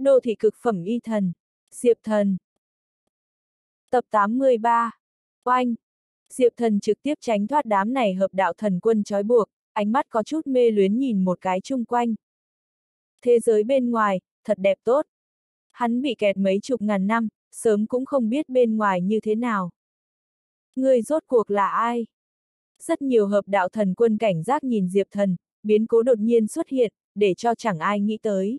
Đô thị cực phẩm y thần. Diệp Thần. Tập 83. Oanh! Diệp Thần trực tiếp tránh thoát đám này hợp đạo thần quân trói buộc, ánh mắt có chút mê luyến nhìn một cái chung quanh. Thế giới bên ngoài, thật đẹp tốt. Hắn bị kẹt mấy chục ngàn năm, sớm cũng không biết bên ngoài như thế nào. Người rốt cuộc là ai? Rất nhiều hợp đạo thần quân cảnh giác nhìn Diệp Thần, biến cố đột nhiên xuất hiện, để cho chẳng ai nghĩ tới.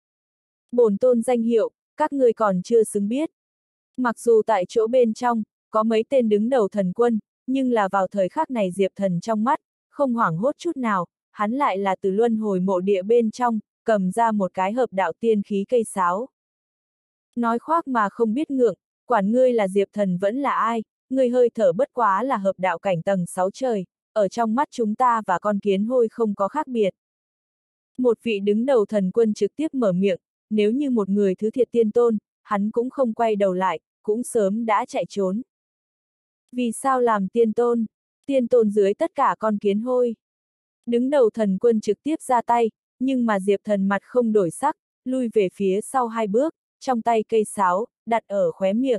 Bổn tôn danh hiệu, các ngươi còn chưa xứng biết. Mặc dù tại chỗ bên trong, có mấy tên đứng đầu thần quân, nhưng là vào thời khắc này Diệp Thần trong mắt, không hoảng hốt chút nào, hắn lại là từ luân hồi mộ địa bên trong, cầm ra một cái hợp đạo tiên khí cây sáo. Nói khoác mà không biết ngượng, quản ngươi là Diệp Thần vẫn là ai, ngươi hơi thở bất quá là hợp đạo cảnh tầng 6 trời, ở trong mắt chúng ta và con kiến hôi không có khác biệt. Một vị đứng đầu thần quân trực tiếp mở miệng, nếu như một người thứ thiệt tiên tôn, hắn cũng không quay đầu lại, cũng sớm đã chạy trốn. Vì sao làm tiên tôn? Tiên tôn dưới tất cả con kiến hôi. Đứng đầu thần quân trực tiếp ra tay, nhưng mà Diệp Thần mặt không đổi sắc, lui về phía sau 2 bước, trong tay cây sáo, đặt ở khóe miệng.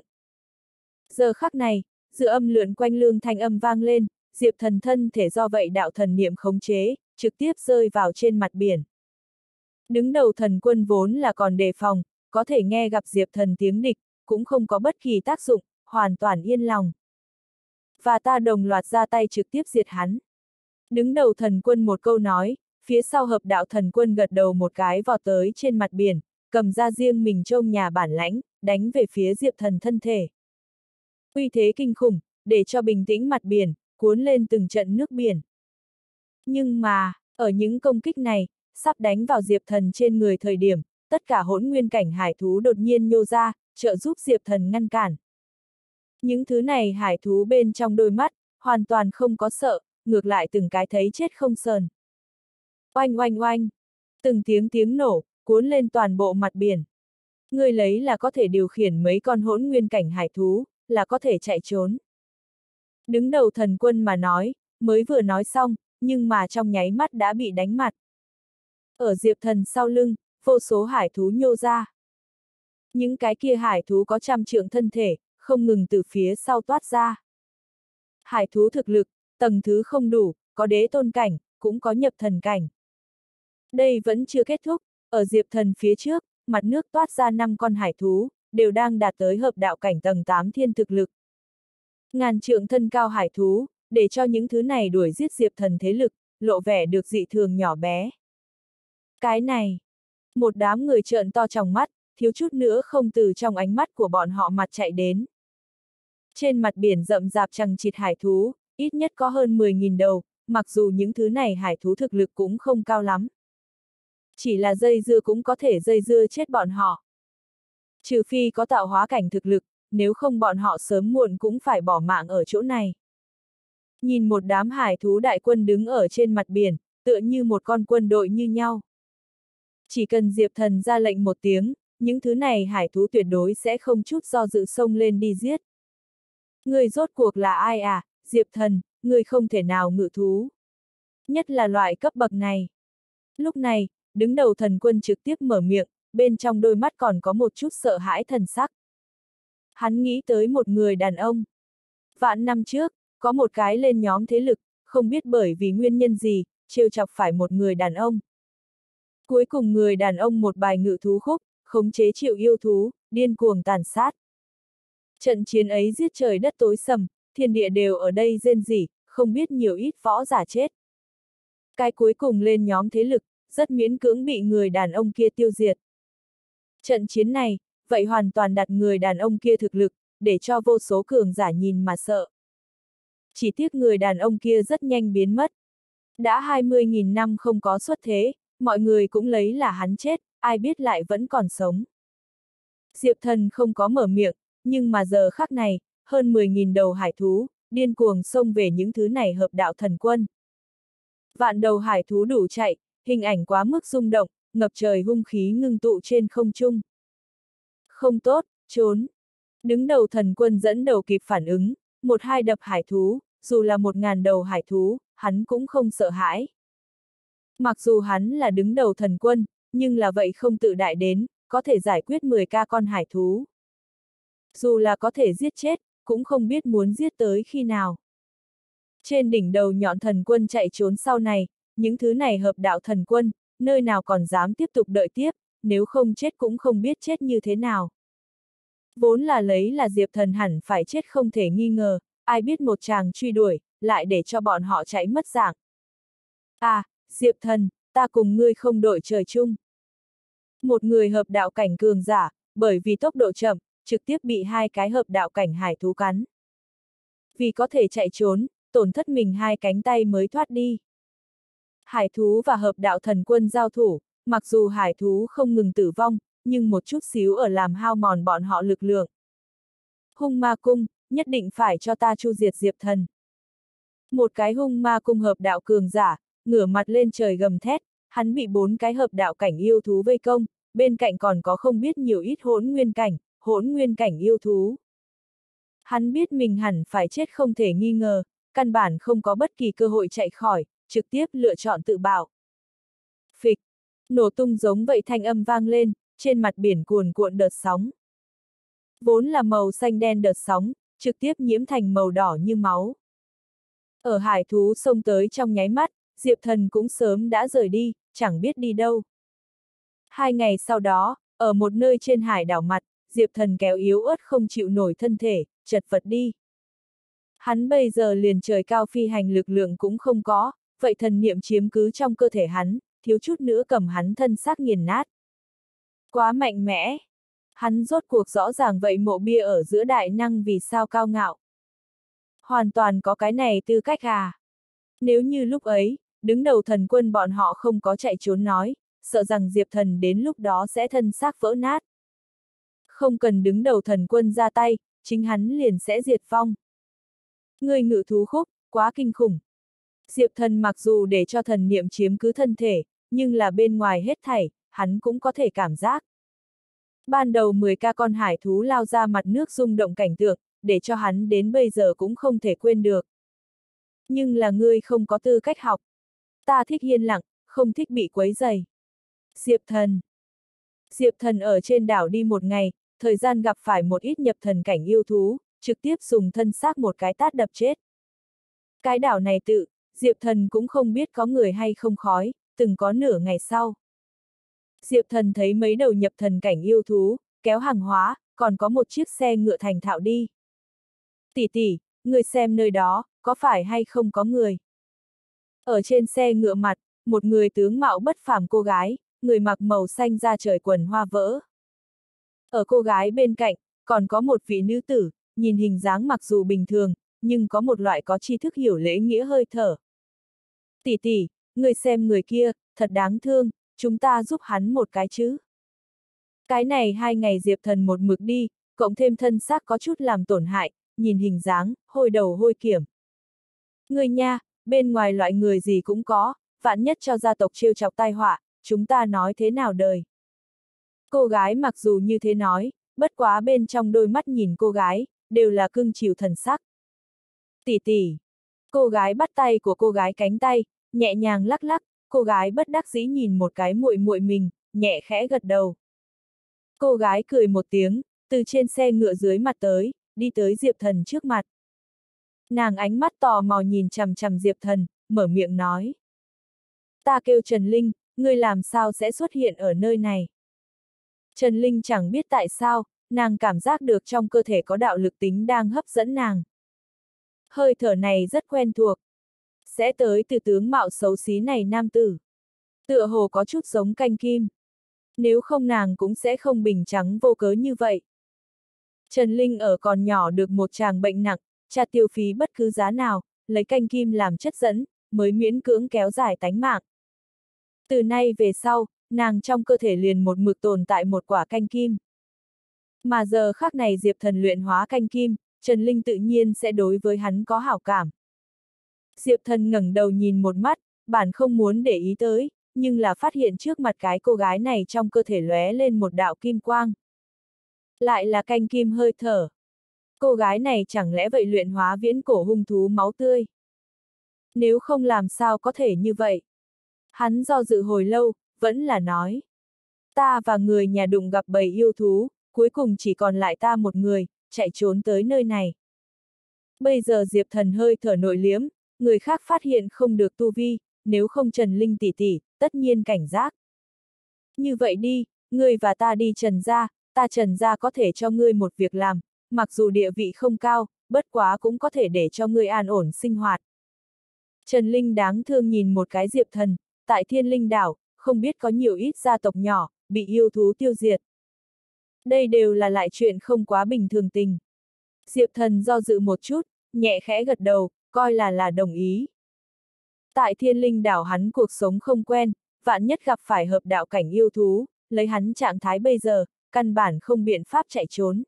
Giờ khắc này, dự âm lượn quanh lương thanh âm vang lên, Diệp Thần thân thể do vậy đạo thần niệm khống chế, trực tiếp rơi vào trên mặt biển. Đứng đầu thần quân vốn là còn đề phòng, có thể nghe gặp Diệp Thần tiếng địch, cũng không có bất kỳ tác dụng, hoàn toàn yên lòng. Và ta đồng loạt ra tay trực tiếp diệt hắn. Đứng đầu thần quân một câu nói, phía sau hợp đạo thần quân gật đầu một cái vọt tới trên mặt biển, cầm ra riêng mình trông nhà bản lãnh, đánh về phía Diệp Thần thân thể. Uy thế kinh khủng, để cho bình tĩnh mặt biển, cuốn lên từng trận nước biển. Nhưng mà, ở những công kích này, sắp đánh vào Diệp Thần trên người thời điểm, tất cả hỗn nguyên cảnh hải thú đột nhiên nhô ra, trợ giúp Diệp Thần ngăn cản. Những thứ này hải thú bên trong đôi mắt, hoàn toàn không có sợ, ngược lại từng cái thấy chết không sờn. Oanh oanh oanh! Từng tiếng nổ, cuốn lên toàn bộ mặt biển. Người lấy là có thể điều khiển mấy con hỗn nguyên cảnh hải thú, là có thể chạy trốn. Đứng đầu thần quân mà nói, mới vừa nói xong, nhưng mà trong nháy mắt đã bị đánh mặt. Ở Diệp Thần sau lưng, vô số hải thú nhô ra. Những cái kia hải thú có trăm trượng thân thể, không ngừng từ phía sau toát ra. Hải thú thực lực, tầng thứ không đủ, có đế tôn cảnh, cũng có nhập thần cảnh. Đây vẫn chưa kết thúc, ở Diệp Thần phía trước, mặt nước toát ra 5 con hải thú, đều đang đạt tới hợp đạo cảnh tầng 8 thiên thực lực. Ngàn trượng thân cao hải thú, để cho những thứ này đuổi giết Diệp Thần thế lực, lộ vẻ được dị thường nhỏ bé. Cái này, một đám người trợn to trong mắt, thiếu chút nữa không từ trong ánh mắt của bọn họ mặt chạy đến. Trên mặt biển rậm rạp chằng chịt hải thú, ít nhất có hơn 10.000 đầu, mặc dù những thứ này hải thú thực lực cũng không cao lắm. Chỉ là dây dưa cũng có thể dây dưa chết bọn họ. Trừ phi có tạo hóa cảnh thực lực, nếu không bọn họ sớm muộn cũng phải bỏ mạng ở chỗ này. Nhìn một đám hải thú đại quân đứng ở trên mặt biển, tựa như một con quân đội như nhau. Chỉ cần Diệp Thần ra lệnh một tiếng, những thứ này hải thú tuyệt đối sẽ không chút do dự xông lên đi giết. Người rốt cuộc là ai à, Diệp Thần, người không thể nào ngự thú. Nhất là loại cấp bậc này. Lúc này, đứng đầu thần quân trực tiếp mở miệng, bên trong đôi mắt còn có một chút sợ hãi thần sắc. Hắn nghĩ tới một người đàn ông. Vạn năm trước, có một cái lên nhóm thế lực, không biết bởi vì nguyên nhân gì, trêu chọc phải một người đàn ông. Cuối cùng người đàn ông một bài ngự thú khúc, khống chế triệu yêu thú, điên cuồng tàn sát. Trận chiến ấy giết trời đất tối sầm, thiên địa đều ở đây rên rỉ, không biết nhiều ít võ giả chết. Cái cuối cùng lên nhóm thế lực, rất miễn cưỡng bị người đàn ông kia tiêu diệt. Trận chiến này, vậy hoàn toàn đặt người đàn ông kia thực lực, để cho vô số cường giả nhìn mà sợ. Chỉ tiếc người đàn ông kia rất nhanh biến mất. Đã 20.000 năm không có xuất thế, mọi người cũng lấy là hắn chết, ai biết lại vẫn còn sống. Diệp Thần không có mở miệng, nhưng mà giờ khắc này, hơn 10.000 đầu hải thú, điên cuồng xông về những thứ này hợp đạo thần quân. Vạn đầu hải thú đủ chạy, hình ảnh quá mức rung động, ngập trời hung khí ngưng tụ trên không trung. Không tốt, trốn. Đứng đầu thần quân dẫn đầu kịp phản ứng, một hai đập hải thú, dù là 1.000 đầu hải thú, hắn cũng không sợ hãi. Mặc dù hắn là đứng đầu thần quân, nhưng là vậy không tự đại đến, có thể giải quyết 10k con hải thú. Dù là có thể giết chết, cũng không biết muốn giết tới khi nào. Trên đỉnh đầu nhọn thần quân chạy trốn sau này, những thứ này hợp đạo thần quân, nơi nào còn dám tiếp tục đợi tiếp, nếu không chết cũng không biết chết như thế nào. Vốn là lấy là Diệp Thần hẳn phải chết không thể nghi ngờ, ai biết một chàng truy đuổi, lại để cho bọn họ chạy mất dạng. À, Diệp Thần, ta cùng ngươi không đội trời chung. Một người hợp đạo cảnh cường giả, bởi vì tốc độ chậm, trực tiếp bị hai cái hợp đạo cảnh hải thú cắn. Vì có thể chạy trốn, tổn thất mình hai cánh tay mới thoát đi. Hải thú và hợp đạo thần quân giao thủ, mặc dù hải thú không ngừng tử vong, nhưng một chút xíu ở làm hao mòn bọn họ lực lượng. Hung ma cung, nhất định phải cho ta chu diệt Diệp Thần. Một cái hung ma cung hợp đạo cường giả, ngửa mặt lên trời gầm thét, hắn bị 4 cái hợp đạo cảnh yêu thú vây công, bên cạnh còn có không biết nhiều ít hỗn nguyên cảnh yêu thú. Hắn biết mình hẳn phải chết không thể nghi ngờ, căn bản không có bất kỳ cơ hội chạy khỏi, trực tiếp lựa chọn tự bạo. Phịch, nổ tung giống vậy thanh âm vang lên, trên mặt biển cuồn cuộn đợt sóng. Vốn là màu xanh đen đợt sóng, trực tiếp nhiễm thành màu đỏ như máu. Ở hải thú xông tới trong nháy mắt, Diệp Thần cũng sớm đã rời đi, chẳng biết đi đâu. 2 ngày sau đó, ở một nơi trên hải đảo mặt, Diệp Thần kéo yếu ớt không chịu nổi thân thể, chật vật đi. Hắn bây giờ liền trời cao phi hành lực lượng cũng không có, vậy thần niệm chiếm cứ trong cơ thể hắn, thiếu chút nữa cầm hắn thân xác nghiền nát. Quá mạnh mẽ. Hắn rốt cuộc rõ ràng vậy mộ bia ở giữa đại năng vì sao cao ngạo. Hoàn toàn có cái này tư cách à. Nếu như lúc ấy, đứng đầu thần quân bọn họ không có chạy trốn nói, sợ rằng Diệp Thần đến lúc đó sẽ thân xác vỡ nát. Không cần đứng đầu thần quân ra tay, chính hắn liền sẽ diệt vong. Người ngự thú khúc, quá kinh khủng. Diệp Thần mặc dù để cho thần niệm chiếm cứ thân thể, nhưng là bên ngoài hết thảy, hắn cũng có thể cảm giác. Ban đầu 10k con hải thú lao ra mặt nước rung động cảnh tượng, để cho hắn đến bây giờ cũng không thể quên được. Nhưng là ngươi không có tư cách học. Ta thích yên lặng, không thích bị quấy rầy. Diệp Thần. Diệp Thần ở trên đảo đi 1 ngày, thời gian gặp phải một ít nhập thần cảnh yêu thú, trực tiếp dùng thân xác một cái tát đập chết. Cái đảo này tự, Diệp Thần cũng không biết có người hay không khói, từng có nửa ngày sau. Diệp Thần thấy mấy đầu nhập thần cảnh yêu thú, kéo hàng hóa, còn có một chiếc xe ngựa thành thạo đi. Tỷ tỷ, người xem nơi đó, có phải hay không có người? Ở trên xe ngựa mặt, một người tướng mạo bất phàm cô gái, người mặc màu xanh da trời quần hoa vỡ. Ở cô gái bên cạnh, còn có một vị nữ tử, nhìn hình dáng mặc dù bình thường, nhưng có một loại có tri thức hiểu lễ nghĩa hơi thở. Tỷ tỷ, người xem người kia, thật đáng thương, chúng ta giúp hắn một cái chứ. Cái này 2 ngày Diệp Thần một mực đi, cộng thêm thân xác có chút làm tổn hại, nhìn hình dáng, hôi đầu hôi kiểm. Người nha, bên ngoài loại người gì cũng có, vạn nhất cho gia tộc trêu chọc tai họa, chúng ta nói thế nào đời. Cô gái mặc dù như thế nói, bất quá bên trong đôi mắt nhìn cô gái, đều là cưng chiều thần sắc. Tỷ tỷ. Cô gái bắt tay của cô gái cánh tay, nhẹ nhàng lắc lắc, cô gái bất đắc dĩ nhìn một cái muội muội mình, nhẹ khẽ gật đầu. Cô gái cười một tiếng, từ trên xe ngựa dưới mặt tới, đi tới Diệp Thần trước mặt. Nàng ánh mắt tò mò nhìn chằm chằm Diệp Thần, mở miệng nói. Ta kêu Trần Linh, ngươi làm sao sẽ xuất hiện ở nơi này? Trần Linh chẳng biết tại sao, nàng cảm giác được trong cơ thể có đạo lực tính đang hấp dẫn nàng. Hơi thở này rất quen thuộc. Sẽ tới từ tướng mạo xấu xí này nam tử. Tựa hồ có chút giống canh kim. Nếu không nàng cũng sẽ không bình trắng vô cớ như vậy. Trần Linh ở còn nhỏ được một chàng bệnh nặng, cha tiêu phí bất cứ giá nào, lấy canh kim làm chất dẫn, mới miễn cưỡng kéo dài tánh mạng. Từ nay về sau, nàng trong cơ thể liền một mực tồn tại một quả canh kim. Mà giờ khắc này Diệp Thần luyện hóa canh kim, Trần Linh tự nhiên sẽ đối với hắn có hảo cảm. Diệp Thần ngẩng đầu nhìn một mắt, bản không muốn để ý tới, nhưng là phát hiện trước mặt cái cô gái này trong cơ thể lóe lên một đạo kim quang. Lại là canh kim hơi thở. Cô gái này chẳng lẽ vậy luyện hóa viễn cổ hung thú máu tươi? Nếu không làm sao có thể như vậy? Hắn do dự hồi lâu, vẫn là nói. Ta và người nhà đụng gặp bầy yêu thú, cuối cùng chỉ còn lại ta một người, chạy trốn tới nơi này. Bây giờ Diệp Thần hơi thở nội liếm, người khác phát hiện không được tu vi, nếu không Trần Linh tỷ tỷ, tất nhiên cảnh giác. Như vậy đi, ngươi và ta đi Trần gia, ta Trần gia có thể cho ngươi một việc làm, mặc dù địa vị không cao, bất quá cũng có thể để cho ngươi an ổn sinh hoạt. Trần Linh đáng thương nhìn một cái Diệp Thần, tại Thiên Linh đảo, không biết có nhiều ít gia tộc nhỏ, bị yêu thú tiêu diệt. Đây đều là lại chuyện không quá bình thường tình. Diệp Thần do dự một chút, nhẹ khẽ gật đầu, coi là đồng ý. Tại Thiên Linh đảo hắn cuộc sống không quen, vạn nhất gặp phải hợp đạo cảnh yêu thú, lấy hắn trạng thái bây giờ, căn bản không biện pháp chạy trốn.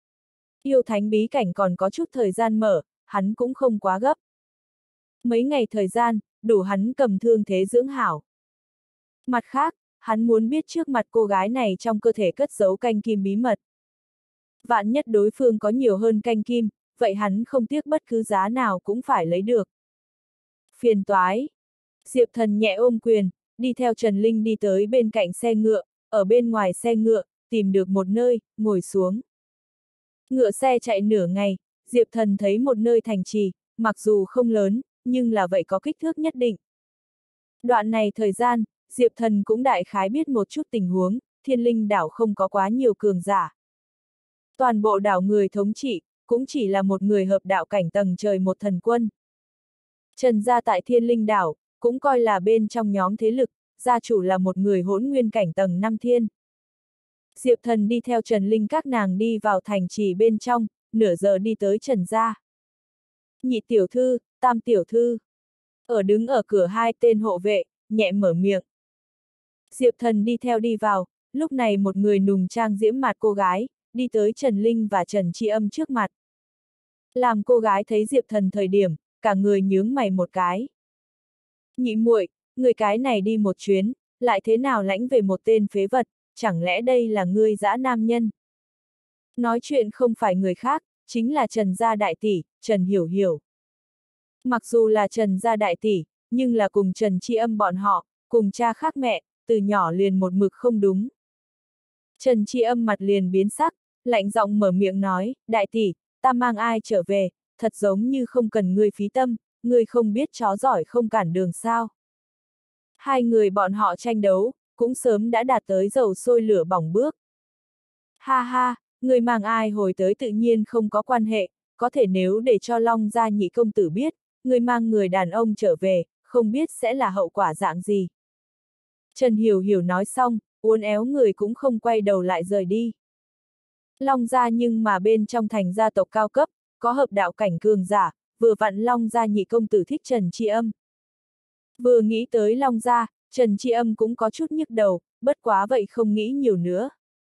Yêu thánh bí cảnh còn có chút thời gian mở, hắn cũng không quá gấp. Mấy ngày thời gian, đủ hắn cầm thương thế dưỡng hảo. Mặt khác, hắn muốn biết trước mặt cô gái này trong cơ thể cất giấu canh kim bí mật. Vạn nhất đối phương có nhiều hơn canh kim, vậy hắn không tiếc bất cứ giá nào cũng phải lấy được. Phiền toái. Diệp Thần nhẹ ôm quyền, đi theo Trần Linh đi tới bên cạnh xe ngựa, ở bên ngoài xe ngựa, tìm được một nơi, ngồi xuống. Ngựa xe chạy nửa ngày, Diệp Thần thấy một nơi thành trì, mặc dù không lớn, nhưng là vậy có kích thước nhất định. Đoạn này thời gian, Diệp Thần cũng đại khái biết một chút tình huống, Thiên Linh đảo không có quá nhiều cường giả. Toàn bộ đảo người thống trị, cũng chỉ là một người hợp đạo cảnh tầng trời một thần quân. Trần gia tại Thiên Linh đảo, cũng coi là bên trong nhóm thế lực, gia chủ là một người hỗn nguyên cảnh tầng 5 thiên. Diệp Thần đi theo Trần Linh các nàng đi vào thành trì bên trong, nửa giờ đi tới Trần gia. Nhị tiểu thư, tam tiểu thư. Đứng ở cửa hai tên hộ vệ, nhẹ mở miệng. Diệp Thần đi theo đi vào, lúc này một người nùng trang diễm mặt cô gái, đi tới Trần Linh và Trần Tri Âm trước mặt. Làm cô gái thấy Diệp Thần thời điểm, cả người nhướng mày một cái. Nhị muội, người cái này đi một chuyến, lại thế nào lãnh về một tên phế vật, chẳng lẽ đây là ngươi dã nam nhân? Nói chuyện không phải người khác, chính là Trần gia đại tỷ, Trần Hiểu Hiểu. Mặc dù là Trần gia đại tỷ, nhưng là cùng Trần Tri Âm bọn họ, cùng cha khác mẹ, từ nhỏ liền một mực không đúng. Trần Tri Âm mặt liền biến sắc, lạnh giọng mở miệng nói, đại tỷ, ta mang ai trở về, thật giống như không cần ngươi phí tâm, ngươi không biết chó giỏi không cản đường sao. Hai người bọn họ tranh đấu, cũng sớm đã đạt tới dầu sôi lửa bỏng bước. Ha ha, ngươi mang ai hồi tới tự nhiên không có quan hệ, có thể nếu để cho Long gia nhị công tử biết, ngươi mang người đàn ông trở về, không biết sẽ là hậu quả dạng gì. Trần Hiểu Hiểu nói xong, uốn éo người cũng không quay đầu lại rời đi. Long gia nhưng mà bên trong thành gia tộc cao cấp, có hợp đạo cảnh cường giả, vừa vặn Long gia nhị công tử thích Trần Tri Âm. Vừa nghĩ tới Long gia, Trần Tri Âm cũng có chút nhức đầu, bất quá vậy không nghĩ nhiều nữa.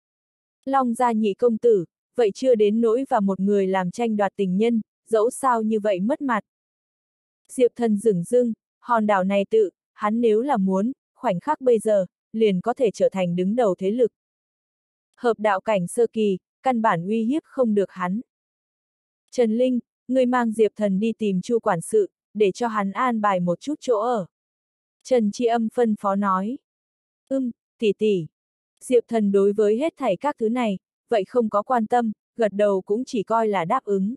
Long gia nhị công tử, vậy chưa đến nỗi và một người làm tranh đoạt tình nhân, dẫu sao như vậy mất mặt. Diệp Thần dửng dưng, hòn đảo này tự, hắn nếu là muốn, khoảnh khắc bây giờ, liền có thể trở thành đứng đầu thế lực. Hợp đạo cảnh sơ kỳ, căn bản uy hiếp không được hắn. Trần Linh, người mang Diệp Thần đi tìm Chu quản sự, để cho hắn an bài một chút chỗ ở. Trần Tri Âm phân phó nói. Tỷ tỷ. Diệp Thần đối với hết thảy các thứ này, vậy không có quan tâm, gật đầu cũng chỉ coi là đáp ứng.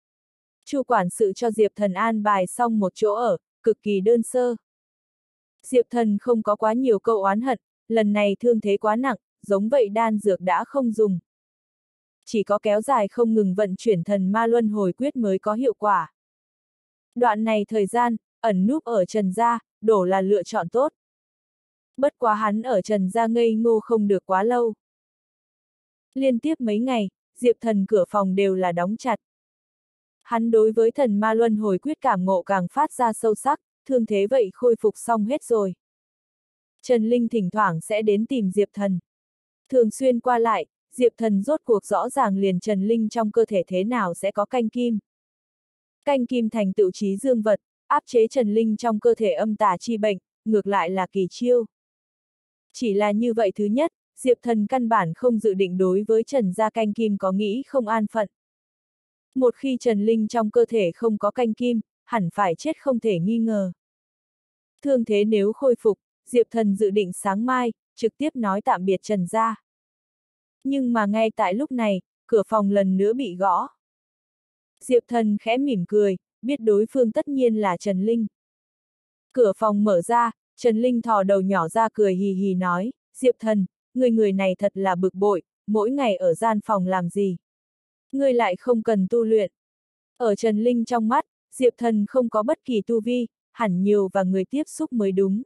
Chu quản sự cho Diệp Thần an bài xong một chỗ ở, cực kỳ đơn sơ. Diệp Thần không có quá nhiều câu oán hận, lần này thương thế quá nặng, giống vậy đan dược đã không dùng. Chỉ có kéo dài không ngừng vận chuyển thần ma luân hồi quyết mới có hiệu quả. Đoạn này thời gian, ẩn núp ở Trần gia, đổ là lựa chọn tốt. Bất quá hắn ở Trần gia ngây ngô không được quá lâu. Liên tiếp mấy ngày, Diệp Thần cửa phòng đều là đóng chặt. Hắn đối với thần ma luân hồi quyết cảm ngộ càng phát ra sâu sắc, thương thế vậy khôi phục xong hết rồi. Trần Linh thỉnh thoảng sẽ đến tìm Diệp Thần. Thường xuyên qua lại, Diệp Thần rốt cuộc rõ ràng liền Trần Linh trong cơ thể thế nào sẽ có canh kim. Canh kim thành tựu trí dương vật, áp chế Trần Linh trong cơ thể âm tà chi bệnh, ngược lại là kỳ chiêu. Chỉ là như vậy thứ nhất, Diệp Thần căn bản không dự định đối với Trần gia canh kim có nghĩ không an phận. Một khi Trần Linh trong cơ thể không có canh kim, hẳn phải chết không thể nghi ngờ. Thương thế nếu khôi phục, Diệp Thần dự định sáng mai, trực tiếp nói tạm biệt Trần gia. Nhưng mà ngay tại lúc này, cửa phòng lần nữa bị gõ. Diệp Thần khẽ mỉm cười, biết đối phương tất nhiên là Trần Linh. Cửa phòng mở ra, Trần Linh thò đầu nhỏ ra cười hì hì nói, Diệp Thần, người này thật là bực bội, mỗi ngày ở gian phòng làm gì? Ngươi lại không cần tu luyện. Ở Trần Linh trong mắt, Diệp Thần không có bất kỳ tu vi, hẳn nhiều và người tiếp xúc mới đúng.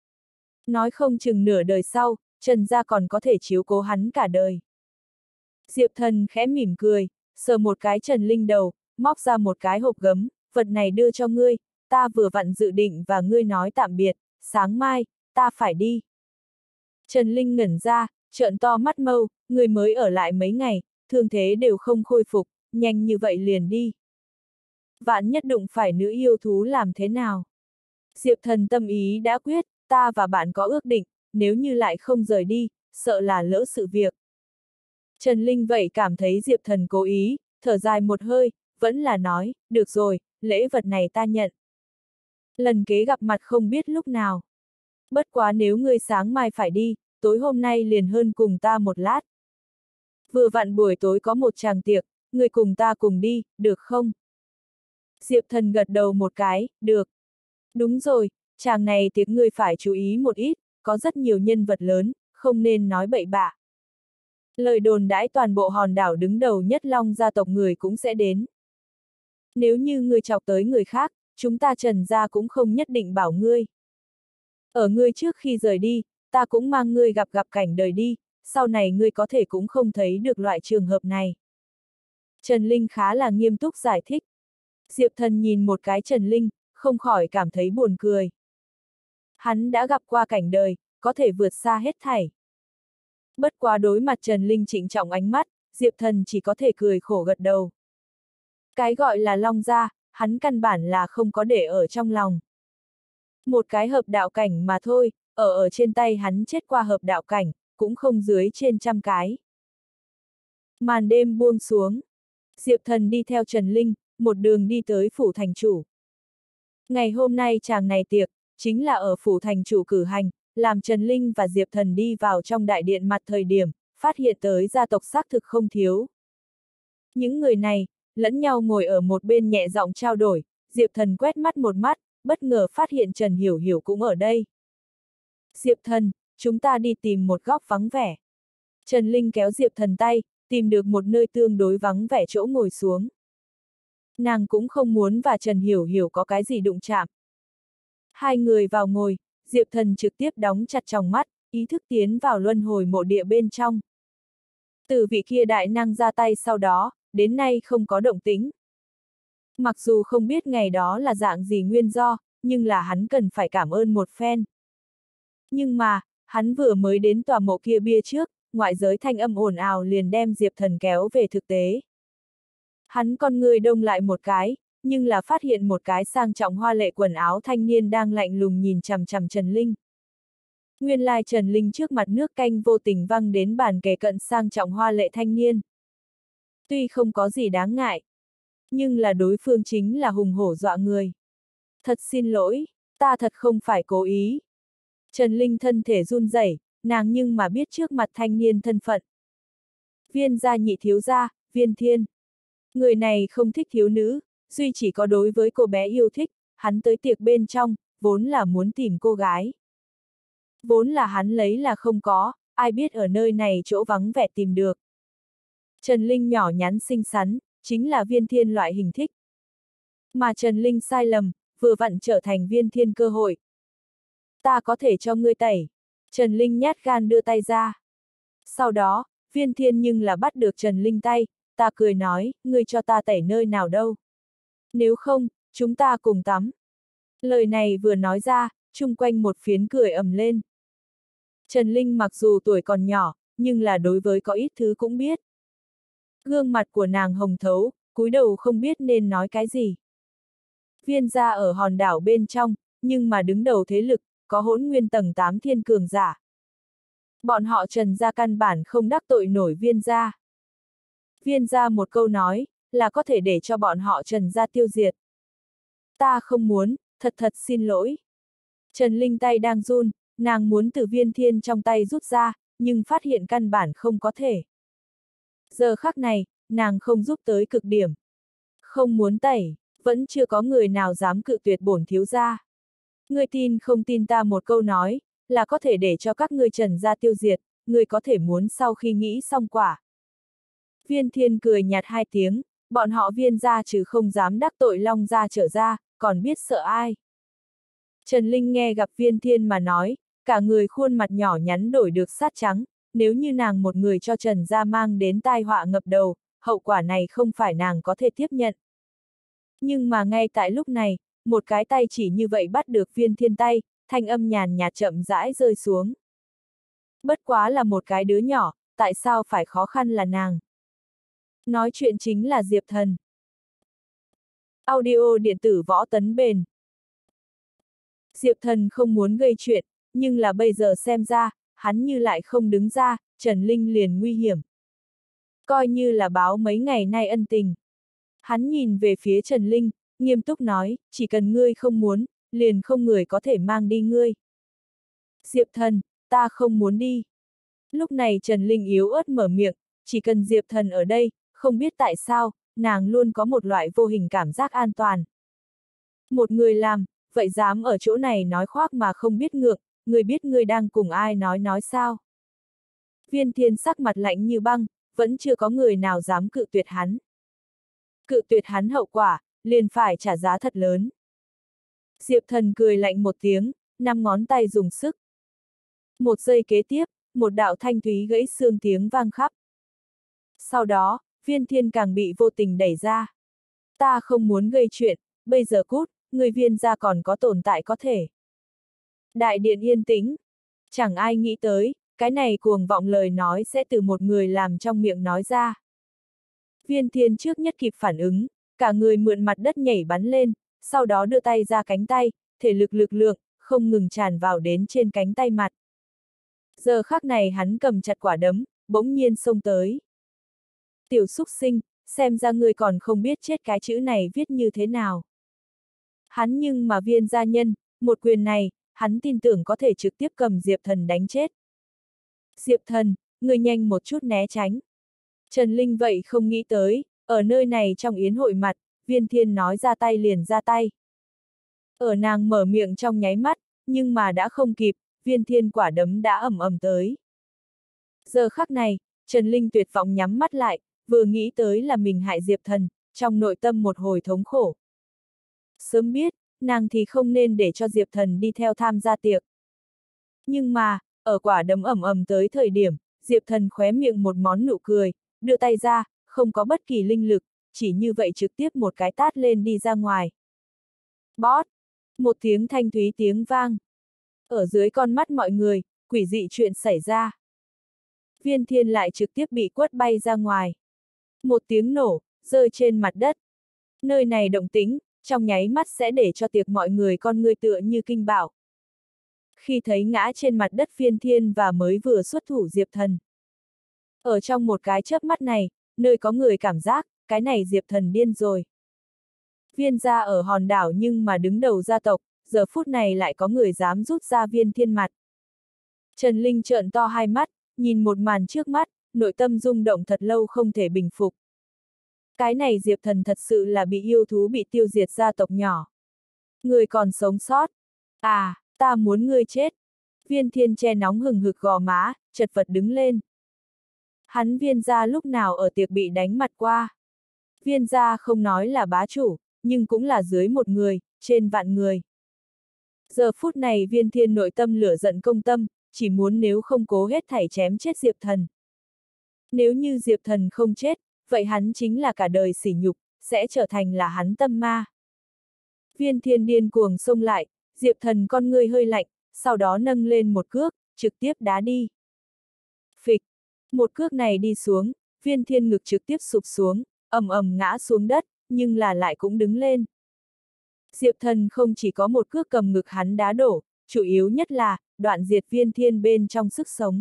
Nói không chừng nửa đời sau, Trần gia còn có thể chiếu cố hắn cả đời. Diệp Thần khẽ mỉm cười, sờ một cái Trần Linh đầu, móc ra một cái hộp gấm, vật này đưa cho ngươi, ta vừa vặn dự định và ngươi nói tạm biệt, sáng mai, ta phải đi. Trần Linh ngẩn ra, trợn to mắt mâu, người mới ở lại mấy ngày, thương thế đều không khôi phục, nhanh như vậy liền đi. Vạn nhất đụng phải nữ yêu thú làm thế nào? Diệp Thần tâm ý đã quyết, ta và bạn có ước định, nếu như lại không rời đi, sợ là lỡ sự việc. Trần Linh vậy cảm thấy Diệp Thần cố ý, thở dài một hơi, vẫn là nói, được rồi, lễ vật này ta nhận. Lần kế gặp mặt không biết lúc nào. Bất quá nếu ngươi sáng mai phải đi, tối hôm nay liền hơn cùng ta một lát. Vừa vặn buổi tối có một tràng tiệc, ngươi cùng ta cùng đi, được không? Diệp Thần gật đầu một cái, được. Đúng rồi, chàng này tiệc ngươi phải chú ý một ít, có rất nhiều nhân vật lớn, không nên nói bậy bạ. Lời đồn đãi toàn bộ hòn đảo đứng đầu nhất Long gia tộc người cũng sẽ đến. Nếu như ngươi chọc tới người khác, chúng ta Trần gia cũng không nhất định bảo ngươi. Ở ngươi trước khi rời đi, ta cũng mang ngươi gặp cảnh đời đi, sau này ngươi có thể cũng không thấy được loại trường hợp này. Trần Linh khá là nghiêm túc giải thích. Diệp Thần nhìn một cái Trần Linh, không khỏi cảm thấy buồn cười. Hắn đã gặp qua cảnh đời, có thể vượt xa hết thảy. Bất quá đối mặt Trần Linh trịnh trọng ánh mắt, Diệp Thần chỉ có thể cười khổ gật đầu. Cái gọi là Long gia, hắn căn bản là không có để ở trong lòng. Một cái hợp đạo cảnh mà thôi, ở trên tay hắn chết qua hợp đạo cảnh, cũng không dưới trên 100 cái. Màn đêm buông xuống. Diệp Thần đi theo Trần Linh, một đường đi tới phủ thành chủ. Ngày hôm nay chàng này tiệc, chính là ở phủ thành chủ cử hành, làm Trần Linh và Diệp Thần đi vào trong đại điện mặt thời điểm, phát hiện tới gia tộc xác thực không thiếu. Những người này, lẫn nhau ngồi ở một bên nhẹ giọng trao đổi, Diệp Thần quét mắt một mắt, bất ngờ phát hiện Trần Hiểu Hiểu cũng ở đây. Diệp Thần, chúng ta đi tìm một góc vắng vẻ. Trần Linh kéo Diệp Thần tay, tìm được một nơi tương đối vắng vẻ chỗ ngồi xuống. Nàng cũng không muốn và Trần Hiểu Hiểu có cái gì đụng chạm. Hai người vào ngồi, Diệp Thần trực tiếp đóng chặt tròng mắt, ý thức tiến vào luân hồi mộ địa bên trong. Từ vị kia đại năng ra tay sau đó, đến nay không có động tĩnh. Mặc dù không biết ngày đó là dạng gì nguyên do, nhưng là hắn cần phải cảm ơn một phen. Nhưng mà, hắn vừa mới đến tòa mộ kia bia trước, ngoại giới thanh âm ồn ào liền đem Diệp Thần kéo về thực tế. Hắn con người đông lại một cái, nhưng là phát hiện một cái sang trọng hoa lệ quần áo thanh niên đang lạnh lùng nhìn chằm chằm Trần Linh. Nguyên lai Trần Linh trước mặt nước canh vô tình văng đến bàn kề cận sang trọng hoa lệ thanh niên. Tuy không có gì đáng ngại, nhưng là đối phương chính là hùng hổ dọa người. Thật xin lỗi, ta thật không phải cố ý. Trần Linh thân thể run rẩy, nàng nhưng mà biết trước mặt thanh niên thân phận. Viên gia nhị thiếu gia, Viên Thiên. Người này không thích thiếu nữ, duy chỉ có đối với cô bé yêu thích, hắn tới tiệc bên trong, vốn là muốn tìm cô gái. Vốn là hắn lấy là không có, ai biết ở nơi này chỗ vắng vẻ tìm được. Trần Linh nhỏ nhắn xinh xắn, chính là Viên Thiên loại hình thích. Mà Trần Linh sai lầm, vừa vặn trở thành Viên Thiên cơ hội. Ta có thể cho ngươi tẩy. Trần Linh nhát gan đưa tay ra. Sau đó, Viên Thiên nhưng là bắt được Trần Linh tay, ta cười nói, ngươi cho ta tẩy nơi nào đâu. Nếu không, chúng ta cùng tắm. Lời này vừa nói ra, chung quanh một phiến cười ầm lên. Trần Linh mặc dù tuổi còn nhỏ, nhưng là đối với có ít thứ cũng biết. Gương mặt của nàng hồng thấu, cúi đầu không biết nên nói cái gì. Viên gia ở hòn đảo bên trong, nhưng mà đứng đầu thế lực, có Hỗn Nguyên tầng 8 thiên cường giả. Bọn họ Trần gia căn bản không đắc tội nổi Viên gia. Viên gia một câu nói, là có thể để cho bọn họ Trần gia tiêu diệt. Ta không muốn, thật xin lỗi. Trần Linh tay đang run, nàng muốn từ Viên Thiên trong tay rút ra, nhưng phát hiện căn bản không có thể. Giờ khắc này, nàng không giúp tới cực điểm. Không muốn tẩy, vẫn chưa có người nào dám cự tuyệt bổn thiếu gia. Ngươi tin không tin ta một câu nói, là có thể để cho các ngươi Trần gia tiêu diệt, ngươi có thể muốn sau khi nghĩ xong quả. Viên Thiên cười nhạt hai tiếng, bọn họ Viên gia trừ không dám đắc tội Long gia trở ra, còn biết sợ ai. Trần Linh nghe gặp Viên Thiên mà nói, cả người khuôn mặt nhỏ nhắn đổi được sát trắng, nếu như nàng một người cho Trần gia mang đến tai họa ngập đầu, hậu quả này không phải nàng có thể tiếp nhận. Nhưng mà ngay tại lúc này, một cái tay chỉ như vậy bắt được Viên Thiên tay, thanh âm nhàn nhạt chậm rãi rơi xuống. Bất quá là một cái đứa nhỏ, tại sao phải khó khăn là nàng? Nói chuyện chính là Diệp Thần. Audio điện tử Võ Tấn Bền. Diệp Thần không muốn gây chuyện, nhưng là bây giờ xem ra, hắn như lại không đứng ra, Trần Linh liền nguy hiểm. Coi như là báo mấy ngày nay ân tình. Hắn nhìn về phía Trần Linh, nghiêm túc nói, chỉ cần ngươi không muốn, liền không người có thể mang đi ngươi. Diệp Thần, ta không muốn đi. Lúc này Trần Linh yếu ớt mở miệng, chỉ cần Diệp Thần ở đây, không biết tại sao, nàng luôn có một loại vô hình cảm giác an toàn. Một người làm, vậy dám ở chỗ này nói khoác mà không biết ngượng, người biết người đang cùng ai nói sao. Viên Thiên sắc mặt lạnh như băng, vẫn chưa có người nào dám cự tuyệt hắn. Cự tuyệt hắn hậu quả, liền phải trả giá thật lớn. Diệp Thần cười lạnh một tiếng, 5 ngón tay dùng sức. Một giây kế tiếp, một đạo thanh thúy gãy xương tiếng vang khắp. Sau đó, Viên Thiên càng bị vô tình đẩy ra. Ta không muốn gây chuyện, bây giờ cút, người Viên gia còn có tồn tại có thể. Đại điện yên tĩnh. Chẳng ai nghĩ tới, cái này cuồng vọng lời nói sẽ từ một người làm trong miệng nói ra. Viên Thiên trước nhất kịp phản ứng, cả người mượn mặt đất nhảy bắn lên, sau đó đưa tay ra cánh tay, thể lực lượng, không ngừng tràn vào đến trên cánh tay mặt. Giờ khắc này hắn cầm chặt quả đấm, bỗng nhiên xông tới. Tiểu xúc sinh, xem ra ngươi còn không biết chết cái chữ này viết như thế nào. Hắn nhưng mà Viên gia nhân, một quyền này, hắn tin tưởng có thể trực tiếp cầm Diệp Thần đánh chết. Diệp Thần, ngươi nhanh một chút né tránh. Trần Linh vậy không nghĩ tới, ở nơi này trong yến hội mặt, Viên Thiên nói ra tay liền ra tay. Ở nàng mở miệng trong nháy mắt, nhưng mà đã không kịp, Viên Thiên quả đấm đã ầm ầm tới. Giờ khắc này, Trần Linh tuyệt vọng nhắm mắt lại, vừa nghĩ tới là mình hại Diệp Thần, trong nội tâm một hồi thống khổ. Sớm biết, nàng thì không nên để cho Diệp Thần đi theo tham gia tiệc. Nhưng mà, ở quả đấm ầm ầm tới thời điểm, Diệp Thần khóe miệng một món nụ cười, đưa tay ra, không có bất kỳ linh lực, chỉ như vậy trực tiếp một cái tát lên đi ra ngoài. Bót! Một tiếng thanh thúy tiếng vang. Ở dưới con mắt mọi người, quỷ dị chuyện xảy ra. Viên Thiên lại trực tiếp bị quất bay ra ngoài. Một tiếng nổ, rơi trên mặt đất. Nơi này động tĩnh, trong nháy mắt sẽ để cho tiệc mọi người con ngươi tựa như kinh bạo. Khi thấy ngã trên mặt đất Viên Thiên và mới vừa xuất thủ Diệp Thần. Ở trong một cái chớp mắt này, nơi có người cảm giác, cái này Diệp Thần điên rồi. Viên gia ở hòn đảo nhưng mà đứng đầu gia tộc, giờ phút này lại có người dám rút ra Viên Thiên mặt. Trần Linh trợn to hai mắt, nhìn một màn trước mắt, nội tâm rung động thật lâu không thể bình phục. Cái này Diệp Thần thật sự là bị yêu thú bị tiêu diệt gia tộc nhỏ. Người còn sống sót. À, ta muốn ngươi chết. Viên Thiên che nóng hừng hực gò má, chật vật đứng lên. Hắn Viên gia lúc nào ở tiệc bị đánh mặt qua. Viên gia không nói là bá chủ, nhưng cũng là dưới một người, trên vạn người. Giờ phút này Viên Thiên nội tâm lửa giận công tâm, chỉ muốn nếu không cố hết thảy chém chết Diệp Thần. Nếu như Diệp Thần không chết, vậy hắn chính là cả đời sỉ nhục, sẽ trở thành là hắn tâm ma. Viên Thiên điên cuồng xông lại, Diệp Thần con ngươi hơi lạnh, sau đó nâng lên một cước, trực tiếp đá đi. Phịch! Một cước này đi xuống, Viên Thiên ngực trực tiếp sụp xuống, ầm ầm ngã xuống đất, nhưng là lại cũng đứng lên. Diệp Thần không chỉ có một cước cầm ngực hắn đá đổ, chủ yếu nhất là, đoạn diệt Viên Thiên bên trong sức sống.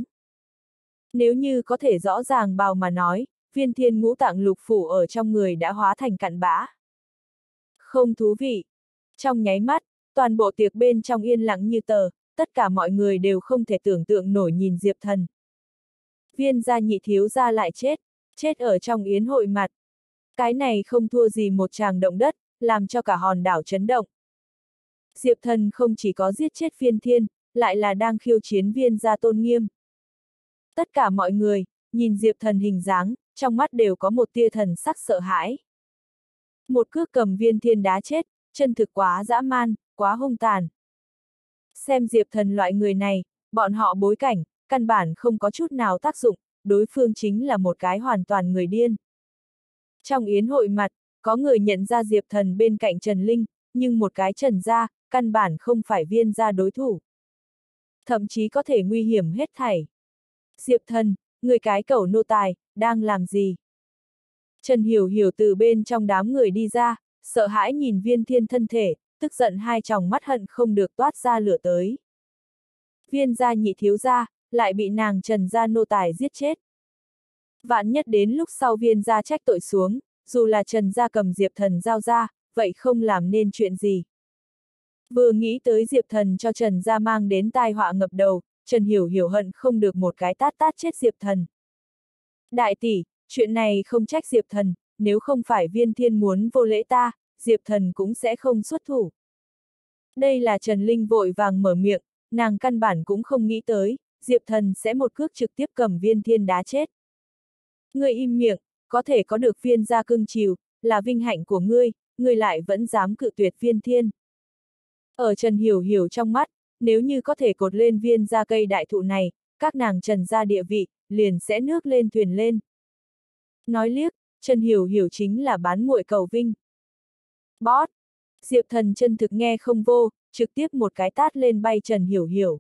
Nếu như có thể rõ ràng bào mà nói, Viên Thiên ngũ tạng lục phủ ở trong người đã hóa thành cặn bã. Không thú vị. Trong nháy mắt, toàn bộ tiệc bên trong yên lặng như tờ, tất cả mọi người đều không thể tưởng tượng nổi nhìn Diệp Thần. Viên gia nhị thiếu gia lại chết ở trong yến hội mặt. Cái này không thua gì một tràng động đất, làm cho cả hòn đảo chấn động. Diệp Thần không chỉ có giết chết Viên Thiên, lại là đang khiêu chiến Viên gia tôn nghiêm. Tất cả mọi người, nhìn Diệp Thần hình dáng, trong mắt đều có một tia thần sắc sợ hãi. Một cước cầm Viên Thiên đá chết, chân thực quá dã man, quá hung tàn. Xem Diệp Thần loại người này, bọn họ bối cảnh, căn bản không có chút nào tác dụng, đối phương chính là một cái hoàn toàn người điên. Trong yến hội mặt, có người nhận ra Diệp Thần bên cạnh Trần Linh, nhưng một cái Trần gia, căn bản không phải Viên gia đối thủ. Thậm chí có thể nguy hiểm hết thảy. Diệp Thần, người cái cẩu nô tài, đang làm gì? Trần Hiểu Hiểu từ bên trong đám người đi ra, sợ hãi nhìn Viên Thiên thân thể, tức giận hai tròng mắt hận không được toát ra lửa tới. Viên gia nhị thiếu gia, lại bị nàng Trần gia nô tài giết chết. Vạn nhất đến lúc sau Viên gia trách tội xuống, dù là Trần gia cầm Diệp Thần giao ra, vậy không làm nên chuyện gì. Vừa nghĩ tới Diệp Thần cho Trần gia mang đến tai họa ngập đầu, Trần Hiểu Hiểu hận không được một cái tát tát chết Diệp Thần. Đại tỷ, chuyện này không trách Diệp Thần, nếu không phải Viên Thiên muốn vô lễ ta, Diệp Thần cũng sẽ không xuất thủ. Đây là Trần Linh vội vàng mở miệng, nàng căn bản cũng không nghĩ tới, Diệp Thần sẽ một cước trực tiếp cầm Viên Thiên đá chết. Ngươi im miệng, có thể có được Viên gia cưng chiều, là vinh hạnh của ngươi, ngươi lại vẫn dám cự tuyệt Viên Thiên. Ở Trần Hiểu Hiểu trong mắt, nếu như có thể cột lên Viên gia cây đại thụ này, các nàng Trần gia địa vị, liền sẽ nước lên thuyền lên. Nói liếc, Trần Hiểu Hiểu chính là bán muội cầu vinh. Bót! Diệp Thần chân thực nghe không vô, trực tiếp một cái tát lên bay Trần Hiểu Hiểu.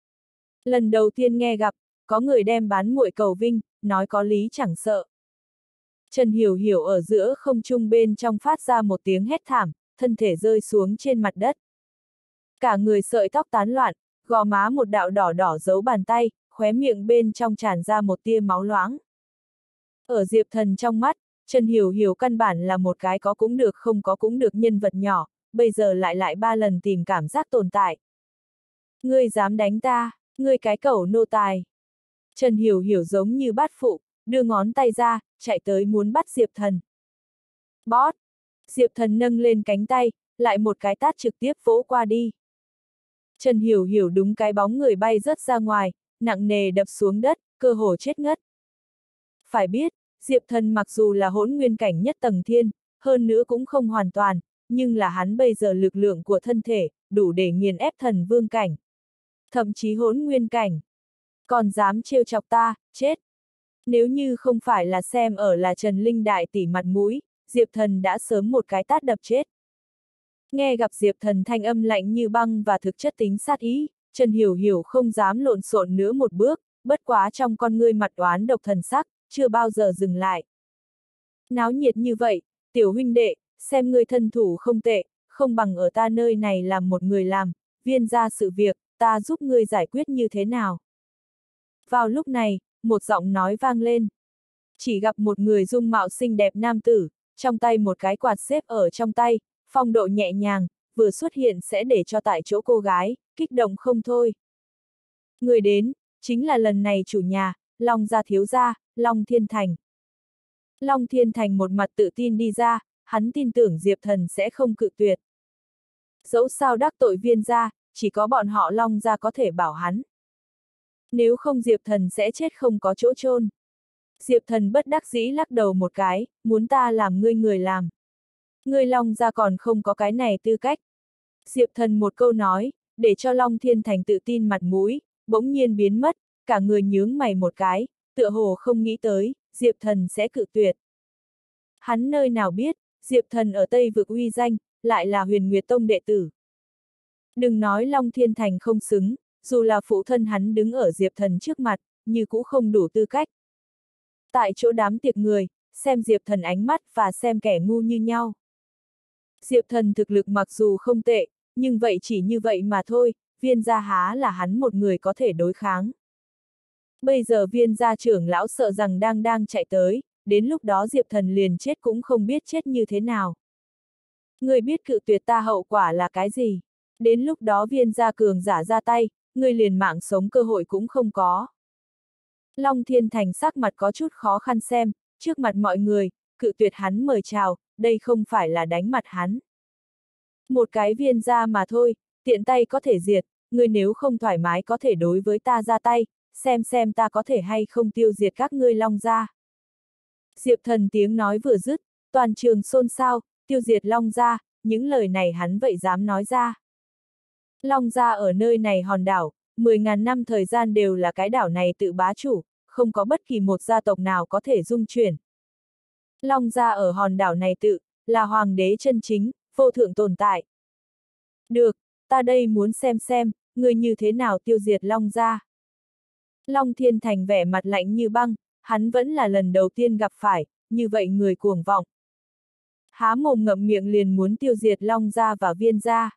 Lần đầu tiên nghe gặp, có người đem bán muội cầu vinh, nói có lý chẳng sợ. Trần Hiểu Hiểu ở giữa không trung bên trong phát ra một tiếng hét thảm, thân thể rơi xuống trên mặt đất. Cả người sợi tóc tán loạn, gò má một đạo đỏ đỏ dấu bàn tay, khóe miệng bên trong tràn ra một tia máu loãng. Ở Diệp Thần trong mắt, Trần Hiểu Hiểu căn bản là một cái có cũng được không có cũng được nhân vật nhỏ, bây giờ lại 3 lần tìm cảm giác tồn tại. Ngươi dám đánh ta, ngươi cái cẩu nô tài. Trần Hiểu Hiểu giống như bát phụ, đưa ngón tay ra, chạy tới muốn bắt Diệp Thần. Bót! Diệp Thần nâng lên cánh tay, lại một cái tát trực tiếp vỗ qua đi. Trần Hiểu Hiểu đúng cái bóng người bay rớt ra ngoài, nặng nề đập xuống đất, cơ hồ chết ngất. Phải biết, Diệp Thần mặc dù là hỗn nguyên cảnh nhất tầng thiên, hơn nữa cũng không hoàn toàn, nhưng là hắn bây giờ lực lượng của thân thể, đủ để nghiền ép thần vương cảnh. Thậm chí hỗn nguyên cảnh. Còn dám trêu chọc ta, chết. Nếu như không phải là xem ở là Trần Linh đại tỷ mặt mũi, Diệp Thần đã sớm một cái tát đập chết. Nghe gặp Diệp Thần thanh âm lạnh như băng và thực chất tính sát ý, Trần Hiểu Hiểu không dám lộn xộn nữa một bước, bất quá trong con ngươi mặt oán độc thần sắc, chưa bao giờ dừng lại. Náo nhiệt như vậy, tiểu huynh đệ, xem ngươi thân thủ không tệ, không bằng ở ta nơi này làm một người làm, Viên gia sự việc, ta giúp ngươi giải quyết như thế nào. Vào lúc này, một giọng nói vang lên. Chỉ gặp một người dung mạo xinh đẹp nam tử, trong tay một cái quạt xếp ở trong tay, phong độ nhẹ nhàng, vừa xuất hiện sẽ để cho tại chỗ cô gái, kích động không thôi. Người đến, chính là lần này chủ nhà, Long gia thiếu gia, Long Thiên Thành. Long Thiên Thành một mặt tự tin đi ra, hắn tin tưởng Diệp Thần sẽ không cự tuyệt. Dẫu sao đắc tội Viên gia, chỉ có bọn họ Long gia có thể bảo hắn. Nếu không Diệp Thần sẽ chết không có chỗ chôn. Diệp Thần bất đắc dĩ lắc đầu một cái, muốn ta làm ngươi người làm. Ngươi Long gia còn không có cái này tư cách. Diệp Thần một câu nói, để cho Long Thiên Thành tự tin mặt mũi, bỗng nhiên biến mất, cả người nhướng mày một cái, tựa hồ không nghĩ tới, Diệp Thần sẽ cự tuyệt. Hắn nơi nào biết, Diệp Thần ở Tây Vực uy danh, lại là Huyền Nguyệt Tông đệ tử. Đừng nói Long Thiên Thành không xứng, dù là phụ thân hắn đứng ở Diệp Thần trước mặt, như cũng không đủ tư cách. Tại chỗ đám tiệc người, xem Diệp Thần ánh mắt và xem kẻ ngu như nhau. Diệp Thần thực lực mặc dù không tệ, nhưng vậy chỉ như vậy mà thôi, Viên gia há là hắn một người có thể đối kháng. Bây giờ Viên gia trưởng lão sợ rằng đang chạy tới, đến lúc đó Diệp Thần liền chết cũng không biết chết như thế nào. Người biết cự tuyệt ta hậu quả là cái gì? Đến lúc đó Viên gia cường giả ra tay, ngươi liền mạng sống cơ hội cũng không có. Long Thiên Thành sắc mặt có chút khó khăn xem, trước mặt mọi người, cự tuyệt hắn mời chào, đây không phải là đánh mặt hắn. Một cái viên gia mà thôi, tiện tay có thể diệt, ngươi nếu không thoải mái có thể đối với ta ra tay, xem ta có thể hay không tiêu diệt các ngươi Long gia. Diệp Thần tiếng nói vừa dứt, toàn trường xôn xao, tiêu diệt Long gia, những lời này hắn vậy dám nói ra. Long gia ở nơi này hòn đảo, 10.000 năm thời gian đều là cái đảo này tự bá chủ, không có bất kỳ một gia tộc nào có thể dung chuyển. Long gia ở hòn đảo này tự, là hoàng đế chân chính, vô thượng tồn tại. Được, ta đây muốn xem, ngươi như thế nào tiêu diệt Long gia. Long Thiên Thành vẻ mặt lạnh như băng, hắn vẫn là lần đầu tiên gặp phải, như vậy người cuồng vọng. Há mồm ngậm miệng liền muốn tiêu diệt Long gia và Viên gia.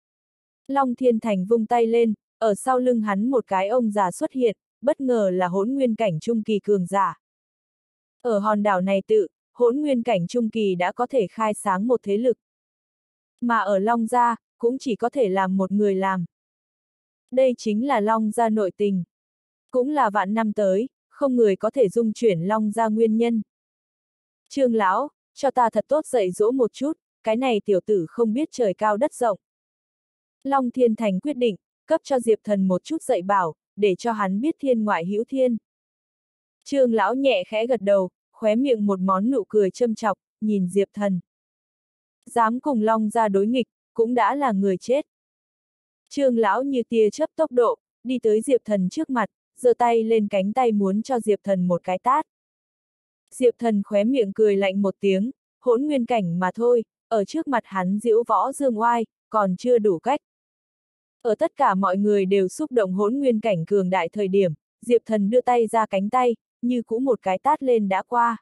Long Thiên Thành vung tay lên, ở sau lưng hắn một cái ông già xuất hiện, bất ngờ là hỗn nguyên cảnh trung kỳ cường giả. Ở hòn đảo này tự, hỗn nguyên cảnh trung kỳ đã có thể khai sáng một thế lực. Mà ở Long gia, cũng chỉ có thể làm một người làm. Đây chính là Long gia nội tình. Cũng là vạn năm tới, không người có thể dung chuyển Long gia nguyên nhân. Trương lão, cho ta thật tốt dạy dỗ một chút, cái này tiểu tử không biết trời cao đất rộng. Long Thiên Thành quyết định, cấp cho Diệp Thần một chút dạy bảo, để cho hắn biết thiên ngoại hữu thiên. Trương lão nhẹ khẽ gật đầu, khóe miệng một món nụ cười châm chọc, nhìn Diệp Thần. Dám cùng Long gia đối nghịch, cũng đã là người chết. Trương lão như tia chớp tốc độ, đi tới Diệp Thần trước mặt, giơ tay lên cánh tay muốn cho Diệp Thần một cái tát. Diệp Thần khóe miệng cười lạnh một tiếng, hỗn nguyên cảnh mà thôi, ở trước mặt hắn diễu võ dương oai, còn chưa đủ cách. Ở tất cả mọi người đều xúc động hỗn nguyên cảnh cường đại thời điểm, Diệp Thần đưa tay ra cánh tay, như cũ một cái tát lên đã qua.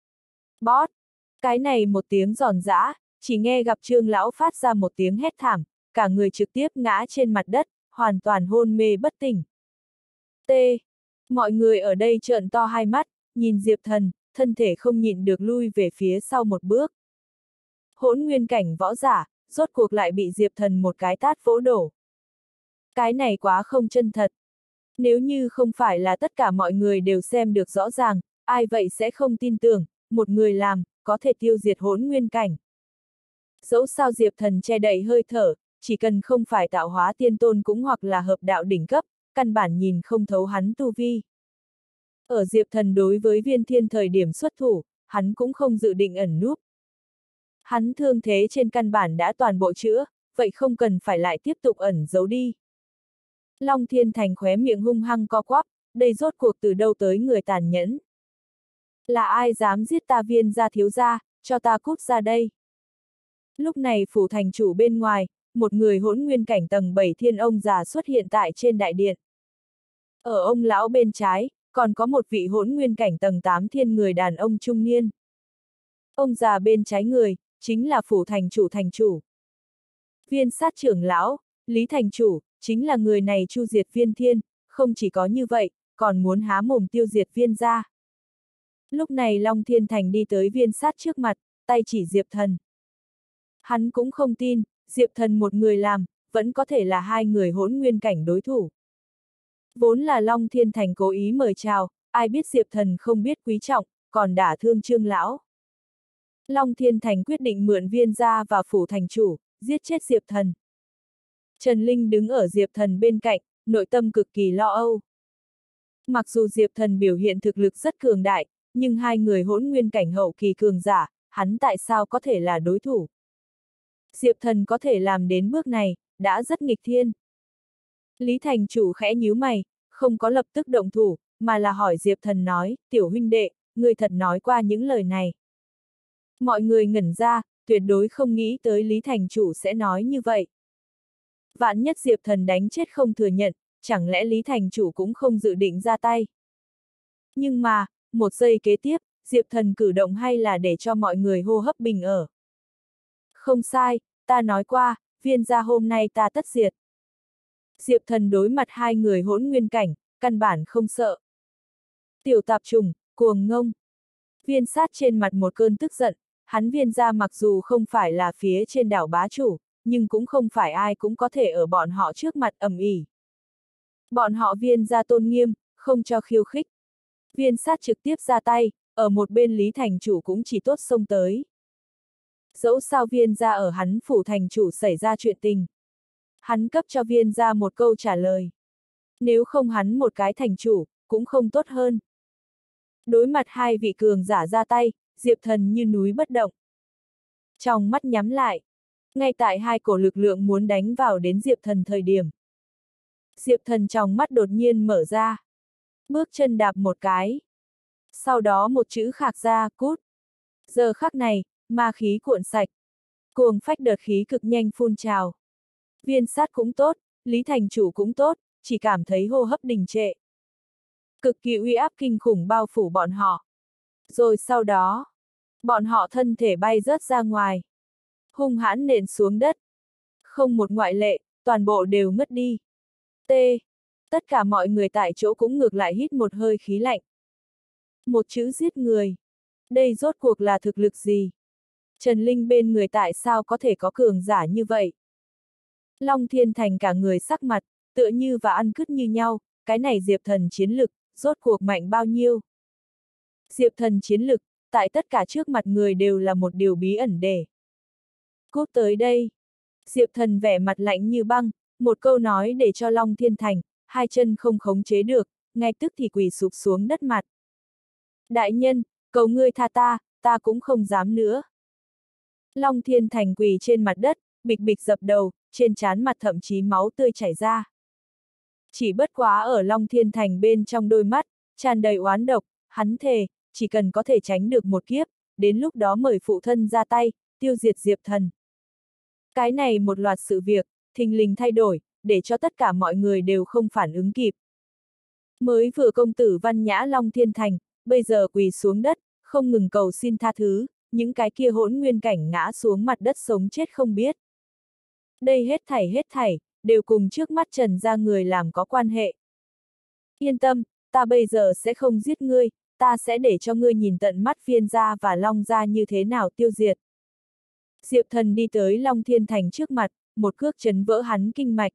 Bót! Cái này một tiếng giòn giã, chỉ nghe gặp Trương lão phát ra một tiếng hét thảm, cả người trực tiếp ngã trên mặt đất, hoàn toàn hôn mê bất tỉnh. T. Mọi người ở đây trợn to hai mắt, nhìn Diệp Thần, thân thể không nhịn được lui về phía sau một bước. Hỗn nguyên cảnh võ giả, rốt cuộc lại bị Diệp Thần một cái tát vỗ đổ. Cái này quá không chân thật. Nếu như không phải là tất cả mọi người đều xem được rõ ràng, ai vậy sẽ không tin tưởng, một người làm, có thể tiêu diệt hỗn nguyên cảnh. Dẫu sao Diệp Thần che đậy hơi thở, chỉ cần không phải tạo hóa tiên tôn cũng hoặc là hợp đạo đỉnh cấp, căn bản nhìn không thấu hắn tu vi. Ở Diệp Thần đối với Viên Thiên thời điểm xuất thủ, hắn cũng không dự định ẩn núp. Hắn thương thế trên căn bản đã toàn bộ chữa, vậy không cần phải lại tiếp tục ẩn giấu đi. Long Thiên Thành khóe miệng hung hăng co quắp, đây rốt cuộc từ đâu tới người tàn nhẫn. Là ai dám giết ta Viên gia thiếu gia, cho ta cút ra đây. Lúc này phủ thành chủ bên ngoài, một người hỗn nguyên cảnh tầng 7 thiên ông già xuất hiện tại trên đại điện. Ở ông lão bên trái, còn có một vị hỗn nguyên cảnh tầng 8 thiên người đàn ông trung niên. Ông già bên trái người, chính là phủ thành chủ. Viên sát trưởng lão, Lý thành chủ, chính là người này chu diệt Viên Thiên, không chỉ có như vậy, còn muốn há mồm tiêu diệt Viên gia. Lúc này Long Thiên Thành đi tới Viên sát trước mặt, tay chỉ Diệp Thần. Hắn cũng không tin, Diệp Thần một người làm, vẫn có thể là hai người hỗn nguyên cảnh đối thủ. Vốn là Long Thiên Thành cố ý mời chào, ai biết Diệp Thần không biết quý trọng, còn đả thương Trương lão. Long Thiên Thành quyết định mượn Viên gia và phủ thành chủ, giết chết Diệp Thần. Trần Linh đứng ở Diệp Thần bên cạnh, nội tâm cực kỳ lo âu. Mặc dù Diệp Thần biểu hiện thực lực rất cường đại, nhưng hai người hỗn nguyên cảnh hậu kỳ cường giả, hắn tại sao có thể là đối thủ? Diệp Thần có thể làm đến bước này, đã rất nghịch thiên. Lý thành chủ khẽ nhíu mày, không có lập tức động thủ, mà là hỏi Diệp Thần nói, tiểu huynh đệ, ngươi thật nói qua những lời này. Mọi người ngẩn ra, tuyệt đối không nghĩ tới Lý thành chủ sẽ nói như vậy. Vạn nhất Diệp Thần đánh chết không thừa nhận, chẳng lẽ Lý thành chủ cũng không dự định ra tay. Nhưng mà, một giây kế tiếp, Diệp Thần cử động hay là để cho mọi người hô hấp bình ở. Không sai, ta nói qua, Viên gia hôm nay ta tất diệt. Diệp Thần đối mặt hai người hỗn nguyên cảnh, căn bản không sợ. Tiểu tạp trùng, cuồng ngông. Viên sát trên mặt một cơn tức giận, hắn Viên gia mặc dù không phải là phía trên đảo bá chủ, nhưng cũng không phải ai cũng có thể ở bọn họ trước mặt ầm ĩ. Bọn họ Viên gia tôn nghiêm, không cho khiêu khích. Viên sát trực tiếp ra tay, ở một bên Lý thành chủ cũng chỉ tốt xông tới. Dẫu sao Viên gia ở hắn phủ thành chủ xảy ra chuyện tình. Hắn cấp cho Viên gia một câu trả lời. Nếu không hắn một cái thành chủ, cũng không tốt hơn. Đối mặt hai vị cường giả ra tay, Diệp Thần như núi bất động. Trong mắt nhắm lại. Ngay tại hai cổ lực lượng muốn đánh vào đến Diệp Thần thời điểm. Diệp Thần trong mắt đột nhiên mở ra. Bước chân đạp một cái. Sau đó một chữ khạc ra, cút. Giờ khắc này, ma khí cuộn sạch. Cuồng phách đợt khí cực nhanh phun trào. Viên sát cũng tốt, Lý thành chủ cũng tốt, chỉ cảm thấy hô hấp đình trệ. Cực kỳ uy áp kinh khủng bao phủ bọn họ. Rồi sau đó, bọn họ thân thể bay rớt ra ngoài. Hung hãn nện xuống đất. Không một ngoại lệ, toàn bộ đều ngất đi. T. Tất cả mọi người tại chỗ cũng ngược lại hít một hơi khí lạnh. Một chữ giết người. Đây rốt cuộc là thực lực gì? Trần Linh bên người tại sao có thể có cường giả như vậy? Long Thiên Thành cả người sắc mặt, tựa như và ăn cứt như nhau, cái này Diệp Thần chiến lực, rốt cuộc mạnh bao nhiêu? Diệp Thần chiến lực, tại tất cả trước mặt người đều là một điều bí ẩn để. Cút tới đây. Diệp Thần vẻ mặt lạnh như băng, một câu nói để cho Long Thiên Thành, hai chân không khống chế được, ngay tức thì quỳ sụp xuống đất mặt. Đại nhân, cầu ngươi tha ta, ta cũng không dám nữa. Long Thiên Thành quỳ trên mặt đất, bịch bịch dập đầu, trên trán mặt thậm chí máu tươi chảy ra. Chỉ bất quá ở Long Thiên Thành bên trong đôi mắt, tràn đầy oán độc, hắn thề, chỉ cần có thể tránh được một kiếp, đến lúc đó mời phụ thân ra tay, tiêu diệt Diệp Thần. Cái này một loạt sự việc, thình lình thay đổi, để cho tất cả mọi người đều không phản ứng kịp. Mới vừa công tử văn nhã Long Thiên Thành, bây giờ quỳ xuống đất, không ngừng cầu xin tha thứ, những cái kia hỗn nguyên cảnh ngã xuống mặt đất sống chết không biết. Đây hết thảy, đều cùng trước mắt Trần gia người làm có quan hệ. Yên tâm, ta bây giờ sẽ không giết ngươi, ta sẽ để cho ngươi nhìn tận mắt Viên gia và Long gia như thế nào tiêu diệt. Diệp Thần đi tới Long Thiên Thành trước mặt, một cước chấn vỡ hắn kinh mạch.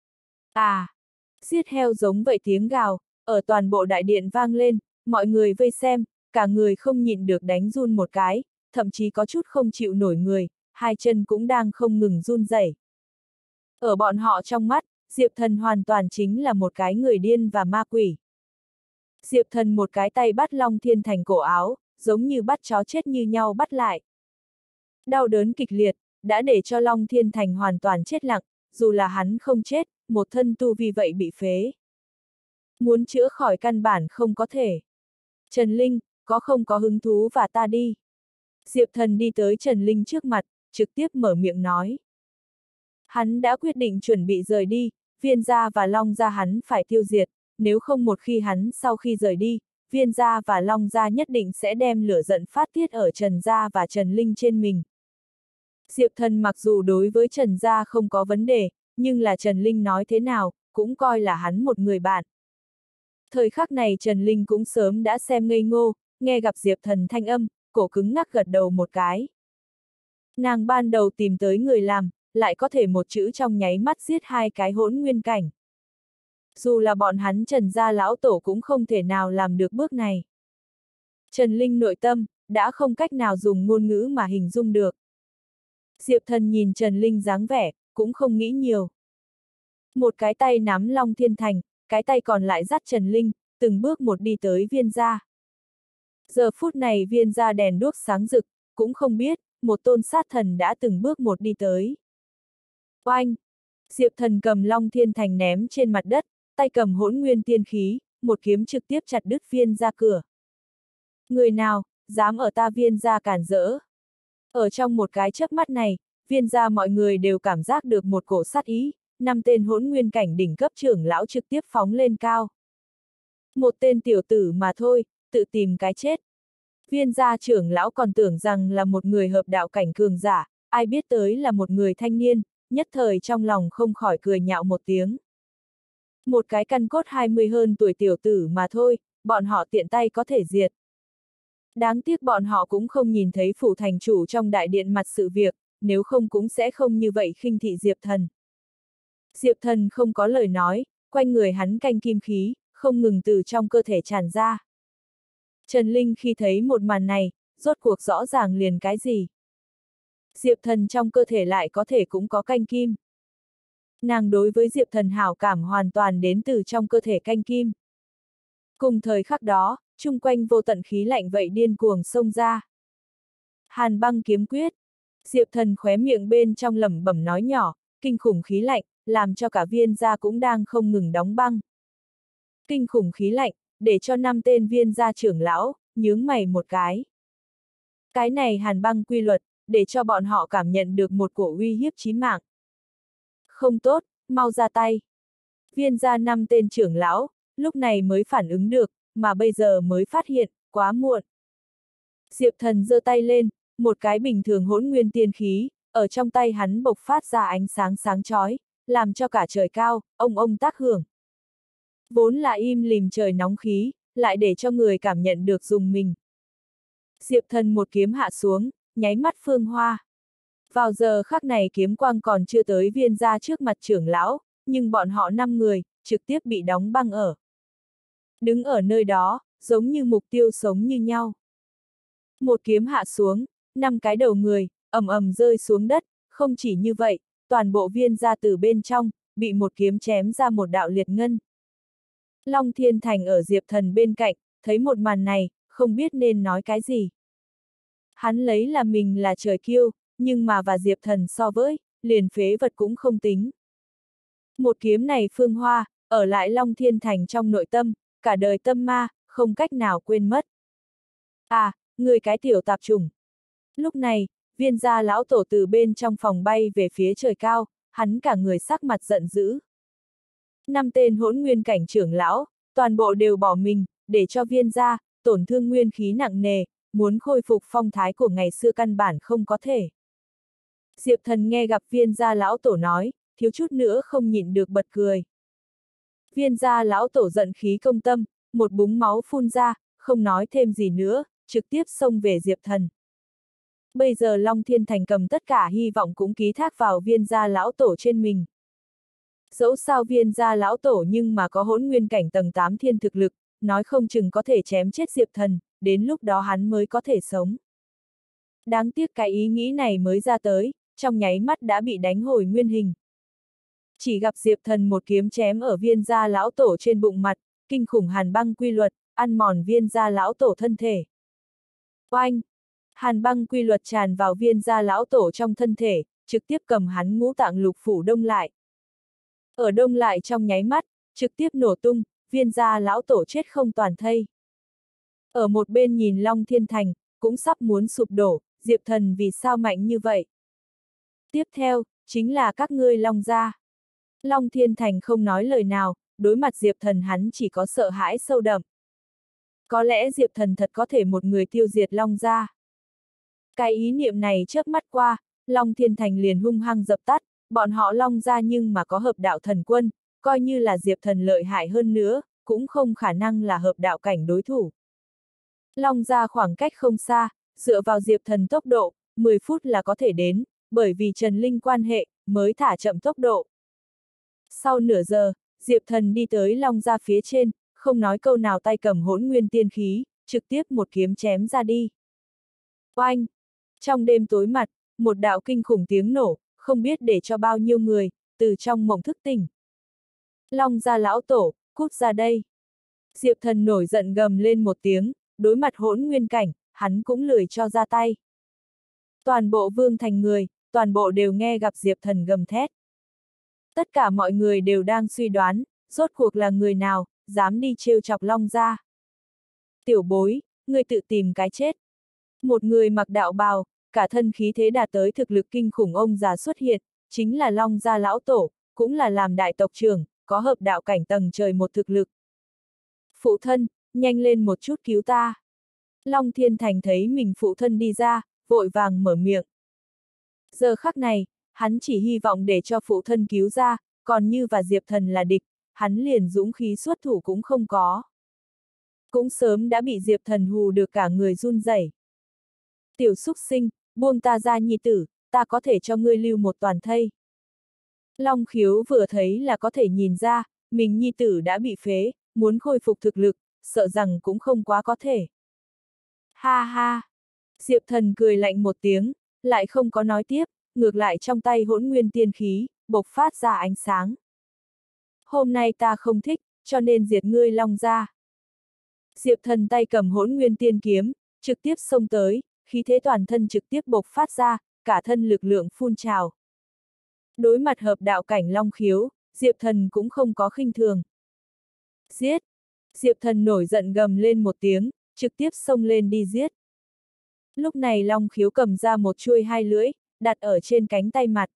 À! Giết heo giống vậy tiếng gào, ở toàn bộ đại điện vang lên, mọi người vây xem, cả người không nhịn được đánh run một cái, thậm chí có chút không chịu nổi người, hai chân cũng đang không ngừng run rẩy. Ở bọn họ trong mắt, Diệp Thần hoàn toàn chính là một cái người điên và ma quỷ. Diệp Thần một cái tay bắt Long Thiên Thành cổ áo, giống như bắt chó chết như nhau bắt lại. Đau đớn kịch liệt, đã để cho Long Thiên Thành hoàn toàn chết lặng, dù là hắn không chết, một thân tu vi vậy bị phế. Muốn chữa khỏi căn bản không có thể. Trần Linh, không có hứng thú và ta đi. Diệp Thần đi tới Trần Linh trước mặt, trực tiếp mở miệng nói. Hắn đã quyết định chuẩn bị rời đi, Viên gia và Long gia hắn phải tiêu diệt, nếu không một khi hắn sau khi rời đi, Viên gia và Long gia nhất định sẽ đem lửa giận phát tiết ở Trần gia và Trần Linh trên mình. Diệp Thần mặc dù đối với Trần gia không có vấn đề, nhưng là Trần Linh nói thế nào, cũng coi là hắn một người bạn. Thời khắc này Trần Linh cũng sớm đã xem ngây ngô, nghe gặp Diệp Thần thanh âm, cổ cứng ngắc gật đầu một cái. Nàng ban đầu tìm tới người làm, lại có thể một chữ trong nháy mắt giết hai cái hỗn nguyên cảnh. Dù là bọn hắn Trần gia lão tổ cũng không thể nào làm được bước này. Trần Linh nội tâm, đã không cách nào dùng ngôn ngữ mà hình dung được. Diệp Thần nhìn Trần Linh dáng vẻ, cũng không nghĩ nhiều. Một cái tay nắm Long Thiên Thành, cái tay còn lại dắt Trần Linh, từng bước một đi tới Viên gia. Giờ phút này Viên gia đèn đuốc sáng rực, cũng không biết, một tôn sát thần đã từng bước một đi tới. Oanh! Diệp Thần cầm Long Thiên Thành ném trên mặt đất, tay cầm hỗn nguyên tiên khí, một kiếm trực tiếp chặt đứt Viên gia cửa. Người nào, dám ở ta Viên gia cản rỡ? Ở trong một cái chớp mắt này, Viên gia mọi người đều cảm giác được một cổ sát ý, 5 tên hỗn nguyên cảnh đỉnh cấp trưởng lão trực tiếp phóng lên cao. Một tên tiểu tử mà thôi, tự tìm cái chết. Viên gia trưởng lão còn tưởng rằng là một người hợp đạo cảnh cường giả, ai biết tới là một người thanh niên, nhất thời trong lòng không khỏi cười nhạo một tiếng. Một cái căn cốt 20 hơn tuổi tiểu tử mà thôi, bọn họ tiện tay có thể diệt. Đáng tiếc bọn họ cũng không nhìn thấy phủ thành chủ trong đại điện mặt sự việc, nếu không cũng sẽ không như vậy khinh thị Diệp Thần. Diệp Thần không có lời nói, quanh người hắn canh kim khí, không ngừng từ trong cơ thể tràn ra. Trần Linh khi thấy một màn này, rốt cuộc rõ ràng liền cái gì? Diệp Thần trong cơ thể lại có thể cũng có canh kim. Nàng đối với Diệp Thần hảo cảm hoàn toàn đến từ trong cơ thể canh kim. Cùng thời khắc đó, chung quanh vô tận khí lạnh vậy điên cuồng xông ra. Hàn băng kiếm quyết. Diệp Thần khóe miệng bên trong lẩm bẩm nói nhỏ, kinh khủng khí lạnh, làm cho cả viên gia cũng đang không ngừng đóng băng. Kinh khủng khí lạnh, để cho 5 tên viên gia trưởng lão, nhướng mày một cái. Cái này hàn băng quy luật, để cho bọn họ cảm nhận được một cổ uy hiếp chí mạng. Không tốt, mau ra tay. Viên gia 5 tên trưởng lão, lúc này mới phản ứng được, mà bây giờ mới phát hiện, quá muộn. Diệp Thần giơ tay lên, một cái bình thường hỗn nguyên tiên khí, ở trong tay hắn bộc phát ra ánh sáng sáng chói, làm cho cả trời cao, ông tác hưởng. Vốn là im lìm trời nóng khí, lại để cho người cảm nhận được rùng mình. Diệp Thần một kiếm hạ xuống, nháy mắt phương hoa. Vào giờ khắc này kiếm quang còn chưa tới viên gia trước mặt trưởng lão, nhưng bọn họ 5 người, trực tiếp bị đóng băng ở. Đứng ở nơi đó, giống như mục tiêu sống như nhau. Một kiếm hạ xuống, 5 cái đầu người, ầm ầm rơi xuống đất, không chỉ như vậy, toàn bộ viên gia từ bên trong, bị một kiếm chém ra một đạo liệt ngân. Long Thiên Thành ở Diệp Thần bên cạnh, thấy một màn này, không biết nên nói cái gì. Hắn lấy là mình là trời kiêu, nhưng mà và Diệp Thần so với, liền phế vật cũng không tính. Một kiếm này phương hoa, ở lại Long Thiên Thành trong nội tâm, cả đời tâm ma, không cách nào quên mất. À, người cái tiểu tạp chủng. Lúc này, viên gia lão tổ từ bên trong phòng bay về phía trời cao, hắn cả người sắc mặt giận dữ. 5 tên hỗn nguyên cảnh trưởng lão, toàn bộ đều bỏ mình, để cho viên gia, tổn thương nguyên khí nặng nề, muốn khôi phục phong thái của ngày xưa căn bản không có thể. Diệp Thần nghe gặp viên gia lão tổ nói, thiếu chút nữa không nhịn được bật cười. Viên gia lão tổ giận khí công tâm, một búng máu phun ra, không nói thêm gì nữa, trực tiếp xông về Diệp Thần. Bây giờ Long Thiên Thành cầm tất cả hy vọng cũng ký thác vào viên gia lão tổ trên mình. Dẫu sao viên gia lão tổ nhưng mà có hỗn nguyên cảnh tầng 8 thiên thực lực, nói không chừng có thể chém chết Diệp Thần, đến lúc đó hắn mới có thể sống. Đáng tiếc cái ý nghĩ này mới ra tới, trong nháy mắt đã bị đánh hồi nguyên hình. Chỉ gặp Diệp Thần một kiếm chém ở viên gia lão tổ trên bụng mặt, kinh khủng hàn băng quy luật, ăn mòn viên gia lão tổ thân thể. Oanh! Hàn băng quy luật tràn vào viên gia lão tổ trong thân thể, trực tiếp cầm hắn ngũ tạng lục phủ đông lại. Ở đông lại trong nháy mắt, trực tiếp nổ tung, viên gia lão tổ chết không toàn thây. Ở một bên nhìn Long Thiên Thành, cũng sắp muốn sụp đổ, Diệp Thần vì sao mạnh như vậy? Tiếp theo, chính là các ngươi Long gia. Long Thiên Thành không nói lời nào, đối mặt Diệp Thần hắn chỉ có sợ hãi sâu đậm. Có lẽ Diệp Thần thật có thể một người tiêu diệt Long gia. Cái ý niệm này chớp mắt qua, Long Thiên Thành liền hung hăng dập tắt, bọn họ Long gia nhưng mà có hợp đạo thần quân, coi như là Diệp Thần lợi hại hơn nữa, cũng không khả năng là hợp đạo cảnh đối thủ. Long gia khoảng cách không xa, dựa vào Diệp Thần tốc độ, 10 phút là có thể đến, bởi vì Trần Linh quan hệ, mới thả chậm tốc độ. Sau nửa giờ, Diệp Thần đi tới Long gia phía trên, không nói câu nào tay cầm hỗn nguyên tiên khí, trực tiếp một kiếm chém ra đi. Oanh! Trong đêm tối mặt, một đạo kinh khủng tiếng nổ, không biết để cho bao nhiêu người, từ trong mộng thức tỉnh. Long gia lão tổ, cút ra đây! Diệp Thần nổi giận gầm lên một tiếng, đối mặt hỗn nguyên cảnh, hắn cũng lười cho ra tay. Toàn bộ vương thành người, toàn bộ đều nghe gặp Diệp Thần gầm thét. Tất cả mọi người đều đang suy đoán, rốt cuộc là người nào, dám đi trêu chọc Long gia. Tiểu bối, người tự tìm cái chết. Một người mặc đạo bào, cả thân khí thế đạt tới thực lực kinh khủng ông già xuất hiện, chính là Long gia lão tổ, cũng là làm đại tộc trưởng, có hợp đạo cảnh tầng trời một thực lực. Phụ thân, nhanh lên một chút cứu ta. Long Thiên Thành thấy mình phụ thân đi ra, vội vàng mở miệng. Giờ khắc này, hắn chỉ hy vọng để cho phụ thân cứu ra, còn như và Diệp Thần là địch, hắn liền dũng khí xuất thủ cũng không có. Cũng sớm đã bị Diệp Thần hù được cả người run rẩy. Tiểu súc sinh, buông ta ra nhi tử, ta có thể cho ngươi lưu một toàn thây. Long Khiếu vừa thấy là có thể nhìn ra, mình nhi tử đã bị phế, muốn khôi phục thực lực, sợ rằng cũng không quá có thể. Ha ha! Diệp Thần cười lạnh một tiếng, lại không có nói tiếp, ngược lại trong tay hỗn nguyên tiên khí, bộc phát ra ánh sáng. Hôm nay ta không thích, cho nên diệt ngươi Long gia. Diệp Thần tay cầm hỗn nguyên tiên kiếm, trực tiếp xông tới, khí thế toàn thân trực tiếp bộc phát ra, cả thân lực lượng phun trào. Đối mặt hợp đạo cảnh Long Khiếu, Diệp Thần cũng không có khinh thường. Giết! Diệp Thần nổi giận gầm lên một tiếng, trực tiếp xông lên đi giết. Lúc này Long Khiếu cầm ra một chuôi hai lưỡi, đặt ở trên cánh tay mặt.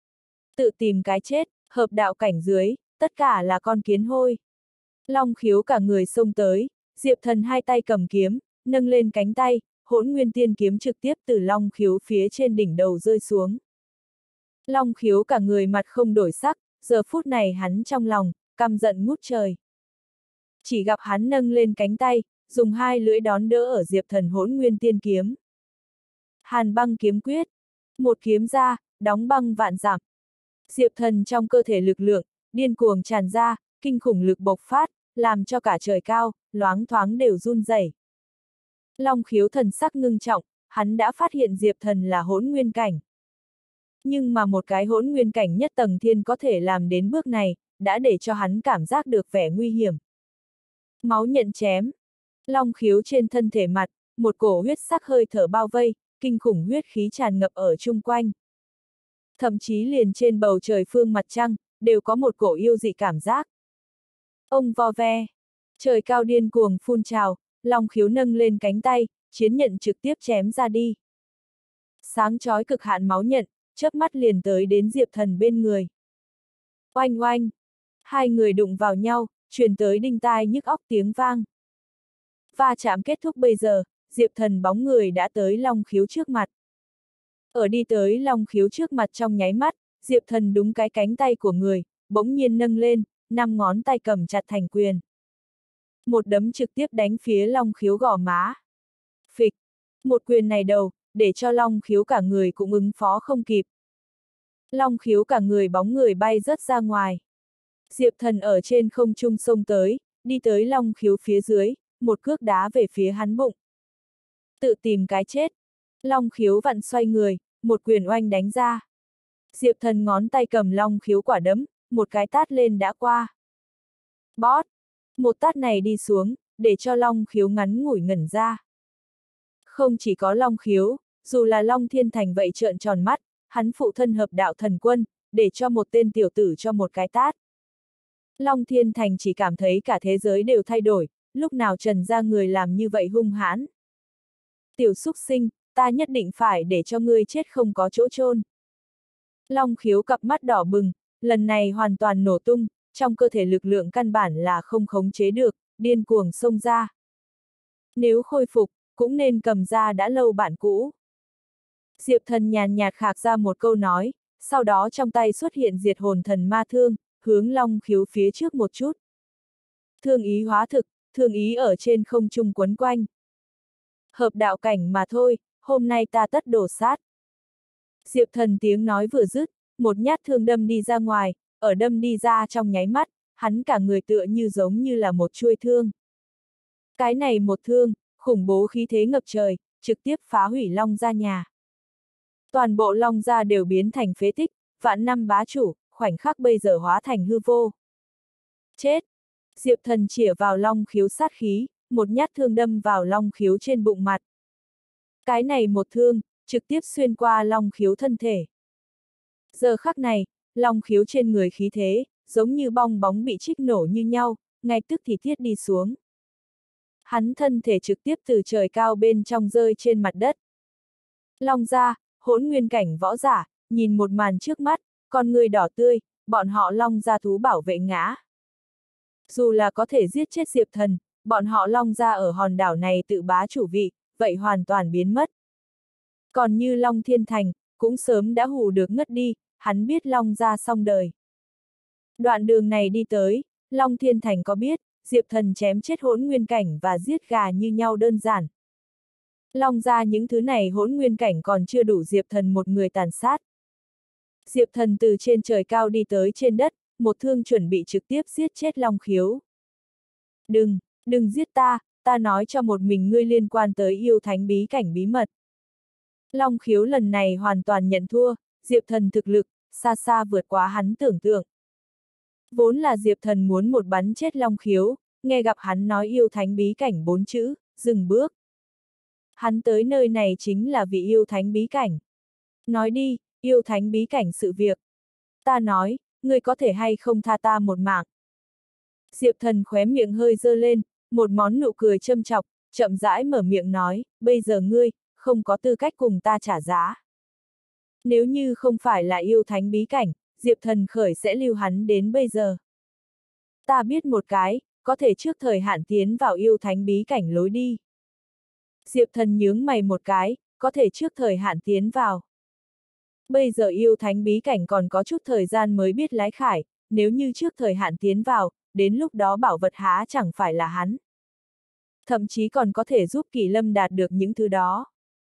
Tự tìm cái chết, hợp đạo cảnh dưới, tất cả là con kiến hôi. Long Khiếu cả người xông tới, Diệp Thần hai tay cầm kiếm, nâng lên cánh tay, hỗn nguyên tiên kiếm trực tiếp từ Long Khiếu phía trên đỉnh đầu rơi xuống. Long Khiếu cả người mặt không đổi sắc, giờ phút này hắn trong lòng, căm giận ngút trời. Chỉ gặp hắn nâng lên cánh tay, dùng hai lưỡi đón đỡ ở Diệp Thần hỗn nguyên tiên kiếm. Hàn băng kiếm quyết. Một kiếm ra, đóng băng vạn dặm. Diệp Thần trong cơ thể lực lượng, điên cuồng tràn ra, kinh khủng lực bộc phát, làm cho cả trời cao, loáng thoáng đều run rẩy. Long Khiếu thần sắc ngưng trọng, hắn đã phát hiện Diệp Thần là hỗn nguyên cảnh. Nhưng mà một cái hỗn nguyên cảnh nhất tầng thiên có thể làm đến bước này, đã để cho hắn cảm giác được vẻ nguy hiểm. Máu nhận chém. Long Khiếu trên thân thể mặt, một cổ huyết sắc hơi thở bao vây, kinh khủng huyết khí tràn ngập ở chung quanh. Thậm chí liền trên bầu trời phương mặt trăng, đều có một cổ yêu dị cảm giác. Ông vo ve. Trời cao điên cuồng phun trào, Long Khiếu nâng lên cánh tay, chiến nhận trực tiếp chém ra đi. Sáng chói cực hạn máu nhận, chớp mắt liền tới đến Diệp Thần bên người. Oanh oanh! Hai người đụng vào nhau, truyền tới đinh tai nhức óc tiếng vang. Va chạm kết thúc bây giờ, Diệp Thần bóng người đã tới Long Khiếu trước mặt. Ở đi tới Long Khiếu trước mặt trong nháy mắt, Diệp Thần đúng cái cánh tay của người, bỗng nhiên nâng lên, 5 ngón tay cầm chặt thành quyền. Một đấm trực tiếp đánh phía Long Khiếu gò má. Phịch! Một quyền này đầu, để cho Long Khiếu cả người cũng ứng phó không kịp. Long Khiếu cả người bóng người bay rớt ra ngoài. Diệp Thần ở trên không trung xông tới, đi tới Long Khiếu phía dưới, một cước đá về phía hắn bụng. Tự tìm cái chết. Long Khiếu vặn xoay người, một quyền oanh đánh ra. Diệp Thần ngón tay cầm Long Khiếu quả đấm, một cái tát lên đã qua. Bót! Một tát này đi xuống, để cho Long Khiếu ngắn ngủi ngẩn ra. Không chỉ có Long Khiếu, dù là Long Thiên Thành vậy trợn tròn mắt, hắn phụ thân hợp đạo thần quân, để cho một tên tiểu tử cho một cái tát. Long Thiên Thành chỉ cảm thấy cả thế giới đều thay đổi, lúc nào Trần ra người làm như vậy hung hãn. Tiểu súc sinh, ta nhất định phải để cho ngươi chết không có chỗ chôn. Long Khiếu cặp mắt đỏ bừng, lần này hoàn toàn nổ tung, trong cơ thể lực lượng căn bản là không khống chế được, điên cuồng xông ra. Nếu khôi phục, cũng nên cầm ra đã lâu bản cũ. Diệp Thần nhàn nhạt khạc ra một câu nói, sau đó trong tay xuất hiện diệt hồn thần ma thương, hướng Long Khiếu phía trước một chút. Thương ý hóa thực, thương ý ở trên không trung quấn quanh. Hợp đạo cảnh mà thôi, hôm nay ta tất đổ sát. Diệp Thần tiếng nói vừa dứt, một nhát thương đâm đi ra ngoài, ở đâm đi ra trong nháy mắt, hắn cả người tựa như giống như là một chuôi thương. Cái này một thương, khủng bố khí thế ngập trời, trực tiếp phá hủy Long gia nhà. Toàn bộ Long gia đều biến thành phế tích, vạn năm bá chủ, khoảnh khắc bây giờ hóa thành hư vô. Chết! Diệp Thần chĩa vào Long Khiếu sát khí, một nhát thương đâm vào Long Khiếu trên bụng mặt. Cái này một thương, trực tiếp xuyên qua Long Khiếu thân thể. Giờ khắc này, Long Khiếu trên người khí thế, giống như bong bóng bị trích nổ như nhau, ngay tức thì thiết đi xuống. Hắn thân thể trực tiếp từ trời cao bên trong rơi trên mặt đất. Long gia, hỗn nguyên cảnh võ giả, nhìn một màn trước mắt, con người đỏ tươi, bọn họ Long gia thú bảo vệ ngã. Dù là có thể giết chết Diệp Thần, bọn họ Long gia ở hòn đảo này tự bá chủ vị, vậy hoàn toàn biến mất. Còn như Long Thiên Thành, cũng sớm đã hù được ngất đi, hắn biết Long gia xong đời. Đoạn đường này đi tới, Long Thiên Thành có biết, Diệp Thần chém chết hỗn nguyên cảnh và giết gà như nhau đơn giản. Long gia những thứ này hỗn nguyên cảnh còn chưa đủ Diệp Thần một người tàn sát. Diệp Thần từ trên trời cao đi tới trên đất, một thương chuẩn bị trực tiếp giết chết Long Khiếu. Đừng giết ta nói cho một mình ngươi liên quan tới yêu thánh bí cảnh bí mật. Long Khiếu lần này hoàn toàn nhận thua, Diệp Thần thực lực, xa xa vượt quá hắn tưởng tượng. Vốn là Diệp Thần muốn một bắn chết Long Khiếu, nghe gặp hắn nói yêu thánh bí cảnh 4 chữ, dừng bước. Hắn tới nơi này chính là vì yêu thánh bí cảnh. Nói đi, yêu thánh bí cảnh sự việc. Ta nói, ngươi có thể hay không tha ta một mạng. Diệp Thần khóe miệng hơi dơ lên, một món nụ cười châm chọc, chậm rãi mở miệng nói, bây giờ ngươi, không có tư cách cùng ta trả giá. Nếu như không phải là yêu thánh bí cảnh, Diệp Thần khởi sẽ lưu hắn đến bây giờ. Ta biết một cái, có thể trước thời hạn tiến vào yêu thánh bí cảnh lối đi. Diệp Thần nhướng mày một cái, có thể trước thời hạn tiến vào. Bây giờ yêu thánh bí cảnh còn có chút thời gian mới biết lái khải, nếu như trước thời hạn tiến vào, đến lúc đó bảo vật há chẳng phải là hắn. Thậm chí còn có thể giúp Kỳ Lâm đạt được những thứ đó.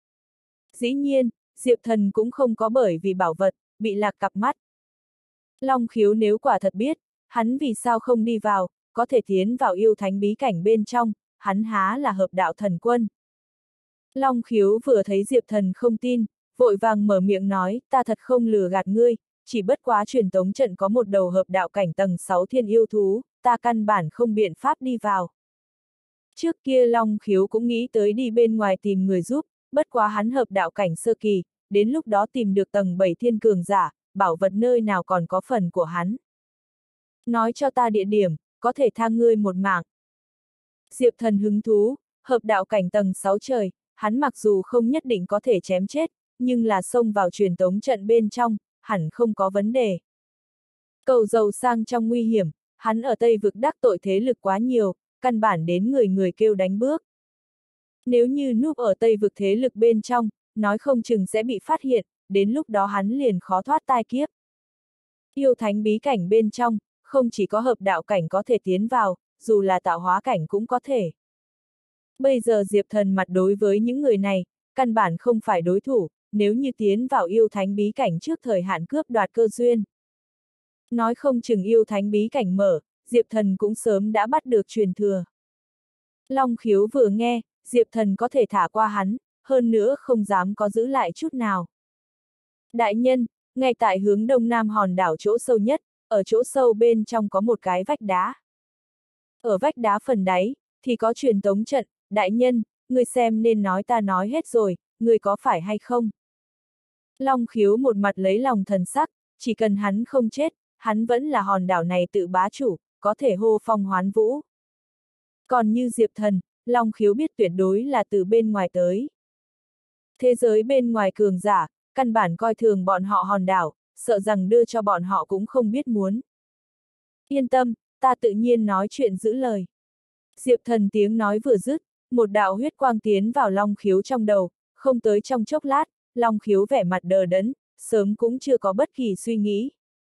Dĩ nhiên, Diệp Thần cũng không có bởi vì bảo vật, bị lạc cặp mắt. Long Khiếu nếu quả thật biết, hắn vì sao không đi vào, có thể tiến vào yêu thánh bí cảnh bên trong, hắn há là hợp đạo thần quân. Long Khiếu vừa thấy Diệp Thần không tin, vội vàng mở miệng nói, ta thật không lừa gạt ngươi, chỉ bất quá truyền tống trận có một đầu hợp đạo cảnh tầng 6 thiên yêu thú, ta căn bản không biện pháp đi vào. Trước kia Long Khiếu cũng nghĩ tới đi bên ngoài tìm người giúp, bất quá hắn hợp đạo cảnh sơ kỳ, đến lúc đó tìm được tầng 7 thiên cường giả, bảo vật nơi nào còn có phần của hắn. Nói cho ta địa điểm, có thể tha ngươi một mạng. Diệp Thần hứng thú, hợp đạo cảnh tầng 6 trời, hắn mặc dù không nhất định có thể chém chết, nhưng là xông vào truyền tống trận bên trong, hẳn không có vấn đề. Cầu giàu sang trong nguy hiểm, hắn ở Tây Vực đắc tội thế lực quá nhiều, căn bản đến người kêu đánh bước. Nếu như núp ở Tây Vực thế lực bên trong, nói không chừng sẽ bị phát hiện, đến lúc đó hắn liền khó thoát tai kiếp. Yêu thánh bí cảnh bên trong, không chỉ có hợp đạo cảnh có thể tiến vào, dù là tạo hóa cảnh cũng có thể. Bây giờ Diệp Thần mặt đối với những người này, căn bản không phải đối thủ, nếu như tiến vào yêu thánh bí cảnh trước thời hạn cướp đoạt cơ duyên. Nói không chừng yêu thánh bí cảnh mở, Diệp Thần cũng sớm đã bắt được truyền thừa. Long Khiếu vừa nghe, Diệp Thần có thể thả qua hắn, hơn nữa không dám có giữ lại chút nào. Đại nhân, ngay tại hướng đông nam hòn đảo chỗ sâu nhất, ở chỗ sâu bên trong có một cái vách đá. Ở vách đá phần đáy, thì có truyền tống trận, đại nhân, người xem nên nói ta nói hết rồi, người có phải hay không? Long Khiếu một mặt lấy lòng thần sắc, chỉ cần hắn không chết, hắn vẫn là hòn đảo này tự bá chủ, có thể hô phong hoán vũ. Còn như Diệp Thần, Long Khiếu biết tuyệt đối là từ bên ngoài tới. Thế giới bên ngoài cường giả, căn bản coi thường bọn họ hòn đảo, sợ rằng đưa cho bọn họ cũng không biết muốn. Yên tâm, ta tự nhiên nói chuyện giữ lời. Diệp Thần tiếng nói vừa dứt, một đạo huyết quang tiến vào Long Khiếu trong đầu, không tới trong chốc lát, Long Khiếu vẻ mặt đờ đẫn, sớm cũng chưa có bất kỳ suy nghĩ.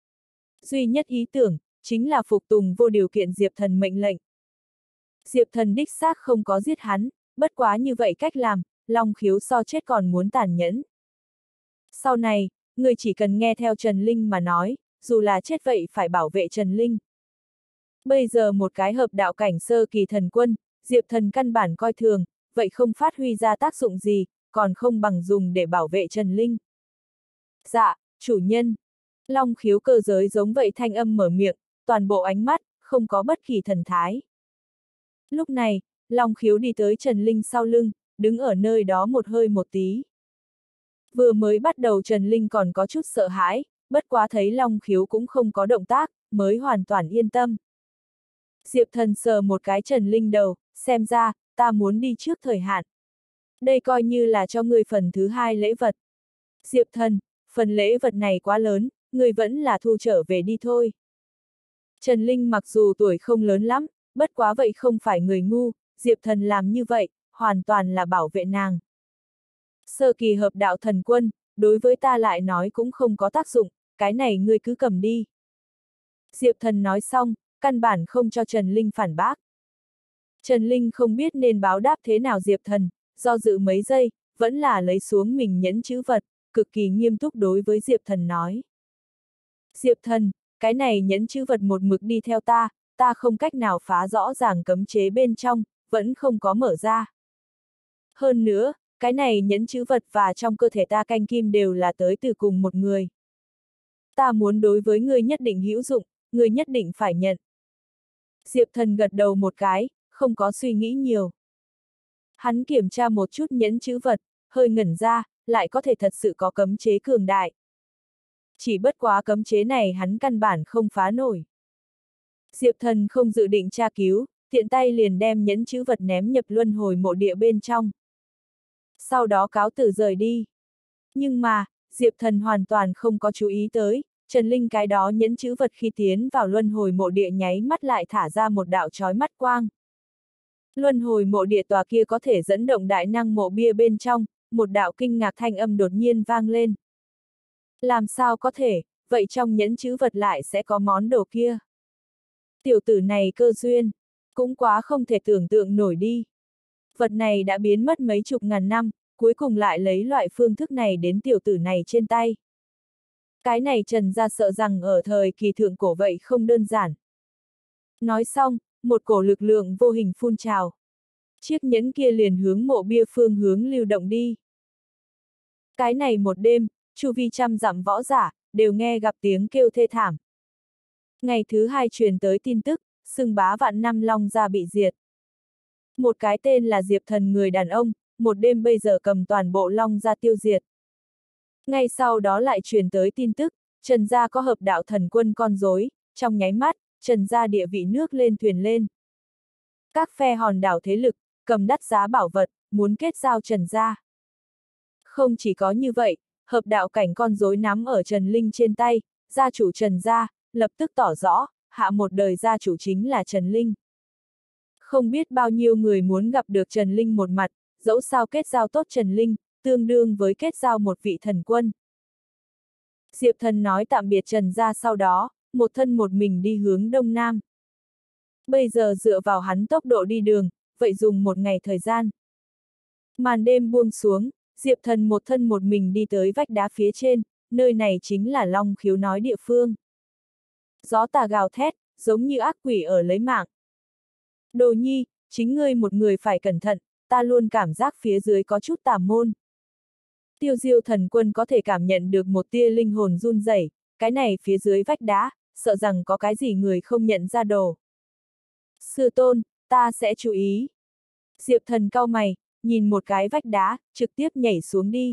Duy nhất ý tưởng, chính là phục tùng vô điều kiện Diệp Thần mệnh lệnh. Diệp Thần đích xác không có giết hắn, bất quá như vậy cách làm, Long Khiếu so chết còn muốn tàn nhẫn. Sau này, người chỉ cần nghe theo Trần Linh mà nói, dù là chết vậy phải bảo vệ Trần Linh. Bây giờ một cái hợp đạo cảnh sơ kỳ thần quân, Diệp Thần căn bản coi thường, vậy không phát huy ra tác dụng gì, còn không bằng dùng để bảo vệ Trần Linh. Dạ, chủ nhân. Long Khiếu cơ giới giống vậy thanh âm mở miệng, toàn bộ ánh mắt, không có bất kỳ thần thái. Lúc này, Long Khiếu đi tới Trần Linh sau lưng, đứng ở nơi đó một hơi một tí. Vừa mới bắt đầu Trần Linh còn có chút sợ hãi, bất quá thấy Long Khiếu cũng không có động tác, mới hoàn toàn yên tâm. Diệp Thần sờ một cái Trần Linh đầu, xem ra, ta muốn đi trước thời hạn. Đây coi như là cho ngươi phần thứ 2 lễ vật. Diệp Thần, phần lễ vật này quá lớn, ngươi vẫn là thu trở về đi thôi. Trần Linh mặc dù tuổi không lớn lắm, bất quá vậy không phải người ngu, Diệp Thần làm như vậy, hoàn toàn là bảo vệ nàng. Sơ kỳ hợp đạo thần quân, đối với ta lại nói cũng không có tác dụng, cái này ngươi cứ cầm đi. Diệp Thần nói xong, căn bản không cho Trần Linh phản bác. Trần Linh không biết nên báo đáp thế nào Diệp Thần, do dự mấy giây, vẫn là lấy xuống mình nhẫn chữ vật, cực kỳ nghiêm túc đối với Diệp Thần nói. Diệp Thần, cái này nhẫn chữ vật một mực đi theo ta, ta không cách nào phá rõ ràng cấm chế bên trong, vẫn không có mở ra. Hơn nữa, cái này nhẫn chữ vật và trong cơ thể ta canh kim đều là tới từ cùng một người. Ta muốn đối với ngươi nhất định hữu dụng, ngươi nhất định phải nhận. Diệp Thần gật đầu một cái, không có suy nghĩ nhiều. Hắn kiểm tra một chút nhẫn chữ vật, hơi ngẩn ra, lại có thể thật sự có cấm chế cường đại. Chỉ bất quá cấm chế này hắn căn bản không phá nổi. Diệp Thần không dự định tra cứu, tiện tay liền đem nhẫn chữ vật ném nhập luân hồi mộ địa bên trong. Sau đó cáo từ rời đi. Nhưng mà, Diệp Thần hoàn toàn không có chú ý tới, Trần Linh cái đó nhẫn chữ vật khi tiến vào luân hồi mộ địa nháy mắt lại thả ra một đạo chói mắt quang. Luân hồi mộ địa tòa kia có thể dẫn động đại năng mộ bia bên trong, một đạo kinh ngạc thanh âm đột nhiên vang lên. Làm sao có thể, vậy trong nhẫn chữ vật lại sẽ có món đồ kia? Tiểu tử này cơ duyên, cũng quá không thể tưởng tượng nổi đi. Vật này đã biến mất mấy chục ngàn năm, cuối cùng lại lấy loại phương thức này đến tiểu tử này trên tay. Cái này Trần gia sợ rằng ở thời kỳ thượng cổ vậy không đơn giản. Nói xong, một cổ lực lượng vô hình phun trào. Chiếc nhẫn kia liền hướng mộ bia phương hướng lưu động đi. Cái này một đêm, chu vi trăm dặm võ giả, đều nghe gặp tiếng kêu thê thảm. Ngày thứ hai truyền tới tin tức, xưng bá vạn năm Long gia bị diệt. Một cái tên là Diệp Thần người đàn ông, một đêm bây giờ cầm toàn bộ Long gia tiêu diệt. Ngay sau đó lại truyền tới tin tức, Trần gia có hợp đạo thần quân con rối, trong nháy mắt, Trần gia địa vị nước lên thuyền lên. Các phe hòn đảo thế lực, cầm đắt giá bảo vật, muốn kết giao Trần gia. Không chỉ có như vậy, hợp đạo cảnh con rối nắm ở Trần Linh trên tay, gia chủ Trần gia, lập tức tỏ rõ, hạ một đời gia chủ chính là Trần Linh. Không biết bao nhiêu người muốn gặp được Trần Linh một mặt, dẫu sao kết giao tốt Trần Linh, tương đương với kết giao một vị thần quân. Diệp Thần nói tạm biệt Trần gia sau đó, một thân một mình đi hướng đông nam. Bây giờ dựa vào hắn tốc độ đi đường, vậy dùng một ngày thời gian. Màn đêm buông xuống, Diệp Thần một thân một mình đi tới vách đá phía trên, nơi này chính là Long Khiếu nói địa phương. Gió tà gào thét, giống như ác quỷ ở lấy mạng. Đồ nhi, chính ngươi một người phải cẩn thận, ta luôn cảm giác phía dưới có chút tà môn. Tiêu Diêu thần quân có thể cảm nhận được một tia linh hồn run rẩy, cái này phía dưới vách đá, sợ rằng có cái gì người không nhận ra đồ. Sư tôn, ta sẽ chú ý. Diệp Thần cau mày, nhìn một cái vách đá, trực tiếp nhảy xuống đi.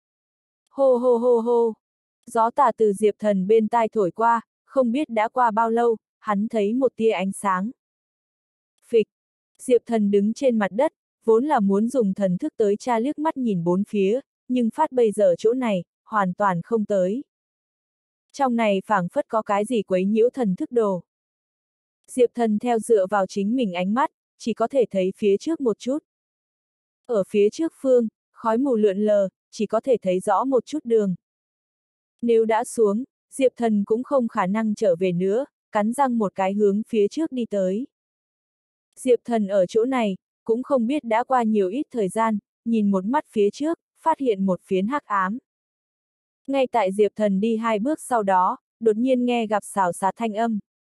Hô hô hô hô. Gió tà từ Diệp Thần bên tai thổi qua, không biết đã qua bao lâu, hắn thấy một tia ánh sáng. Phịch. Diệp Thần đứng trên mặt đất, vốn là muốn dùng thần thức tới tra liếc mắt nhìn bốn phía, nhưng phát bây giờ chỗ này, hoàn toàn không tới. Trong này phảng phất có cái gì quấy nhiễu thần thức đồ. Diệp Thần theo dựa vào chính mình ánh mắt, chỉ có thể thấy phía trước một chút. Ở phía trước phương, khói mù lượn lờ, chỉ có thể thấy rõ một chút đường. Nếu đã xuống, Diệp Thần cũng không khả năng trở về nữa, cắn răng một cái hướng phía trước đi tới. Diệp Thần ở chỗ này, cũng không biết đã qua nhiều ít thời gian, nhìn một mắt phía trước, phát hiện một phiến hắc ám. Ngay tại Diệp Thần đi hai bước sau đó, đột nhiên nghe gặp xào xạc thanh âm.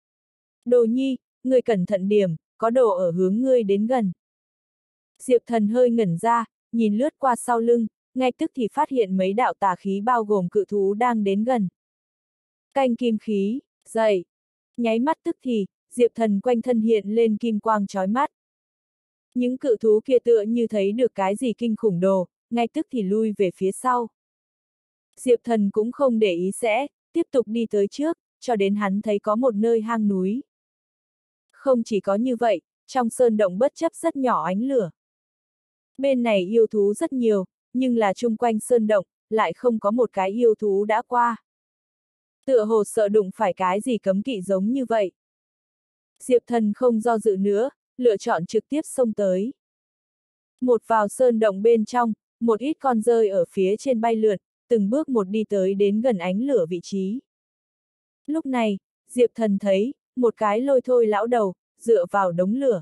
Đồ nhi, ngươi cẩn thận điểm, có đồ ở hướng ngươi đến gần. Diệp Thần hơi ngẩn ra, nhìn lướt qua sau lưng, ngay tức thì phát hiện mấy đạo tà khí bao gồm cự thú đang đến gần. Canh kim khí, dậy. Nháy mắt tức thì, Diệp Thần quanh thân hiện lên kim quang chói mắt. Những cự thú kia tựa như thấy được cái gì kinh khủng đồ, ngay tức thì lui về phía sau. Diệp Thần cũng không để ý sẽ, tiếp tục đi tới trước, cho đến hắn thấy có một nơi hang núi. Không chỉ có như vậy, trong sơn động bất chấp rất nhỏ ánh lửa. Bên này yêu thú rất nhiều, nhưng là chung quanh sơn động, lại không có một cái yêu thú đã qua. Tựa hồ sợ đụng phải cái gì cấm kỵ giống như vậy. Diệp Thần không do dự nữa, lựa chọn trực tiếp xông tới. Một vào sơn động bên trong, một ít con rơi ở phía trên bay lượn, từng bước một đi tới đến gần ánh lửa vị trí. Lúc này, Diệp Thần thấy, một cái lôi thôi lão đầu, dựa vào đống lửa.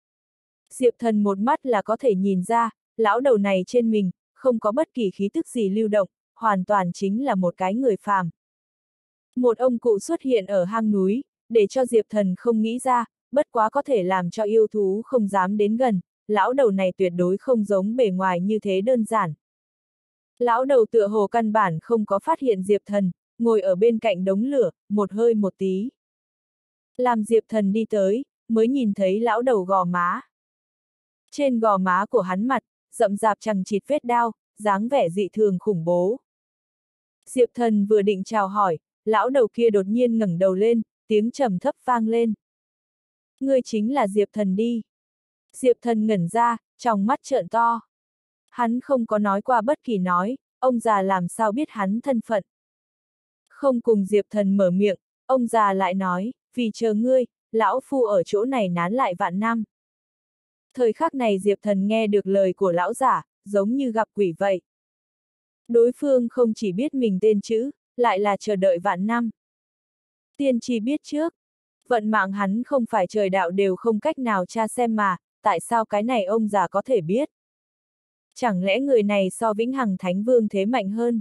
Diệp Thần một mắt là có thể nhìn ra, lão đầu này trên mình, không có bất kỳ khí tức gì lưu động, hoàn toàn chính là một cái người phàm. Một ông cụ xuất hiện ở hang núi, để cho Diệp Thần không nghĩ ra, bất quá có thể làm cho yêu thú không dám đến gần, lão đầu này tuyệt đối không giống bề ngoài như thế đơn giản. Lão đầu tựa hồ căn bản không có phát hiện Diệp Thần, ngồi ở bên cạnh đống lửa, một hơi một tí. Làm Diệp Thần đi tới, mới nhìn thấy lão đầu gò má. Trên gò má của hắn mặt, rậm rạp chằng chịt vết đao, dáng vẻ dị thường khủng bố. Diệp Thần vừa định chào hỏi, lão đầu kia đột nhiên ngẩng đầu lên, tiếng trầm thấp vang lên. Ngươi chính là Diệp Thần đi. Diệp Thần ngẩn ra, trong mắt trợn to. Hắn không có nói qua bất kỳ nói, ông già làm sao biết hắn thân phận. Không cùng Diệp Thần mở miệng, ông già lại nói, vì chờ ngươi, lão phu ở chỗ này nán lại vạn năm. Thời khắc này Diệp Thần nghe được lời của lão giả, giống như gặp quỷ vậy. Đối phương không chỉ biết mình tên chữ, lại là chờ đợi vạn năm. Tiên tri biết trước, vận mạng hắn không phải trời đạo đều không cách nào tra xem mà, tại sao cái này ông già có thể biết? Chẳng lẽ người này so Vĩnh Hằng Thánh Vương thế mạnh hơn?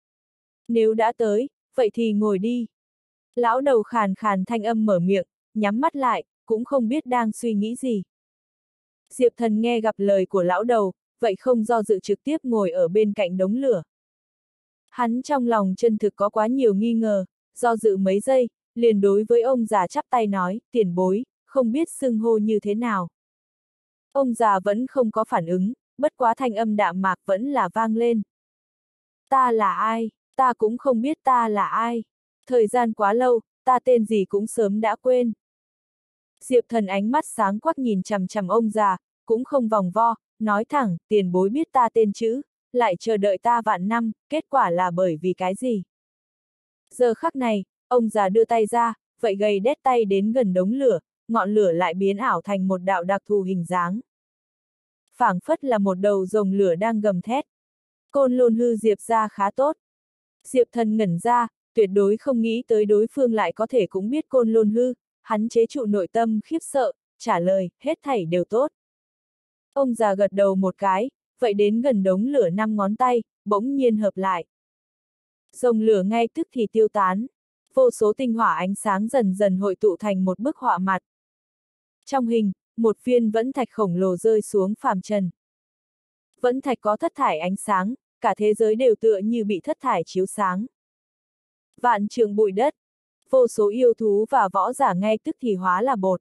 Nếu đã tới, vậy thì ngồi đi. Lão đầu khàn khàn thanh âm mở miệng, nhắm mắt lại, cũng không biết đang suy nghĩ gì. Diệp Thần nghe gặp lời của lão đầu, vậy không do dự trực tiếp ngồi ở bên cạnh đống lửa. Hắn trong lòng chân thực có quá nhiều nghi ngờ, do dự mấy giây, liền đối với ông già chắp tay nói, tiền bối, không biết xưng hô như thế nào. Ông già vẫn không có phản ứng, bất quá thanh âm đạm mạc vẫn là vang lên. Ta là ai? Ta cũng không biết ta là ai. Thời gian quá lâu, ta tên gì cũng sớm đã quên. Diệp Thần ánh mắt sáng quắc nhìn chằm chằm ông già, cũng không vòng vo, nói thẳng, tiền bối biết ta tên chữ, lại chờ đợi ta vạn năm, kết quả là bởi vì cái gì? Giờ khắc này, ông già đưa tay ra, vậy gầy đét tay đến gần đống lửa, ngọn lửa lại biến ảo thành một đạo đặc thù hình dáng. Phảng phất là một đầu rồng lửa đang gầm thét. Côn Lôn Hư Diệp ra khá tốt. Diệp Thần ngẩn ra, tuyệt đối không nghĩ tới đối phương lại có thể cũng biết Côn Lôn Hư, hắn chế trụ nội tâm khiếp sợ, trả lời, hết thảy đều tốt. Ông già gật đầu một cái, vậy đến gần đống lửa 5 ngón tay, bỗng nhiên hợp lại. Rồng lửa ngay tức thì tiêu tán, vô số tinh hỏa ánh sáng dần dần hội tụ thành một bức họa mặt. Trong hình, một viên vẫn thạch khổng lồ rơi xuống phàm trần. Vẫn thạch có thất thải ánh sáng, cả thế giới đều tựa như bị thất thải chiếu sáng. Vạn trượng bụi đất, vô số yêu thú và võ giả ngay tức thì hóa là bột.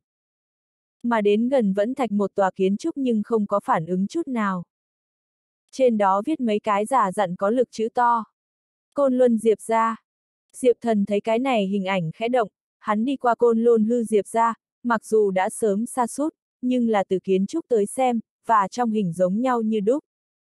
Mà đến gần vẫn thạch một tòa kiến trúc nhưng không có phản ứng chút nào. Trên đó viết mấy cái giả dặn có lực chữ to. Côn Luân Diệp gia. Diệp Thần thấy cái này hình ảnh khẽ động, hắn đi qua Côn Lôn Hư Diệp gia, mặc dù đã sớm sa sút, nhưng là từ kiến trúc tới xem, và trong hình giống nhau như đúc.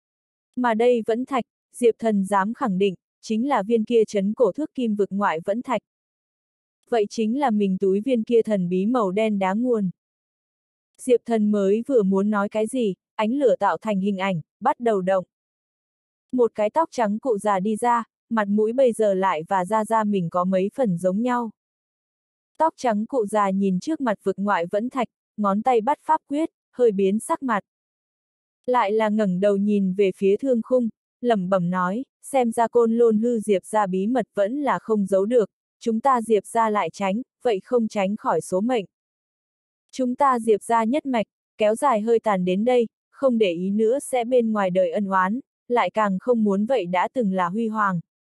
Mà đây vẫn thạch, Diệp Thần dám khẳng định, chính là viên kia trấn cổ thước kim vực ngoại vẫn thạch. Vậy chính là mình túi viên kia thần bí màu đen đá nguồn. Diệp Thần mới vừa muốn nói cái gì, ánh lửa tạo thành hình ảnh, bắt đầu động. Một cái tóc trắng cụ già đi ra, mặt mũi bây giờ lại và da mình có mấy phần giống nhau. Tóc trắng cụ già nhìn trước mặt vực ngoại vẫn thạch, ngón tay bắt pháp quyết, hơi biến sắc mặt. Lại là ngẩng đầu nhìn về phía thương khung, lẩm bẩm nói, xem ra Côn Lôn Hư Diệp gia bí mật vẫn là không giấu được, chúng ta Diệp gia lại tránh, vậy không tránh khỏi số mệnh. Chúng ta Diệp gia nhất mạch, kéo dài hơi tàn đến đây, không để ý nữa sẽ bên ngoài đời ân oán, lại càng không muốn vậy đã từng là huy hoàng.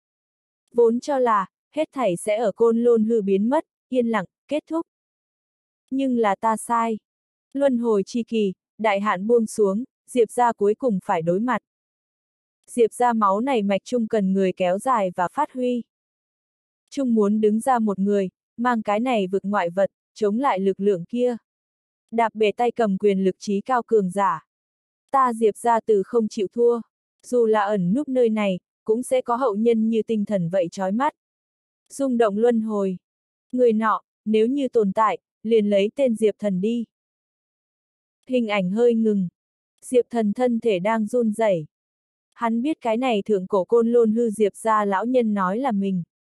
Vốn cho là, hết thảy sẽ ở Côn Lôn Hư biến mất, yên lặng, kết thúc. Nhưng là ta sai. Luân hồi chi kỳ, đại hạn buông xuống, Diệp gia cuối cùng phải đối mặt. Diệp gia máu này mạch chung cần người kéo dài và phát huy. Chung muốn đứng ra một người, mang cái này vực ngoại vật, chống lại lực lượng kia. Đạp bể tay cầm quyền lực trí cao cường giả. Ta Diệp gia từ không chịu thua, dù là ẩn núp nơi này, cũng sẽ có hậu nhân như tinh thần vậy chói mắt. Rung động luân hồi. Người nọ, nếu như tồn tại, liền lấy tên Diệp Thần đi. Hình ảnh hơi ngừng. Diệp Thần thân thể đang run rẩy. Hắn biết cái này thượng cổ Côn Lôn Hư Diệp gia lão nhân nói là mình.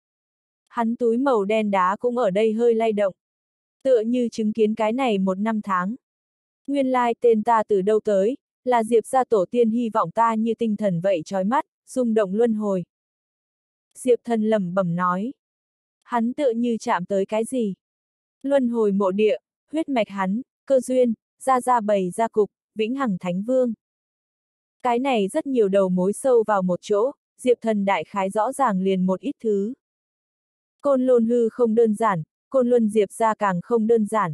Hắn túi màu đen đá cũng ở đây hơi lay động. Tựa như chứng kiến cái này 1 năm tháng. Nguyên lai tên ta từ đâu tới, là Diệp gia tổ tiên hy vọng ta như tinh thần vậy chói mắt, rung động luân hồi. Diệp Thần lẩm bẩm nói. Hắn tựa như chạm tới cái gì. Luân hồi mộ địa, huyết mạch hắn, cơ duyên, ra bày ra cục, vĩnh hằng thánh vương. Cái này rất nhiều đầu mối sâu vào một chỗ, Diệp Thần đại khái rõ ràng liền một ít thứ. Côn Lôn hư không đơn giản, Côn Luân Diệp gia càng không đơn giản.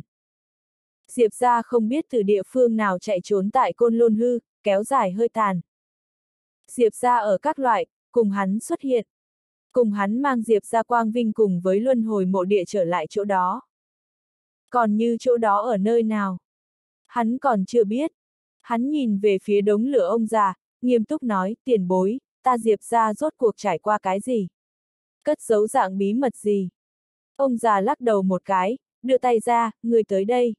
Diệp gia không biết từ địa phương nào chạy trốn tại Côn Lôn hư, kéo dài hơi tàn. Diệp gia ở các loại, cùng hắn xuất hiện. Cùng hắn mang Diệp gia quang vinh cùng với luân hồi mộ địa trở lại chỗ đó. Còn như chỗ đó ở nơi nào? Hắn còn chưa biết. Hắn nhìn về phía đống lửa ông già, nghiêm túc nói, tiền bối, ta Diệp gia rốt cuộc trải qua cái gì? Cất giấu dạng bí mật gì? Ông già lắc đầu một cái, đưa tay ra, người tới đây.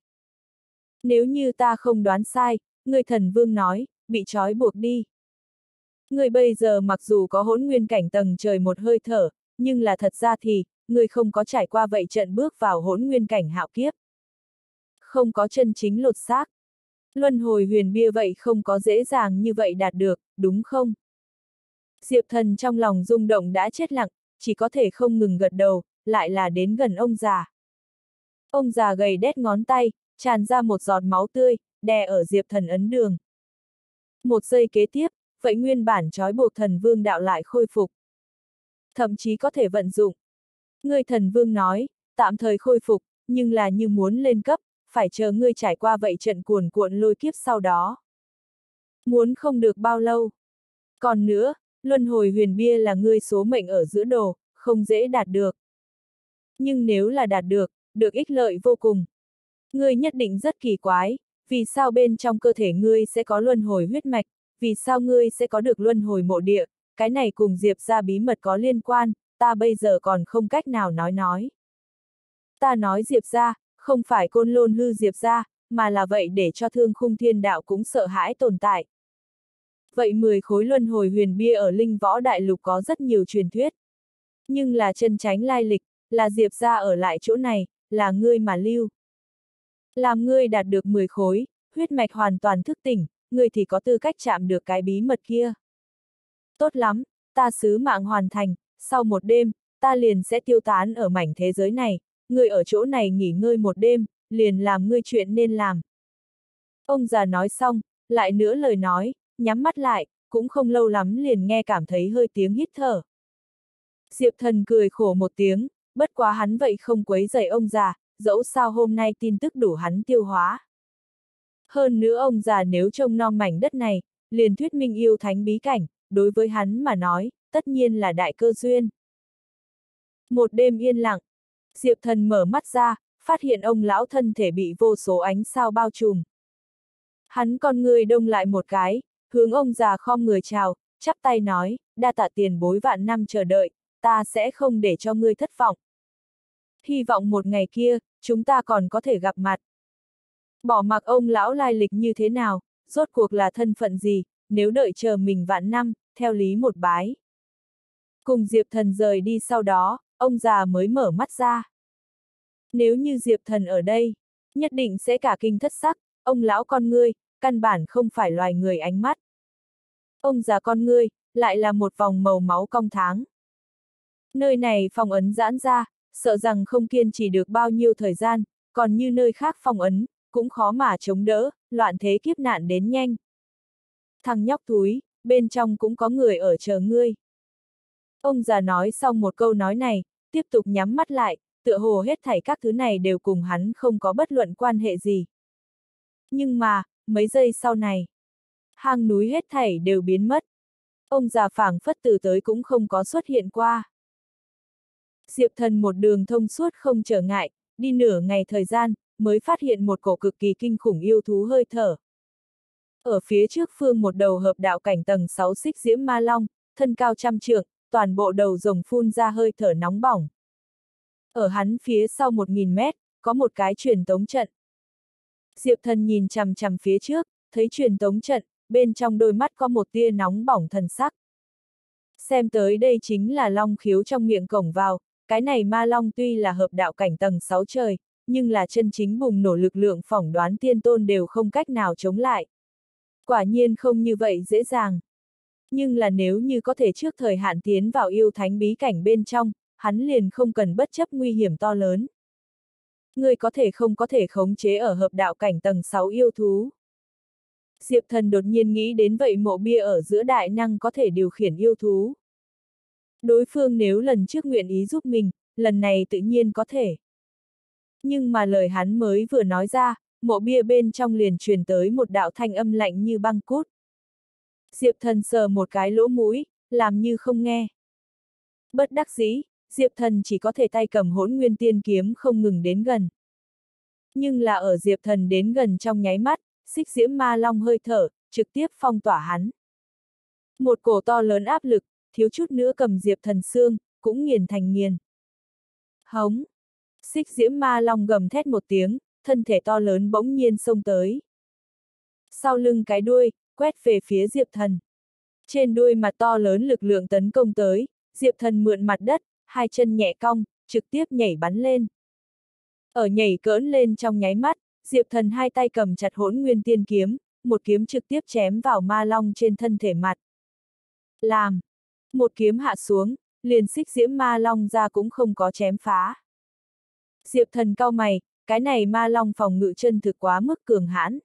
Nếu như ta không đoán sai, người thần vương nói, bị trói buộc đi. Người bây giờ mặc dù có hỗn nguyên cảnh tầng trời một hơi thở, nhưng là thật ra thì, người không có trải qua vậy trận bước vào hỗn nguyên cảnh hạo kiếp. Không có chân chính lột xác. Luân hồi huyền bia vậy không có dễ dàng như vậy đạt được, đúng không? Diệp Thần trong lòng rung động đã chết lặng, chỉ có thể không ngừng gật đầu, lại là đến gần ông già. Ông già gầy đét ngón tay, tràn ra một giọt máu tươi, đè ở Diệp Thần ấn đường. Một giây kế tiếp, vậy nguyên bản trói buộc thần vương đạo lại khôi phục. Thậm chí có thể vận dụng. Người thần vương nói, tạm thời khôi phục, nhưng là như muốn lên cấp, phải chờ ngươi trải qua vậy trận cuồn cuộn lôi kiếp sau đó. Muốn không được bao lâu. Còn nữa, luân hồi huyền bia là ngươi số mệnh ở giữa đồ, không dễ đạt được. Nhưng nếu là đạt được ích lợi vô cùng. Ngươi nhất định rất kỳ quái, vì sao bên trong cơ thể ngươi sẽ có luân hồi huyết mạch, vì sao ngươi sẽ có được luân hồi mộ địa, cái này cùng Diệp gia bí mật có liên quan, ta bây giờ còn không cách nào nói. Ta nói Diệp gia, không phải Côn Lôn hư Diệp gia, mà là vậy để cho Thương Khung Thiên Đạo cũng sợ hãi tồn tại. Vậy 10 khối luân hồi huyền bia ở Linh Võ Đại Lục có rất nhiều truyền thuyết. Nhưng là chân chánh lai lịch, là Diệp gia ở lại chỗ này, là ngươi mà lưu. Làm ngươi đạt được 10 khối, huyết mạch hoàn toàn thức tỉnh, ngươi thì có tư cách chạm được cái bí mật kia. Tốt lắm, ta sứ mạng hoàn thành, sau một đêm, ta liền sẽ tiêu tán ở mảnh thế giới này, ngươi ở chỗ này nghỉ ngơi một đêm, liền làm ngươi chuyện nên làm. Ông già nói xong, lại nữa lời nói, nhắm mắt lại, cũng không lâu lắm liền nghe cảm thấy hơi tiếng hít thở. Diệp Thần cười khổ một tiếng, bất quá hắn vậy không quấy rầy ông già, dẫu sao hôm nay tin tức đủ hắn tiêu hóa. Hơn nữa ông già nếu trông nom mảnh đất này, liền thuyết minh yêu thánh bí cảnh, đối với hắn mà nói, tất nhiên là đại cơ duyên. Một đêm yên lặng, Diệp Thần mở mắt ra, phát hiện ông lão thân thể bị vô số ánh sao bao trùm. Hắn con người đông lại một cái, hướng ông già khom người chào, chắp tay nói, đa tạ tiền bối vạn năm chờ đợi, ta sẽ không để cho ngươi thất vọng. Hy vọng một ngày kia, chúng ta còn có thể gặp mặt. Bỏ mặc ông lão lai lịch như thế nào, rốt cuộc là thân phận gì, nếu đợi chờ mình vạn năm, theo lý một bái. Cùng Diệp Thần rời đi sau đó, ông già mới mở mắt ra. Nếu như Diệp Thần ở đây, nhất định sẽ cả kinh thất sắc, ông lão con ngươi, căn bản không phải loài người ánh mắt. Ông già con ngươi, lại là một vòng màu máu cong tháng. Nơi này phong ấn giãn ra, sợ rằng không kiên trì được bao nhiêu thời gian, còn như nơi khác phong ấn, cũng khó mà chống đỡ, loạn thế kiếp nạn đến nhanh. Thằng nhóc thúi, bên trong cũng có người ở chờ ngươi. Ông già nói xong một câu nói này, tiếp tục nhắm mắt lại, tựa hồ hết thảy các thứ này đều cùng hắn không có bất luận quan hệ gì. Nhưng mà, mấy giây sau này, hang núi hết thảy đều biến mất. Ông già phảng phất từ tới cũng không có xuất hiện qua. Diệp Thần một đường thông suốt không trở ngại, đi nửa ngày thời gian, mới phát hiện một cổ cực kỳ kinh khủng yêu thú hơi thở. Ở phía trước phương một đầu hợp đạo cảnh tầng 6 xích diễm ma long, thân cao 100 trượng, toàn bộ đầu rồng phun ra hơi thở nóng bỏng. Ở hắn phía sau 1000 mét, có một cái truyền tống trận. Diệp Thần nhìn chằm chằm phía trước, thấy truyền tống trận, bên trong đôi mắt có một tia nóng bỏng thần sắc. Xem tới đây chính là long khiếu trong miệng cổng vào, cái này ma long tuy là hợp đạo cảnh tầng 6 trời, nhưng là chân chính bùng nổ lực lượng phỏng đoán tiên tôn đều không cách nào chống lại. Quả nhiên không như vậy dễ dàng. Nhưng là nếu như có thể trước thời hạn tiến vào yêu thánh bí cảnh bên trong, hắn liền không cần bất chấp nguy hiểm to lớn. Ngươi có thể không có thể khống chế ở hợp đạo cảnh tầng 6 yêu thú. Diệp Thần đột nhiên nghĩ đến vậy mộ bia ở giữa đại năng có thể điều khiển yêu thú. Đối phương nếu lần trước nguyện ý giúp mình, lần này tự nhiên có thể. Nhưng mà lời hắn mới vừa nói ra, mộ bia bên trong liền truyền tới một đạo thanh âm lạnh như băng cút. Diệp Thần sờ một cái lỗ mũi, làm như không nghe. Bất đắc dĩ, Diệp Thần chỉ có thể tay cầm Hỗn Nguyên Tiên Kiếm không ngừng đến gần. Nhưng là ở Diệp Thần đến gần trong nháy mắt, xích diễm ma long hơi thở, trực tiếp phong tỏa hắn. Một cổ to lớn áp lực, thiếu chút nữa cầm Diệp Thần xương, cũng nghiền thành nghiền. Hống! Xích diễm ma long gầm thét một tiếng, thân thể to lớn bỗng nhiên xông tới. Sau lưng cái đuôi, quét về phía Diệp Thần. Trên đuôi mặt to lớn lực lượng tấn công tới, Diệp Thần mượn mặt đất, hai chân nhẹ cong, trực tiếp nhảy bắn lên. Ở nhảy cỡn lên trong nháy mắt, Diệp Thần hai tay cầm chặt Hỗn Nguyên Tiên Kiếm, một kiếm trực tiếp chém vào ma long trên thân thể mặt. Làm! Một kiếm hạ xuống, liền xích diễm ma long ra cũng không có chém phá. Diệp Thần cau mày, cái này ma long phòng ngự chân thực quá mức cường hãn.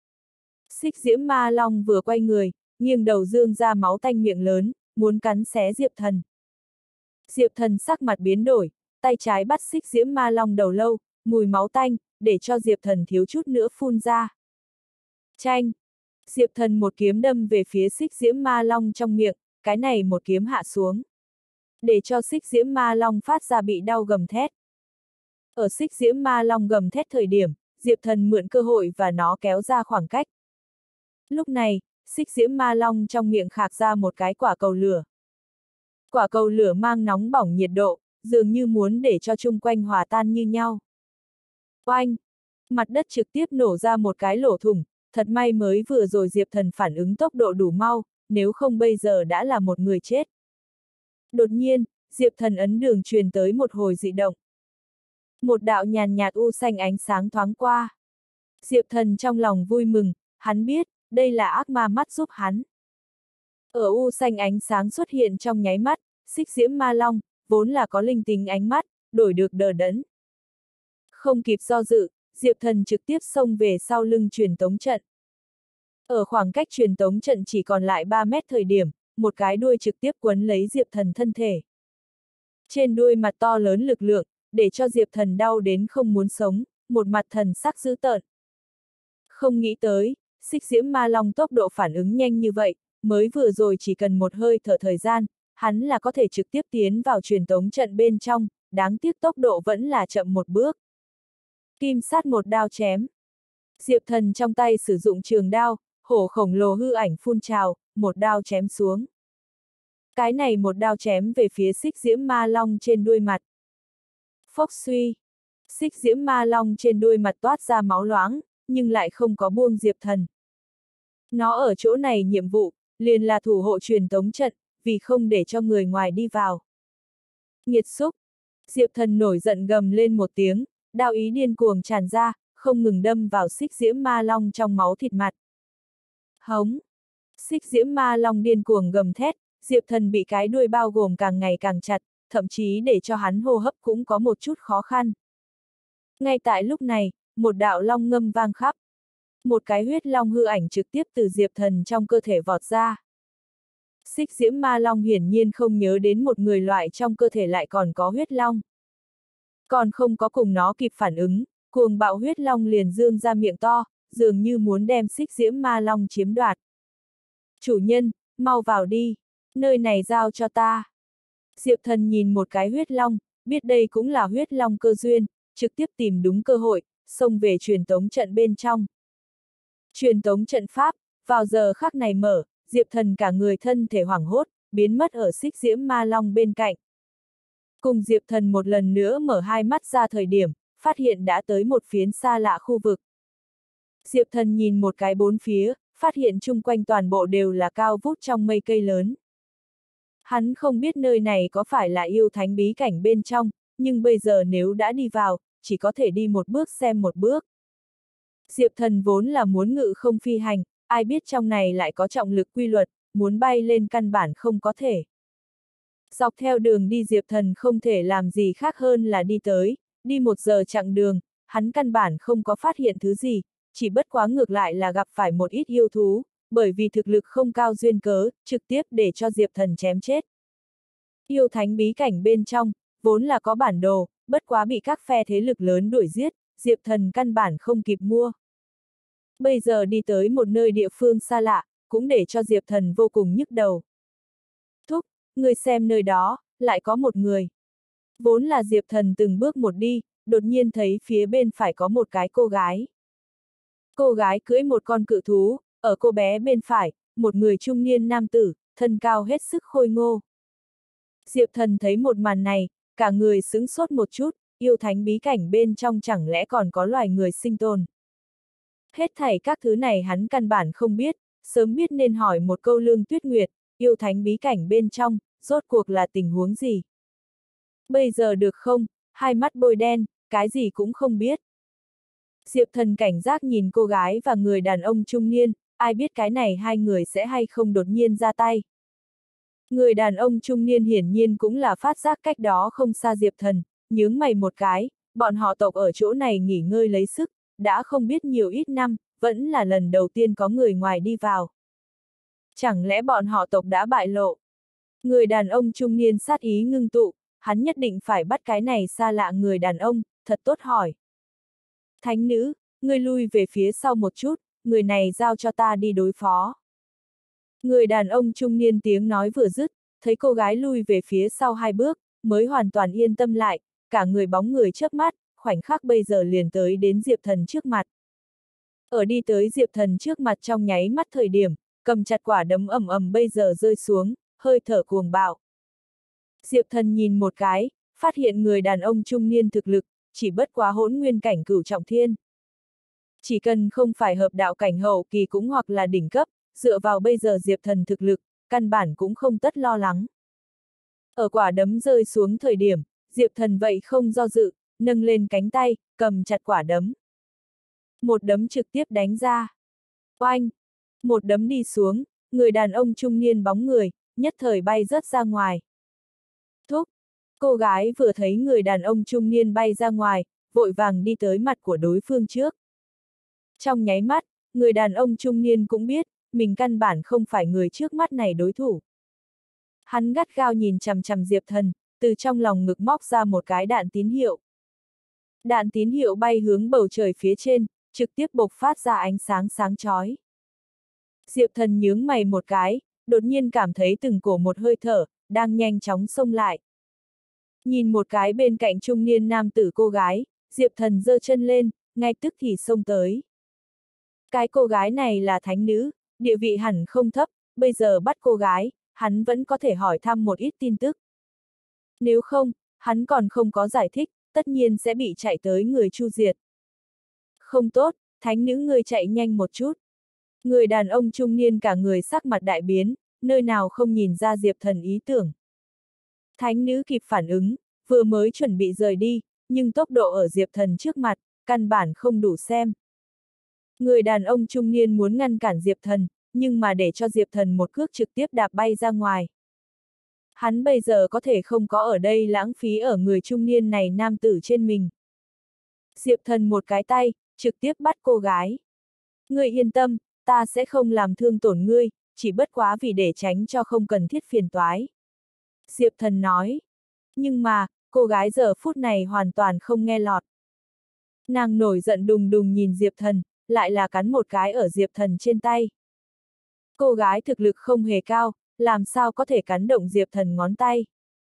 Xích diễm ma long vừa quay người, nghiêng đầu dương ra máu tanh miệng lớn, muốn cắn xé Diệp Thần. Diệp Thần sắc mặt biến đổi, tay trái bắt xích diễm ma long đầu lâu, mùi máu tanh, để cho Diệp Thần thiếu chút nữa phun ra. Chanh! Diệp Thần một kiếm đâm về phía xích diễm ma long trong miệng, cái này một kiếm hạ xuống. Để cho xích diễm ma long phát ra bị đau gầm thét. Ở xích diễm ma long gầm thét thời điểm, Diệp Thần mượn cơ hội và nó kéo ra khoảng cách. Lúc này, xích diễm ma long trong miệng khạc ra một cái quả cầu lửa. Quả cầu lửa mang nóng bỏng nhiệt độ, dường như muốn để cho chung quanh hòa tan như nhau. Oanh! Mặt đất trực tiếp nổ ra một cái lỗ thủng, thật may mới vừa rồi Diệp Thần phản ứng tốc độ đủ mau, nếu không bây giờ đã là một người chết. Đột nhiên, Diệp Thần ấn đường truyền tới một hồi dị động. Một đạo nhàn nhạt u xanh ánh sáng thoáng qua. Diệp Thần trong lòng vui mừng, hắn biết, đây là ác ma mắt giúp hắn. Ở u xanh ánh sáng xuất hiện trong nháy mắt, xích diễm ma long, vốn là có linh tính ánh mắt, đổi được đờ đẫn. Không kịp do dự, Diệp Thần trực tiếp xông về sau lưng truyền tống trận. Ở khoảng cách truyền tống trận chỉ còn lại 3 mét thời điểm, một cái đuôi trực tiếp quấn lấy Diệp Thần thân thể. Trên đuôi mặt to lớn lực lượng, để cho Diệp Thần đau đến không muốn sống, một mặt thần sắc dữ tợn. Không nghĩ tới, xích diễm ma long tốc độ phản ứng nhanh như vậy, mới vừa rồi chỉ cần một hơi thở thời gian, hắn là có thể trực tiếp tiến vào truyền tống trận bên trong, đáng tiếc tốc độ vẫn là chậm một bước. Kim sát một đao chém. Diệp Thần trong tay sử dụng trường đao, hổ khổng lồ hư ảnh phun trào, một đao chém xuống. Cái này một đao chém về phía xích diễm ma long trên đuôi mặt. Phốc suy. Xích diễm ma long trên đuôi mặt toát ra máu loãng, nhưng lại không có buông Diệp Thần. Nó ở chỗ này nhiệm vụ, liền là thủ hộ truyền tống trận, vì không để cho người ngoài đi vào. Nghiệt xúc. Diệp Thần nổi giận gầm lên một tiếng, đao ý điên cuồng tràn ra, không ngừng đâm vào xích diễm ma long trong máu thịt mặt. Hống! Xích diễm ma long điên cuồng gầm thét, Diệp Thần bị cái đuôi bao gồm càng ngày càng chặt, thậm chí để cho hắn hô hấp cũng có một chút khó khăn. Ngay tại lúc này, một đạo long ngâm vang khắp. Một cái huyết long hư ảnh trực tiếp từ Diệp Thần trong cơ thể vọt ra. Xích diễm ma long hiển nhiên không nhớ đến một người loại trong cơ thể lại còn có huyết long. Còn không có cùng nó kịp phản ứng, cuồng bạo huyết long liền dương ra miệng to, dường như muốn đem xích diễm ma long chiếm đoạt. Chủ nhân, mau vào đi, nơi này giao cho ta. Diệp Thần nhìn một cái huyết long, biết đây cũng là huyết long cơ duyên, trực tiếp tìm đúng cơ hội, xông về truyền tống trận bên trong. Truyền tống trận pháp, vào giờ khắc này mở, Diệp Thần cả người thân thể hoảng hốt, biến mất ở xích diễm ma long bên cạnh. Cùng Diệp Thần một lần nữa mở hai mắt ra thời điểm, phát hiện đã tới một phiến xa lạ khu vực. Diệp Thần nhìn một cái bốn phía, phát hiện chung quanh toàn bộ đều là cao vút trong mây cây lớn. Hắn không biết nơi này có phải là yêu thánh bí cảnh bên trong, nhưng bây giờ nếu đã đi vào, chỉ có thể đi một bước xem một bước. Diệp Thần vốn là muốn ngự không phi hành, ai biết trong này lại có trọng lực quy luật, muốn bay lên căn bản không có thể. Dọc theo đường đi Diệp Thần không thể làm gì khác hơn là đi 1 giờ chặng đường, hắn căn bản không có phát hiện thứ gì, chỉ bất quá ngược lại là gặp phải một ít yêu thú, bởi vì thực lực không cao duyên cớ, trực tiếp để cho Diệp Thần chém chết. Yêu thánh bí cảnh bên trong, vốn là có bản đồ, bất quá bị các phe thế lực lớn đuổi giết, Diệp Thần căn bản không kịp mua. Bây giờ đi tới một nơi địa phương xa lạ, cũng để cho Diệp Thần vô cùng nhức đầu. Thúc, người xem nơi đó, lại có một người. Vốn là Diệp Thần từng bước một đi, đột nhiên thấy phía bên phải có một cái cô gái. Cô gái cưỡi một con cự thú, ở cô bé bên phải, một người trung niên nam tử, thân cao hết sức khôi ngô. Diệp Thần thấy một màn này, cả người sững sốt một chút, yêu thánh bí cảnh bên trong chẳng lẽ còn có loài người sinh tồn. Hết thảy các thứ này hắn căn bản không biết, sớm biết nên hỏi một câu Lương Tuyết Nguyệt, yêu thánh bí cảnh bên trong, rốt cuộc là tình huống gì. Bây giờ được không, hai mắt bôi đen, cái gì cũng không biết. Diệp Thần cảnh giác nhìn cô gái và người đàn ông trung niên, ai biết cái này hai người sẽ hay không đột nhiên ra tay. Người đàn ông trung niên hiển nhiên cũng là phát giác cách đó không xa Diệp Thần, nhướng mày một cái, bọn họ tộc ở chỗ này nghỉ ngơi lấy sức, đã không biết nhiều ít năm, vẫn là lần đầu tiên có người ngoài đi vào. Chẳng lẽ bọn họ tộc đã bại lộ? Người đàn ông trung niên sát ý ngưng tụ, hắn nhất định phải bắt cái này xa lạ người đàn ông, thật tốt hỏi. Thánh nữ, ngươi lui về phía sau một chút, người này giao cho ta đi đối phó. Người đàn ông trung niên tiếng nói vừa dứt, thấy cô gái lui về phía sau 2 bước, mới hoàn toàn yên tâm lại, cả người bóng người chớp mắt, khoảnh khắc bây giờ liền tới đến Diệp Thần trước mặt. Ở đi tới Diệp Thần trước mặt trong nháy mắt thời điểm, cầm chặt quả đấm ầm ầm bây giờ rơi xuống, hơi thở cuồng bạo. Diệp Thần nhìn một cái, phát hiện người đàn ông trung niên thực lực, chỉ bất quá hỗn nguyên cảnh cửu trọng thiên. Chỉ cần không phải hợp đạo cảnh hậu kỳ cũng hoặc là đỉnh cấp, dựa vào bây giờ Diệp Thần thực lực, căn bản cũng không tất lo lắng. Ở quả đấm rơi xuống thời điểm, Diệp Thần vậy không do dự, nâng lên cánh tay, cầm chặt quả đấm. Một đấm trực tiếp đánh ra. Oanh! Một đấm đi xuống, người đàn ông trung niên bóng người, nhất thời bay rớt ra ngoài. Thúc! Cô gái vừa thấy người đàn ông trung niên bay ra ngoài, vội vàng đi tới mặt của đối phương trước. Trong nháy mắt, người đàn ông trung niên cũng biết, mình căn bản không phải người trước mắt này đối thủ. Hắn gắt gao nhìn chằm chằm Diệp Thần, từ trong lòng ngực móc ra một cái đạn tín hiệu. Đạn tín hiệu bay hướng bầu trời phía trên, trực tiếp bộc phát ra ánh sáng sáng chói. Diệp Thần nhướng mày một cái, đột nhiên cảm thấy từng cổ một hơi thở, đang nhanh chóng xông lại. Nhìn một cái bên cạnh trung niên nam tử cô gái, Diệp Thần giơ chân lên, ngay tức thì xông tới. Cái cô gái này là thánh nữ, địa vị hẳn không thấp, bây giờ bắt cô gái, hắn vẫn có thể hỏi thăm một ít tin tức. Nếu không, hắn còn không có giải thích, tất nhiên sẽ bị chạy tới người chu diệt. Không tốt, thánh nữ ngươi chạy nhanh một chút. Người đàn ông trung niên cả người sắc mặt đại biến, nơi nào không nhìn ra Diệp Thần ý tưởng. Thánh nữ kịp phản ứng, vừa mới chuẩn bị rời đi, nhưng tốc độ ở Diệp Thần trước mặt, căn bản không đủ xem. Người đàn ông trung niên muốn ngăn cản Diệp Thần, nhưng mà để cho Diệp Thần một cước trực tiếp đạp bay ra ngoài. Hắn bây giờ có thể không có ở đây lãng phí ở người trung niên này nam tử trên mình. Diệp Thần một cái tay, trực tiếp bắt cô gái. Ngươi yên tâm, ta sẽ không làm thương tổn ngươi, chỉ bất quá vì để tránh cho không cần thiết phiền toái. Diệp Thần nói. Nhưng mà, cô gái giờ phút này hoàn toàn không nghe lọt. Nàng nổi giận đùng đùng nhìn Diệp Thần, lại là cắn một cái ở Diệp Thần trên tay. Cô gái thực lực không hề cao, làm sao có thể cắn động Diệp Thần ngón tay.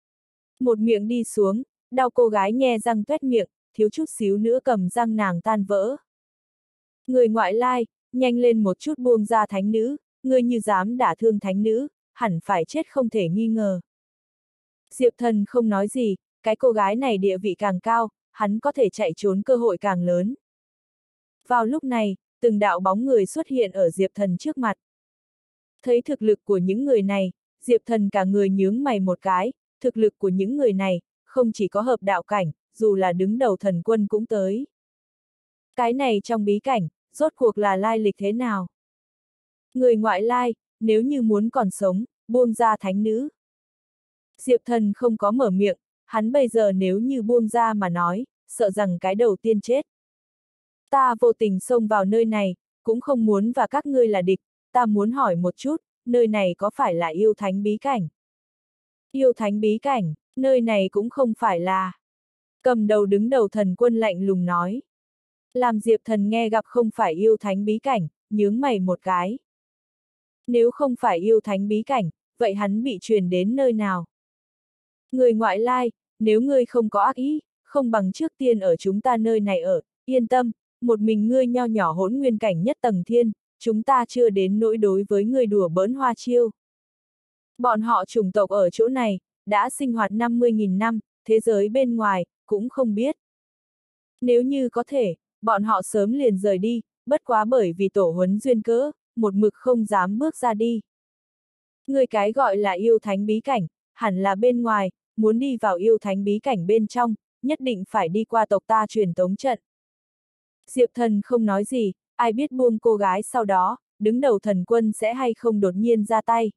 Một miệng đi xuống, đau cô gái nhe răng tuét miệng, thiếu chút xíu nữa cầm răng nàng tan vỡ. Người ngoại lai, nhanh lên một chút buông ra thánh nữ, người như dám đả thương thánh nữ, hẳn phải chết không thể nghi ngờ. Diệp Thần không nói gì, cái cô gái này địa vị càng cao, hắn có thể chạy trốn cơ hội càng lớn. Vào lúc này, từng đạo bóng người xuất hiện ở Diệp Thần trước mặt. Thấy thực lực của những người này, Diệp Thần cả người nhướng mày một cái, thực lực của những người này, không chỉ có hợp đạo cảnh, dù là đứng đầu thần quân cũng tới. Cái này trong bí cảnh, rốt cuộc là lai lịch thế nào? Người ngoại lai, nếu như muốn còn sống, buông ra thánh nữ. Diệp Thần không có mở miệng, hắn bây giờ nếu như buông ra mà nói, sợ rằng cái đầu tiên chết. Ta vô tình xông vào nơi này, cũng không muốn và các ngươi là địch, ta muốn hỏi một chút, nơi này có phải là yêu thánh bí cảnh? Yêu thánh bí cảnh, nơi này cũng không phải là. Cầm đầu đứng đầu thần quân lạnh lùng nói. Làm Diệp Thần nghe gặp không phải yêu thánh bí cảnh, nhướng mày một cái. Nếu không phải yêu thánh bí cảnh, vậy hắn bị truyền đến nơi nào? Người ngoại lai, nếu ngươi không có ác ý, không bằng trước tiên ở chúng ta nơi này ở, yên tâm, một mình ngươi nho nhỏ hỗn nguyên cảnh nhất tầng thiên, chúng ta chưa đến nỗi đối với ngươi đùa bỡn hoa chiêu. Bọn họ chủng tộc ở chỗ này, đã sinh hoạt 50.000 năm, thế giới bên ngoài, cũng không biết. Nếu như có thể, bọn họ sớm liền rời đi, bất quá bởi vì tổ huấn duyên cớ, một mực không dám bước ra đi. Người cái gọi là yêu thánh bí cảnh, hẳn là bên ngoài, muốn đi vào yêu thánh bí cảnh bên trong, nhất định phải đi qua tộc ta truyền tống trận. Diệp Thần không nói gì, ai biết buông cô gái sau đó, đứng đầu thần quân sẽ hay không đột nhiên ra tay.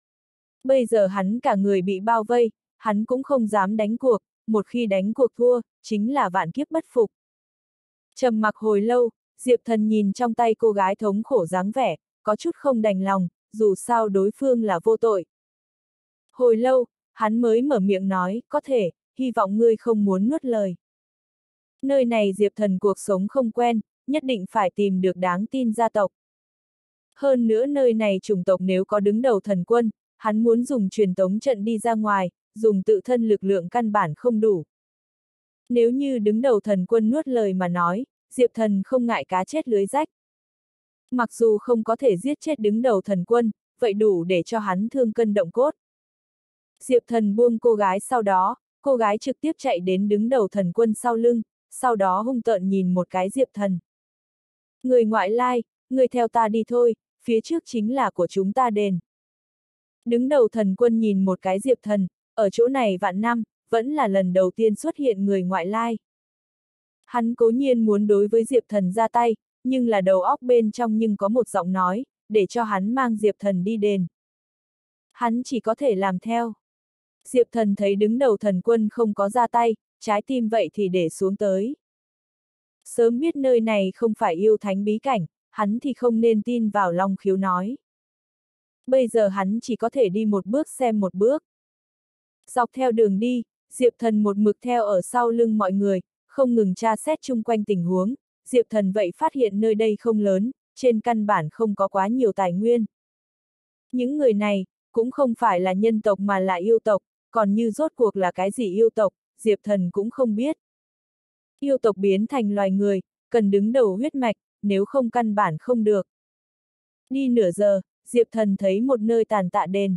Bây giờ hắn cả người bị bao vây, hắn cũng không dám đánh cuộc, một khi đánh cuộc thua, chính là vạn kiếp bất phục. Trầm mặc hồi lâu, Diệp Thần nhìn trong tay cô gái thống khổ dáng vẻ, có chút không đành lòng, dù sao đối phương là vô tội. Hồi lâu, hắn mới mở miệng nói, có thể, hy vọng ngươi không muốn nuốt lời. Nơi này Diệp Thần cuộc sống không quen, nhất định phải tìm được đáng tin gia tộc. Hơn nữa nơi này chủng tộc nếu có đứng đầu thần quân, hắn muốn dùng truyền tống trận đi ra ngoài, dùng tự thân lực lượng căn bản không đủ. Nếu như đứng đầu thần quân nuốt lời mà nói, Diệp Thần không ngại cá chết lưới rách. Mặc dù không có thể giết chết đứng đầu thần quân, vậy đủ để cho hắn thương cân động cốt. Diệp Thần buông cô gái sau đó, cô gái trực tiếp chạy đến đứng đầu thần quân sau lưng, sau đó hung tợn nhìn một cái Diệp Thần. Người ngoại lai, người theo ta đi thôi, phía trước chính là của chúng ta đền. Đứng đầu thần quân nhìn một cái Diệp Thần, ở chỗ này vạn năm, vẫn là lần đầu tiên xuất hiện người ngoại lai. Hắn cố nhiên muốn đối với Diệp Thần ra tay, nhưng là đầu óc bên trong nhưng có một giọng nói, để cho hắn mang Diệp Thần đi đền. Hắn chỉ có thể làm theo. Diệp Thần thấy đứng đầu thần quân không có ra tay, trái tim vậy thì để xuống tới. Sớm biết nơi này không phải yêu thánh bí cảnh, hắn thì không nên tin vào Long Khiếu nói. Bây giờ hắn chỉ có thể đi một bước xem một bước. Dọc theo đường đi, Diệp Thần một mực theo ở sau lưng mọi người, không ngừng tra xét chung quanh tình huống. Diệp Thần vậy phát hiện nơi đây không lớn, trên căn bản không có quá nhiều tài nguyên. Những người này, cũng không phải là nhân tộc mà là yêu tộc, còn như rốt cuộc là cái gì yêu tộc, Diệp Thần cũng không biết. Yêu tộc biến thành loài người, cần đứng đầu huyết mạch, nếu không căn bản không được. Đi nửa giờ, Diệp Thần thấy một nơi tàn tạ đền.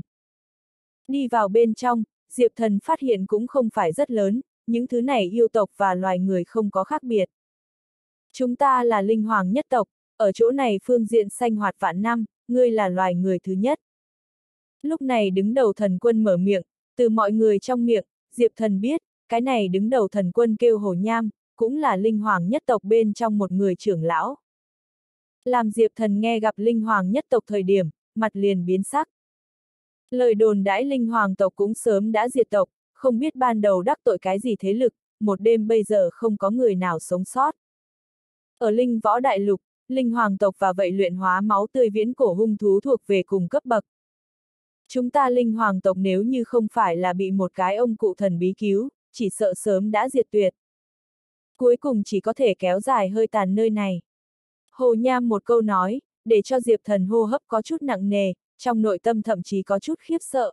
Đi vào bên trong, Diệp Thần phát hiện cũng không phải rất lớn, những thứ này yêu tộc và loài người không có khác biệt. Chúng ta là linh hoàng nhất tộc, ở chỗ này phương diện sanh hoạt vạn năm, ngươi là loài người thứ nhất. Lúc này đứng đầu thần quân mở miệng, từ mọi người trong miệng, Diệp Thần biết, cái này đứng đầu thần quân kêu Hồ Nham, cũng là linh hoàng nhất tộc bên trong một người trưởng lão. Làm Diệp Thần nghe gặp linh hoàng nhất tộc thời điểm, mặt liền biến sắc. Lời đồn đãi linh hoàng tộc cũng sớm đã diệt tộc, không biết ban đầu đắc tội cái gì thế lực, một đêm bây giờ không có người nào sống sót. Ở linh võ đại lục, linh hoàng tộc và vậy luyện hóa máu tươi viễn cổ hung thú thuộc về cùng cấp bậc. Chúng ta linh hoàng tộc nếu như không phải là bị một cái ông cụ thần bí cứu, chỉ sợ sớm đã diệt tuyệt. Cuối cùng chỉ có thể kéo dài hơi tàn nơi này. Hồ Nham một câu nói, để cho Diệp Thần hô hấp có chút nặng nề, trong nội tâm thậm chí có chút khiếp sợ.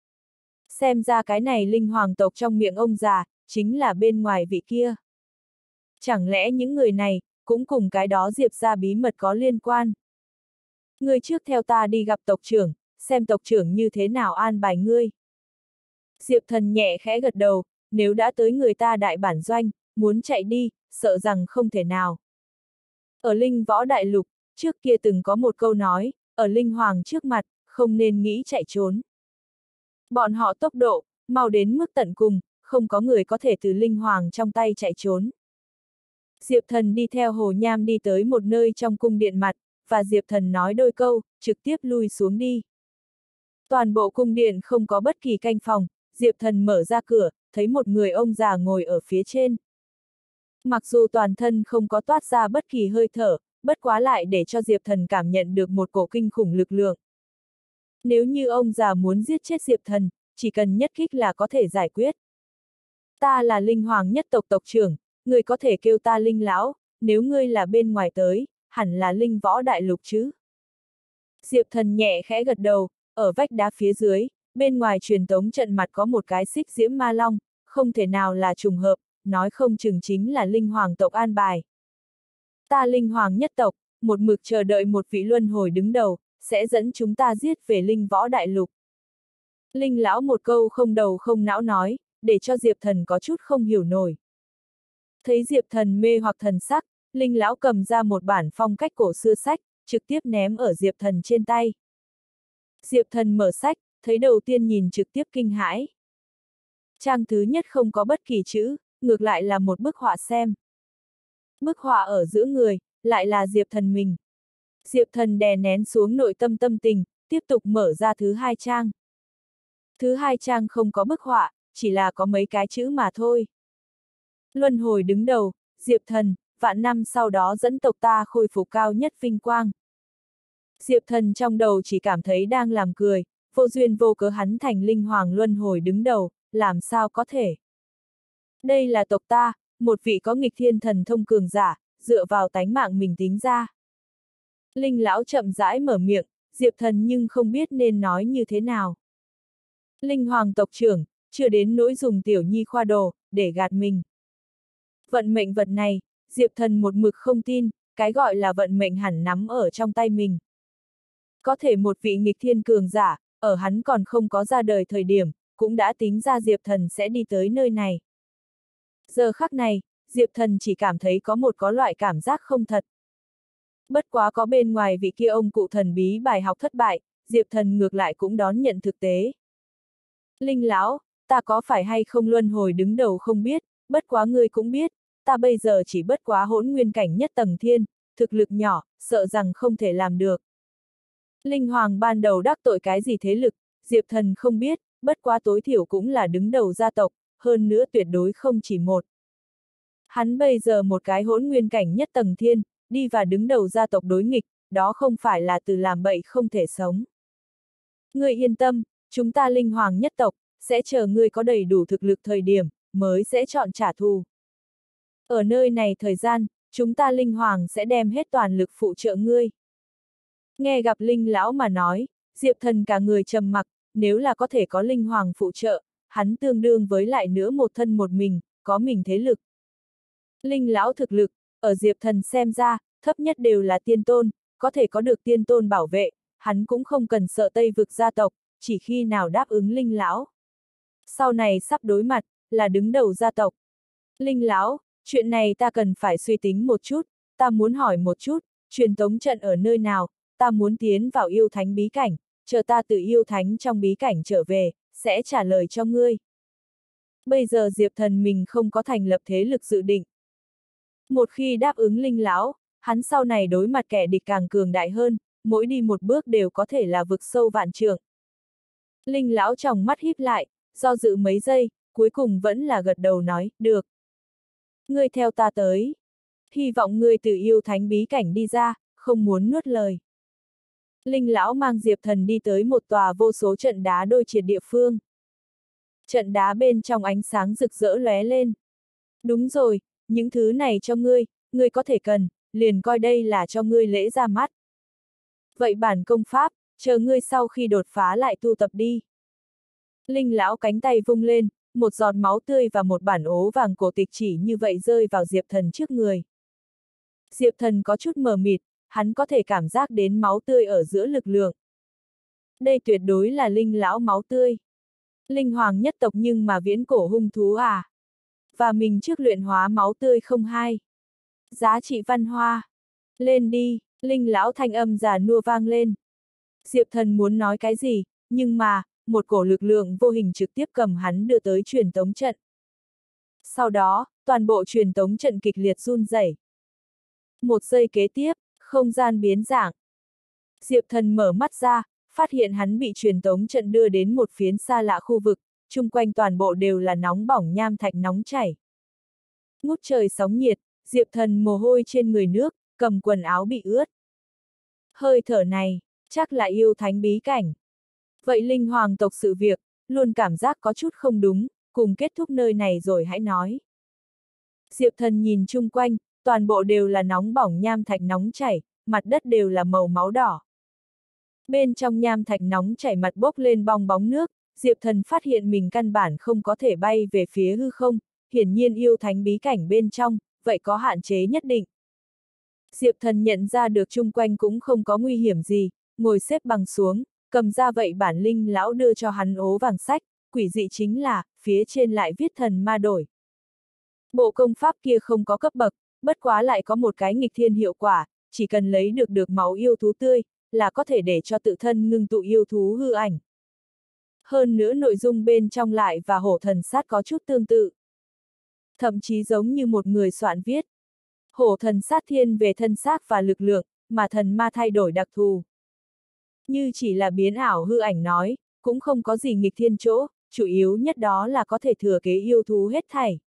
Xem ra cái này linh hoàng tộc trong miệng ông già, chính là bên ngoài vị kia. Chẳng lẽ những người này, cũng cùng cái đó Diệp ra bí mật có liên quan? Ngươi trước theo ta đi gặp tộc trưởng, xem tộc trưởng như thế nào an bài ngươi. Diệp Thần nhẹ khẽ gật đầu, nếu đã tới người ta đại bản doanh, muốn chạy đi, sợ rằng không thể nào. Ở linh võ đại lục, trước kia từng có một câu nói, ở linh hoàng trước mặt, không nên nghĩ chạy trốn. Bọn họ tốc độ, mau đến mức tận cùng, không có người có thể từ linh hoàng trong tay chạy trốn. Diệp Thần đi theo Hồ Nham đi tới một nơi trong cung điện mặt, và Diệp Thần nói đôi câu, trực tiếp lui xuống đi. Toàn bộ cung điện không có bất kỳ canh phòng, Diệp Thần mở ra cửa, thấy một người ông già ngồi ở phía trên. Mặc dù toàn thân không có toát ra bất kỳ hơi thở, bất quá lại để cho Diệp Thần cảm nhận được một cổ kinh khủng lực lượng. Nếu như ông già muốn giết chết Diệp Thần, chỉ cần nhất kích là có thể giải quyết. Ta là Linh Hoàng nhất tộc tộc trưởng, người có thể kêu ta Linh Lão, nếu ngươi là bên ngoài tới, hẳn là Linh Võ Đại Lục chứ. Diệp Thần nhẹ khẽ gật đầu, ở vách đá phía dưới, bên ngoài truyền tống trận mặt có một cái xích diễm ma long, không thể nào là trùng hợp, nói không chừng chính là Linh Hoàng tộc an bài. Ta Linh Hoàng nhất tộc, một mực chờ đợi một vị luân hồi đứng đầu, sẽ dẫn chúng ta giết về Linh Võ Đại Lục. Linh Lão một câu không đầu không não nói, để cho Diệp Thần có chút không hiểu nổi. Thấy Diệp Thần mê hoặc thần sắc, Linh Lão cầm ra một bản phong cách cổ xưa sách, trực tiếp ném ở Diệp Thần trên tay. Diệp Thần mở sách, thấy đầu tiên nhìn trực tiếp kinh hãi. Trang thứ nhất không có bất kỳ chữ, ngược lại là một bức họa xem. Bức họa ở giữa người, lại là Diệp Thần mình. Diệp Thần đè nén xuống nội tâm tâm tình, tiếp tục mở ra thứ hai trang. Thứ hai trang không có bức họa, chỉ là có mấy cái chữ mà thôi. Luân hồi đứng đầu, Diệp Thần, vạn năm sau đó dẫn tộc ta khôi phục cao nhất vinh quang. Diệp Thần trong đầu chỉ cảm thấy đang làm cười, vô duyên vô cớ hắn thành Linh Hoàng luân hồi đứng đầu, làm sao có thể. Đây là tộc ta, một vị có nghịch thiên thần thông cường giả, dựa vào tánh mạng mình tính ra. Linh Lão chậm rãi mở miệng, Diệp Thần nhưng không biết nên nói như thế nào. Linh Hoàng tộc trưởng, chưa đến nỗi dùng tiểu nhi khoa đồ, để gạt mình. Vận mệnh vật này, Diệp Thần một mực không tin, cái gọi là vận mệnh hẳn nắm ở trong tay mình. Có thể một vị nghịch thiên cường giả, ở hắn còn không có ra đời thời điểm, cũng đã tính ra Diệp Thần sẽ đi tới nơi này. Giờ khắc này, Diệp Thần chỉ cảm thấy có loại cảm giác không thật. Bất quá có bên ngoài vị kia ông cụ thần bí bài học thất bại, Diệp Thần ngược lại cũng đón nhận thực tế. Linh Lão, ta có phải hay không luân hồi đứng đầu không biết, bất quá ngươi cũng biết, ta bây giờ chỉ bất quá hỗn nguyên cảnh nhất tầng thiên, thực lực nhỏ, sợ rằng không thể làm được. Linh Hoàng ban đầu đắc tội cái gì thế lực, Diệp Thần không biết, bất quá tối thiểu cũng là đứng đầu gia tộc, hơn nữa tuyệt đối không chỉ một. Hắn bây giờ một cái hỗn nguyên cảnh nhất tầng thiên, đi và đứng đầu gia tộc đối nghịch, đó không phải là từ làm bậy không thể sống. Ngươi yên tâm, chúng ta Linh Hoàng nhất tộc, sẽ chờ ngươi có đầy đủ thực lực thời điểm, mới sẽ chọn trả thù. Ở nơi này thời gian, chúng ta Linh Hoàng sẽ đem hết toàn lực phụ trợ ngươi. Nghe gặp Linh Lão mà nói, Diệp Thần cả người trầm mặc, nếu là có thể có Linh Hoàng phụ trợ, hắn tương đương với lại nữa một thân một mình, có mình thế lực. Linh Lão thực lực, ở Diệp Thần xem ra, thấp nhất đều là tiên tôn, có thể có được tiên tôn bảo vệ, hắn cũng không cần sợ Tây vực gia tộc, chỉ khi nào đáp ứng Linh Lão. Sau này sắp đối mặt, là đứng đầu gia tộc. Linh Lão, chuyện này ta cần phải suy tính một chút, ta muốn hỏi một chút, truyền tống trận ở nơi nào, ta muốn tiến vào yêu thánh bí cảnh, chờ ta từ yêu thánh trong bí cảnh trở về, sẽ trả lời cho ngươi. Bây giờ Diệp Thần mình không có thành lập thế lực dự định. Một khi đáp ứng Linh Lão, hắn sau này đối mặt kẻ địch càng cường đại hơn, mỗi đi một bước đều có thể là vực sâu vạn trượng. Linh Lão tròng mắt híp lại, do dự mấy giây, cuối cùng vẫn là gật đầu nói, được. Ngươi theo ta tới. Hy vọng ngươi từ yêu thánh bí cảnh đi ra, không muốn nuốt lời. Linh Lão mang Diệp Thần đi tới một tòa vô số trận đá đôi triệt địa phương. Trận đá bên trong ánh sáng rực rỡ lóe lên. Đúng rồi, những thứ này cho ngươi, ngươi có thể cần, liền coi đây là cho ngươi lễ ra mắt. Vậy bản công pháp, chờ ngươi sau khi đột phá lại tu tập đi. Linh Lão cánh tay vung lên, một giọt máu tươi và một bản ố vàng cổ tịch chỉ như vậy rơi vào Diệp Thần trước người. Diệp Thần có chút mờ mịt, hắn có thể cảm giác đến máu tươi ở giữa lực lượng. Đây tuyệt đối là Linh Lão máu tươi. Linh Hoàng nhất tộc nhưng mà viễn cổ hung thú à? Và mình trước luyện hóa máu tươi không hai. Giá trị văn hoa. Lên đi, Linh Lão thanh âm già nua vang lên. Diệp Thần muốn nói cái gì, nhưng mà, một cổ lực lượng vô hình trực tiếp cầm hắn đưa tới truyền tống trận. Sau đó, toàn bộ truyền tống trận kịch liệt run rẩy. Một giây kế tiếp, không gian biến dạng. Diệp Thần mở mắt ra, phát hiện hắn bị truyền tống trận đưa đến một phiến xa lạ khu vực, chung quanh toàn bộ đều là nóng bỏng nham thạch nóng chảy. Ngút trời sóng nhiệt, Diệp Thần mồ hôi trên người nước, cầm quần áo bị ướt. Hơi thở này, chắc là yêu thánh bí cảnh. Vậy linh hoàng tộc sự việc, luôn cảm giác có chút không đúng, cùng kết thúc nơi này rồi hãy nói. Diệp Thần nhìn chung quanh, toàn bộ đều là nóng bỏng nham thạch nóng chảy, mặt đất đều là màu máu đỏ. Bên trong nham thạch nóng chảy mặt bốc lên bong bóng nước, Diệp Thần phát hiện mình căn bản không có thể bay về phía hư không, hiển nhiên yêu thánh bí cảnh bên trong, vậy có hạn chế nhất định. Diệp Thần nhận ra được chung quanh cũng không có nguy hiểm gì, ngồi xếp bằng xuống, cầm ra vậy bản linh lão đưa cho hắn ố vàng sách, quỷ dị chính là, phía trên lại viết thần ma đổi. Bộ công pháp kia không có cấp bậc, bất quá lại có một cái nghịch thiên hiệu quả, chỉ cần lấy được máu yêu thú tươi, là có thể để cho tự thân ngưng tụ yêu thú hư ảnh. Hơn nữa nội dung bên trong lại và hổ thần sát có chút tương tự. Thậm chí giống như một người soạn viết. Hổ thần sát thiên về thân xác và lực lượng, mà thần ma thay đổi đặc thù. Như chỉ là biến ảo hư ảnh nói, cũng không có gì nghịch thiên chỗ, chủ yếu nhất đó là có thể thừa kế yêu thú hết thảy.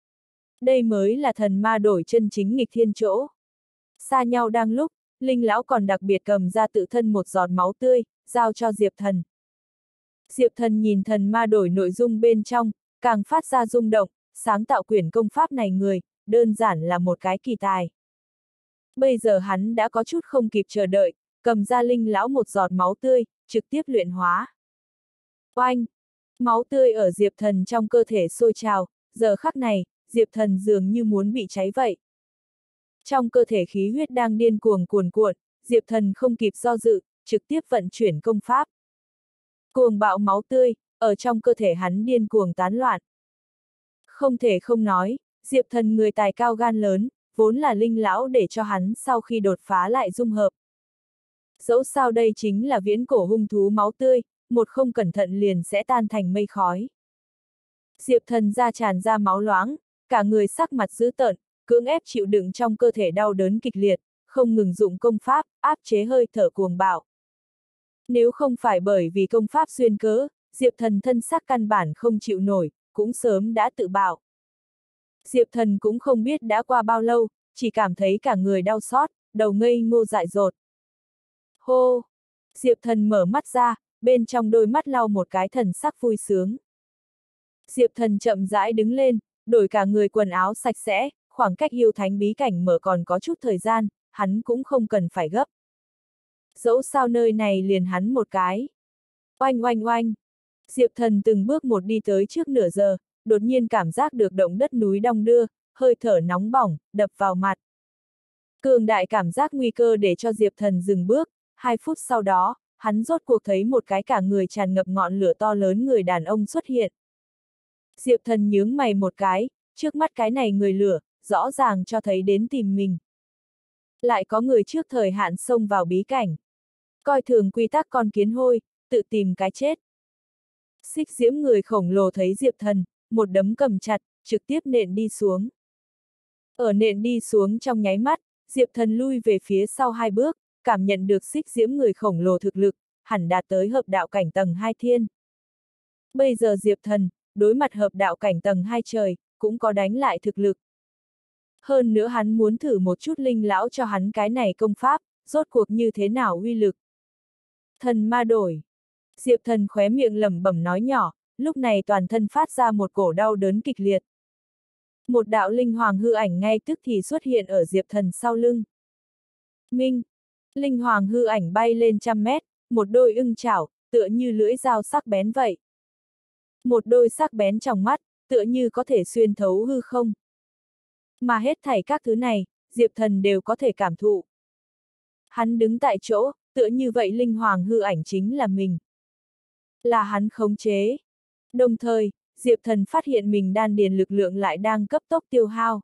Đây mới là thần ma đổi chân chính nghịch thiên chỗ. Xa nhau đang lúc, linh lão còn đặc biệt cầm ra tự thân một giọt máu tươi, giao cho Diệp Thần. Diệp Thần nhìn thần ma đổi nội dung bên trong, càng phát ra rung động, sáng tạo quyển công pháp này người, đơn giản là một cái kỳ tài. Bây giờ hắn đã có chút không kịp chờ đợi, cầm ra linh lão một giọt máu tươi, trực tiếp luyện hóa. Oanh! Máu tươi ở Diệp Thần trong cơ thể sôi trào, giờ khắc này, Diệp Thần dường như muốn bị cháy vậy. Trong cơ thể khí huyết đang điên cuồng cuồn cuộn, Diệp Thần không kịp do dự, trực tiếp vận chuyển công pháp. Cuồng bạo máu tươi, ở trong cơ thể hắn điên cuồng tán loạn. Không thể không nói, Diệp Thần người tài cao gan lớn, vốn là linh lão để cho hắn sau khi đột phá lại dung hợp. Dẫu sao đây chính là viễn cổ hung thú máu tươi, một không cẩn thận liền sẽ tan thành mây khói. Diệp Thần da tràn ra máu loãng, cả người sắc mặt dữ tợn, cưỡng ép chịu đựng trong cơ thể đau đớn kịch liệt, không ngừng dụng công pháp, áp chế hơi thở cuồng bạo. Nếu không phải bởi vì công pháp xuyên cớ, Diệp Thần thân xác căn bản không chịu nổi, cũng sớm đã tự bạo. Diệp Thần cũng không biết đã qua bao lâu, chỉ cảm thấy cả người đau xót, đầu ngây ngô dại dột. Hô! Diệp Thần mở mắt ra, bên trong đôi mắt lau một cái thần sắc vui sướng. Diệp Thần chậm rãi đứng lên, đổi cả người quần áo sạch sẽ, khoảng cách yêu thánh bí cảnh mở còn có chút thời gian, hắn cũng không cần phải gấp. Dẫu sao nơi này liền hắn một cái. Oanh oanh oanh! Diệp Thần từng bước một đi tới trước nửa giờ, đột nhiên cảm giác được động đất núi đong đưa, hơi thở nóng bỏng, đập vào mặt. Cường đại cảm giác nguy cơ để cho Diệp Thần dừng bước, 2 phút sau đó, hắn rốt cuộc thấy một cái cả người tràn ngập ngọn lửa to lớn người đàn ông xuất hiện. Diệp Thần nhướng mày một cái, trước mắt cái này người lửa, rõ ràng cho thấy đến tìm mình. Lại có người trước thời hạn xông vào bí cảnh. Coi thường quy tắc con kiến hôi, tự tìm cái chết. Xích diễm người khổng lồ thấy Diệp Thần, một đấm cầm chặt, trực tiếp nện đi xuống. Ở nện đi xuống trong nháy mắt, Diệp Thần lui về phía sau 2 bước, cảm nhận được xích diễm người khổng lồ thực lực, hẳn đạt tới hợp đạo cảnh tầng 2 thiên. Bây giờ Diệp Thần, đối mặt hợp đạo cảnh tầng 2 trời, cũng có đánh lại thực lực. Hơn nữa hắn muốn thử một chút linh lão cho hắn cái này công pháp, rốt cuộc như thế nào uy lực. Thần ma đổi. Diệp Thần khóe miệng lẩm bẩm nói nhỏ, lúc này toàn thân phát ra một cổ đau đớn kịch liệt. Một đạo linh hoàng hư ảnh ngay tức thì xuất hiện ở Diệp Thần sau lưng. Minh! Linh hoàng hư ảnh bay lên 100 mét, một đôi ưng chảo, tựa như lưỡi dao sắc bén vậy. Một đôi sắc bén trong mắt, tựa như có thể xuyên thấu hư không. Mà hết thảy các thứ này, Diệp Thần đều có thể cảm thụ. Hắn đứng tại chỗ, tựa như vậy linh hoàng hư ảnh chính là mình. Là hắn khống chế. Đồng thời, Diệp Thần phát hiện mình đan điền lực lượng lại đang cấp tốc tiêu hao.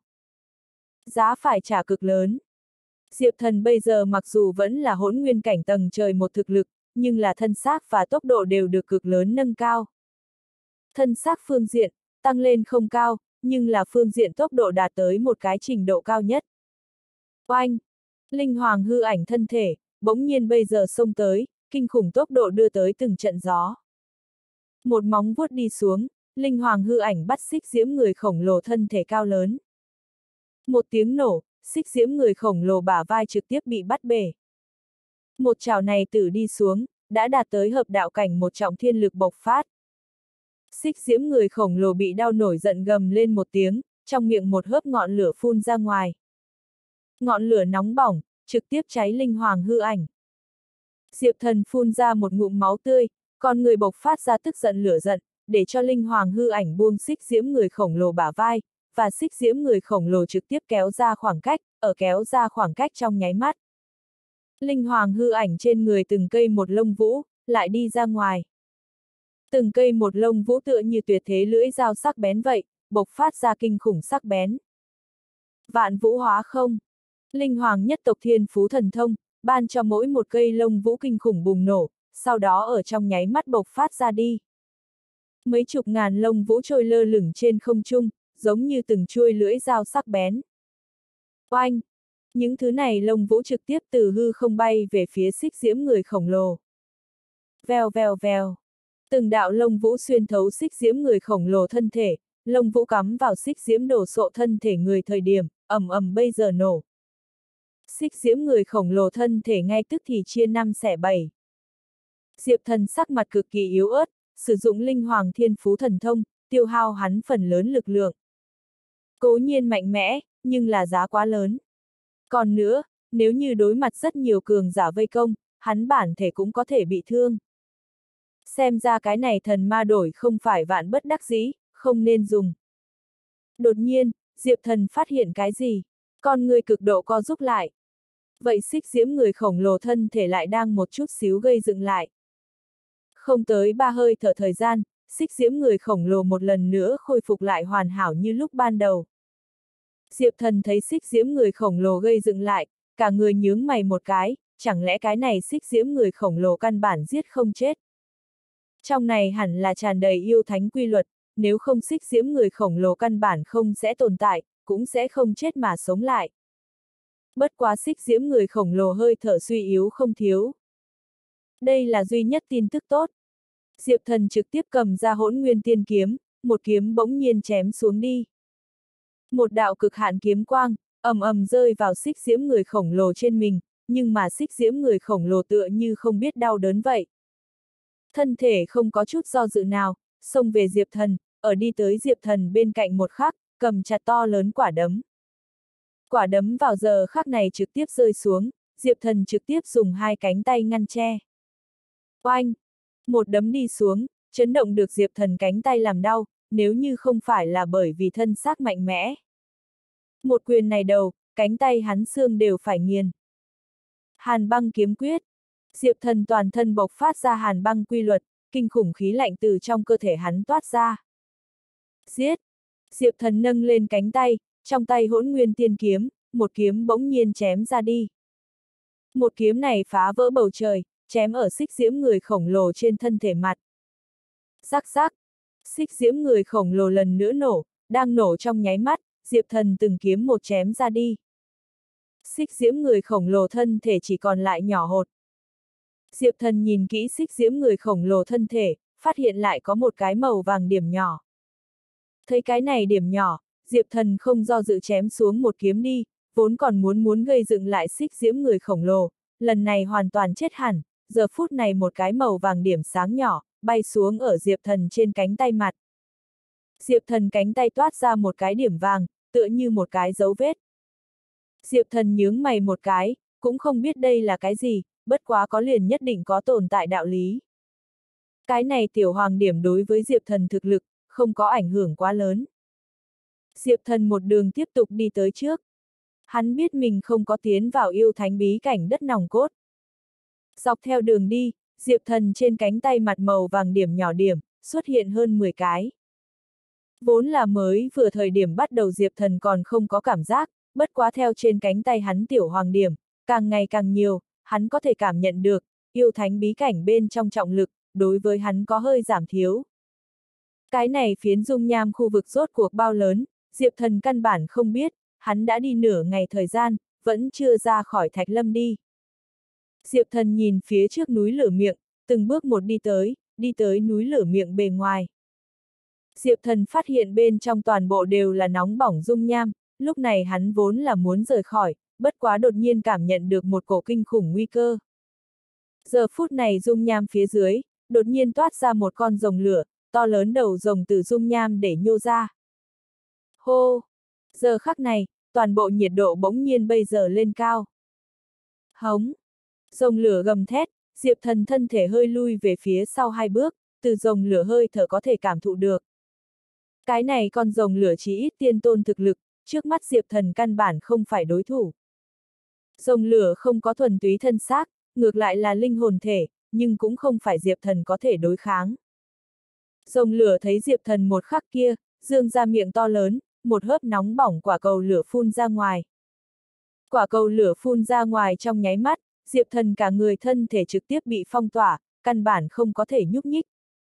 Giá phải trả cực lớn. Diệp Thần bây giờ mặc dù vẫn là hỗn nguyên cảnh tầng trời một thực lực, nhưng là thân xác và tốc độ đều được cực lớn nâng cao. Thân xác phương diện, tăng lên không cao, nhưng là phương diện tốc độ đạt tới một cái trình độ cao nhất. Oanh! Linh hoàng hư ảnh thân thể, bỗng nhiên bây giờ xông tới, kinh khủng tốc độ đưa tới từng trận gió. Một móng vuốt đi xuống, linh hoàng hư ảnh bắt xích diễm người khổng lồ thân thể cao lớn. Một tiếng nổ, xích diễm người khổng lồ bả vai trực tiếp bị bắt bể. Một chảo này tử đi xuống, đã đạt tới hợp đạo cảnh một trọng thiên lực bộc phát. Xích diễm người khổng lồ bị đau nổi giận gầm lên một tiếng, trong miệng một hớp ngọn lửa phun ra ngoài. Ngọn lửa nóng bỏng, trực tiếp cháy linh hoàng hư ảnh. Diệp Thần phun ra một ngụm máu tươi, còn người bộc phát ra tức giận lửa giận, để cho linh hoàng hư ảnh buông xích diễm người khổng lồ bả vai, và xích diễm người khổng lồ trực tiếp kéo ra khoảng cách trong nháy mắt. Linh hoàng hư ảnh trên người từng cây một lông vũ, lại đi ra ngoài. Từng cây một lông vũ tựa như tuyệt thế lưỡi dao sắc bén vậy, bộc phát ra kinh khủng sắc bén. Vạn vũ hóa không. Linh hoàng nhất tộc thiên phú thần thông, ban cho mỗi một cây lông vũ kinh khủng bùng nổ, sau đó ở trong nháy mắt bộc phát ra đi. Mấy chục ngàn lông vũ trôi lơ lửng trên không trung, giống như từng chuôi lưỡi dao sắc bén. Oanh! Những thứ này lông vũ trực tiếp từ hư không bay về phía xích diễm người khổng lồ. Vèo vèo vèo. Từng đạo lông vũ xuyên thấu xích diễm người khổng lồ thân thể, lông vũ cắm vào xích diễm đổ sộ thân thể người thời điểm, ầm ầm bây giờ nổ. Xích diễm người khổng lồ thân thể ngay tức thì chia 5 xẻ 7. Diệp Thần sắc mặt cực kỳ yếu ớt, sử dụng linh hoàng thiên phú thần thông, tiêu hao hắn phần lớn lực lượng. Cố nhiên mạnh mẽ, nhưng là giá quá lớn. Còn nữa, nếu như đối mặt rất nhiều cường giả vây công, hắn bản thể cũng có thể bị thương. Xem ra cái này thần ma đổi không phải vạn bất đắc dĩ, không nên dùng. Đột nhiên, Diệp Thần phát hiện cái gì? Con người cực độ co rúm lại. Vậy xích diễm người khổng lồ thân thể lại đang một chút xíu gây dựng lại. Không tới 3 hơi thở thời gian, xích diễm người khổng lồ một lần nữa khôi phục lại hoàn hảo như lúc ban đầu. Diệp Thần thấy xích diễm người khổng lồ gây dựng lại, cả người nhướng mày một cái, chẳng lẽ cái này xích diễm người khổng lồ căn bản giết không chết. Trong này hẳn là tràn đầy yêu thánh quy luật, nếu không xích diễm người khổng lồ căn bản không sẽ tồn tại, cũng sẽ không chết mà sống lại. Bất quá xích diễm người khổng lồ hơi thở suy yếu không thiếu. Đây là duy nhất tin tức tốt. Diệp Thần trực tiếp cầm ra hỗn nguyên tiên kiếm, một kiếm bỗng nhiên chém xuống đi. Một đạo cực hạn kiếm quang, ầm ầm rơi vào xích diễm người khổng lồ trên mình, nhưng mà xích diễm người khổng lồ tựa như không biết đau đớn vậy. Thân thể không có chút do dự nào, xông về Diệp Thần, ở đi tới Diệp Thần bên cạnh một khắc, cầm chặt to lớn quả đấm. Quả đấm vào giờ khắc này trực tiếp rơi xuống, Diệp Thần trực tiếp dùng hai cánh tay ngăn che. Oanh! Một đấm đi xuống, chấn động được Diệp Thần cánh tay làm đau, nếu như không phải là bởi vì thân xác mạnh mẽ. Một quyền này đầu, cánh tay hắn xương đều phải nghiền. Hàn băng kiếm quyết. Diệp Thần toàn thân bộc phát ra hàn băng quy luật, kinh khủng khí lạnh từ trong cơ thể hắn toát ra. Giết! Diệp Thần nâng lên cánh tay, trong tay hỗn nguyên tiên kiếm, một kiếm bỗng nhiên chém ra đi. Một kiếm này phá vỡ bầu trời, chém ở xích diễm người khổng lồ trên thân thể mặt. Rắc rắc! Xích diễm người khổng lồ lần nữa nổ, đang nổ trong nháy mắt, Diệp Thần từng kiếm một chém ra đi. Xích diễm người khổng lồ thân thể chỉ còn lại nhỏ hột. Diệp Thần nhìn kỹ xích diễm người khổng lồ thân thể, phát hiện lại có một cái màu vàng điểm nhỏ. Thấy cái này điểm nhỏ, Diệp Thần không do dự chém xuống một kiếm đi, vốn còn muốn gây dựng lại xích diễm người khổng lồ, lần này hoàn toàn chết hẳn, giờ phút này một cái màu vàng điểm sáng nhỏ, bay xuống ở Diệp Thần trên cánh tay mặt. Diệp Thần cánh tay toát ra một cái điểm vàng, tựa như một cái dấu vết. Diệp Thần nhướng mày một cái, cũng không biết đây là cái gì, bất quá có liền nhất định có tồn tại đạo lý. Cái này tiểu hoàng điểm đối với Diệp Thần thực lực, không có ảnh hưởng quá lớn. Diệp Thần một đường tiếp tục đi tới trước. Hắn biết mình không có tiến vào yêu thánh bí cảnh đất nòng cốt. Dọc theo đường đi, Diệp Thần trên cánh tay mặt màu vàng điểm nhỏ điểm, xuất hiện hơn 10 cái. Vốn là mới vừa thời điểm bắt đầu Diệp Thần còn không có cảm giác, bất quá theo trên cánh tay hắn tiểu hoàng điểm, càng ngày càng nhiều, hắn có thể cảm nhận được, yêu thánh bí cảnh bên trong trọng lực, đối với hắn có hơi giảm thiếu. Cái này phiến dung nham khu vực rốt cuộc bao lớn, Diệp Thần căn bản không biết, hắn đã đi nửa ngày thời gian, vẫn chưa ra khỏi Thạch Lâm đi. Diệp Thần nhìn phía trước núi lửa miệng, từng bước một đi tới, đi tới núi lửa miệng bề ngoài. Diệp Thần phát hiện bên trong toàn bộ đều là nóng bỏng dung nham, lúc này hắn vốn là muốn rời khỏi, bất quá đột nhiên cảm nhận được một cổ kinh khủng nguy cơ. Giờ phút này dung nham phía dưới, đột nhiên toát ra một con rồng lửa, to lớn đầu rồng từ dung nham để nhô ra. Hô! Giờ khắc này, toàn bộ nhiệt độ bỗng nhiên bây giờ lên cao. Hống! Rồng lửa gầm thét, Diệp Thần thân thể hơi lui về phía sau 2 bước, từ rồng lửa hơi thở có thể cảm thụ được. Cái này con rồng lửa chỉ ít tiên tôn thực lực, trước mắt Diệp Thần căn bản không phải đối thủ. Rồng lửa không có thuần túy thân xác, ngược lại là linh hồn thể, nhưng cũng không phải Diệp Thần có thể đối kháng. Rồng lửa thấy Diệp Thần một khắc kia, dương ra miệng to lớn, một hớp nóng bỏng quả cầu lửa phun ra ngoài. Quả cầu lửa phun ra ngoài trong nháy mắt, Diệp Thần cả người thân thể trực tiếp bị phong tỏa, căn bản không có thể nhúc nhích.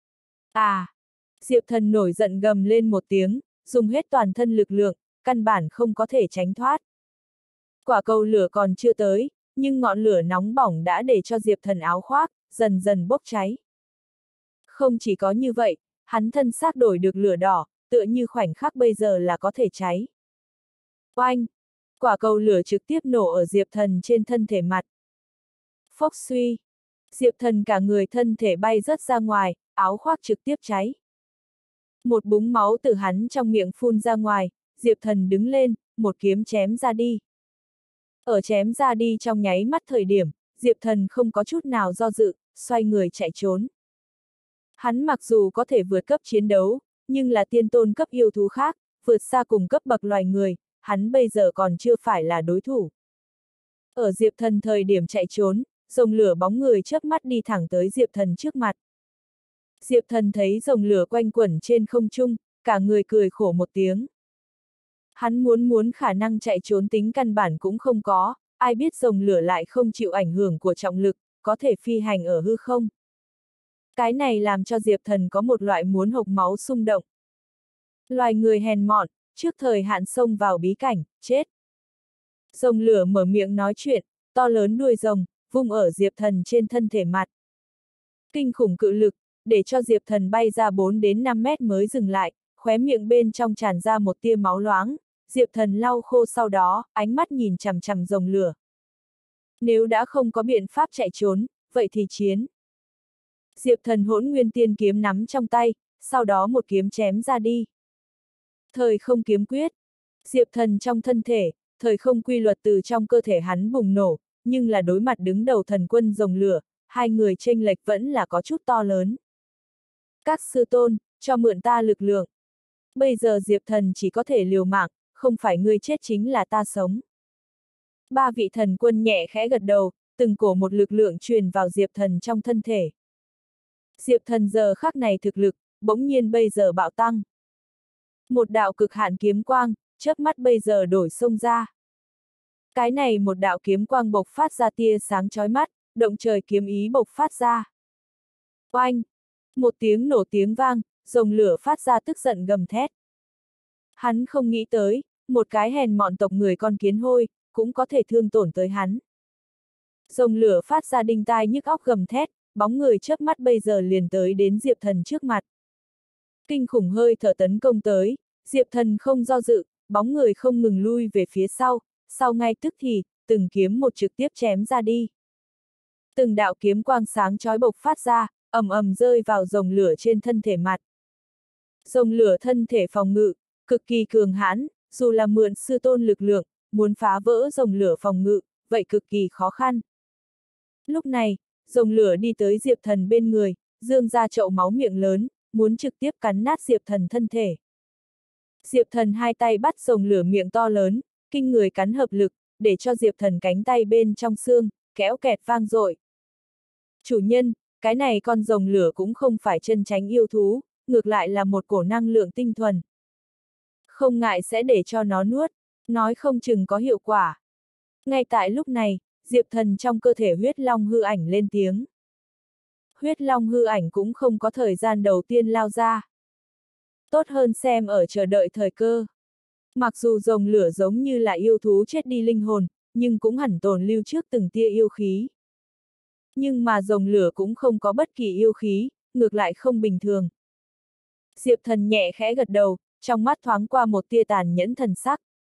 À! Diệp Thần nổi giận gầm lên một tiếng, dùng hết toàn thân lực lượng, căn bản không có thể tránh thoát. Quả cầu lửa còn chưa tới, nhưng ngọn lửa nóng bỏng đã để cho Diệp Thần áo khoác, dần dần bốc cháy. Không chỉ có như vậy, hắn thân xác đổi được lửa đỏ, tựa như khoảnh khắc bây giờ là có thể cháy. Oanh! Quả cầu lửa trực tiếp nổ ở Diệp Thần trên thân thể mặt. Phốc suy! Diệp Thần cả người thân thể bay rớt ra ngoài, áo khoác trực tiếp cháy. Một búng máu từ hắn trong miệng phun ra ngoài, Diệp Thần đứng lên, một kiếm chém ra đi. Ở chém ra đi trong nháy mắt thời điểm, Diệp Thần không có chút nào do dự, xoay người chạy trốn. Hắn mặc dù có thể vượt cấp chiến đấu, nhưng là tiên tôn cấp yêu thú khác, vượt xa cùng cấp bậc loài người, hắn bây giờ còn chưa phải là đối thủ. Ở Diệp Thần thời điểm chạy trốn, rồng lửa bóng người chớp mắt đi thẳng tới Diệp Thần trước mặt. Diệp Thần thấy rồng lửa quanh quẩn trên không trung, cả người cười khổ một tiếng. Hắn muốn khả năng chạy trốn tính căn bản cũng không có, ai biết rồng lửa lại không chịu ảnh hưởng của trọng lực, có thể phi hành ở hư không. Cái này làm cho Diệp Thần có một loại muốn hộc máu xung động. Loài người hèn mọn, trước thời hạn xông vào bí cảnh, chết. Rồng lửa mở miệng nói chuyện, to lớn đuôi rồng, vung ở Diệp Thần trên thân thể mặt. Kinh khủng cự lực, để cho Diệp Thần bay ra 4 đến 5 mét mới dừng lại, khóe miệng bên trong tràn ra một tia máu loáng, Diệp Thần lau khô sau đó, ánh mắt nhìn chằm chằm rồng lửa. Nếu đã không có biện pháp chạy trốn, vậy thì chiến. Diệp Thần hỗn nguyên tiên kiếm nắm trong tay, sau đó một kiếm chém ra đi. Thời không kiếm quyết. Diệp Thần trong thân thể, thời không quy luật từ trong cơ thể hắn bùng nổ, nhưng là đối mặt đứng đầu thần quân rồng lửa, hai người chênh lệch vẫn là có chút to lớn. Các sư tôn, cho mượn ta lực lượng. Bây giờ Diệp Thần chỉ có thể liều mạng, không phải ngươi chết chính là ta sống. 3 vị thần quân nhẹ khẽ gật đầu, từng cổ một lực lượng truyền vào Diệp Thần trong thân thể. Diệp Thần giờ khắc này thực lực, bỗng nhiên bây giờ bạo tăng. Một đạo cực hạn kiếm quang, chớp mắt bây giờ đổi xông ra. Cái này một đạo kiếm quang bộc phát ra tia sáng chói mắt, động trời kiếm ý bộc phát ra. Oanh! Một tiếng nổ tiếng vang, rồng lửa phát ra tức giận gầm thét. Hắn không nghĩ tới, một cái hèn mọn tộc người con kiến hôi, cũng có thể thương tổn tới hắn. Rồng lửa phát ra đinh tai nhức óc gầm thét, bóng người chớp mắt bây giờ liền tới đến Diệp Thần trước mặt. Kinh khủng hơi thở tấn công tới, Diệp Thần không do dự, bóng người không ngừng lui về phía sau ngay tức thì, từng kiếm một trực tiếp chém ra đi. Từng đạo kiếm quang sáng chói bộc phát ra, ầm ầm rơi vào rồng lửa trên thân thể mặt. Rồng lửa thân thể phòng ngự, cực kỳ cường hãn, dù là mượn sư tôn lực lượng, muốn phá vỡ rồng lửa phòng ngự, vậy cực kỳ khó khăn. Lúc này, rồng lửa đi tới Diệp Thần bên người, dương ra chậu máu miệng lớn, muốn trực tiếp cắn nát Diệp Thần thân thể. Diệp Thần hai tay bắt rồng lửa miệng to lớn, kinh người cắn hợp lực, để cho Diệp Thần cánh tay bên trong xương, kéo kẹt vang dội. Chủ nhân, cái này con rồng lửa cũng không phải chân tránh yêu thú, ngược lại là một cổ năng lượng tinh thuần. Không ngại sẽ để cho nó nuốt, nói không chừng có hiệu quả. Ngay tại lúc này, Diệp Thần trong cơ thể huyết long hư ảnh lên tiếng. Huyết long hư ảnh cũng không có thời gian đầu tiên lao ra. Tốt hơn xem ở chờ đợi thời cơ. Mặc dù rồng lửa giống như là yêu thú chết đi linh hồn, nhưng cũng hẳn tồn lưu trước từng tia yêu khí. Nhưng mà rồng lửa cũng không có bất kỳ yêu khí, ngược lại không bình thường. Diệp Thần nhẹ khẽ gật đầu, trong mắt thoáng qua một tia tàn nhẫn thần sắc.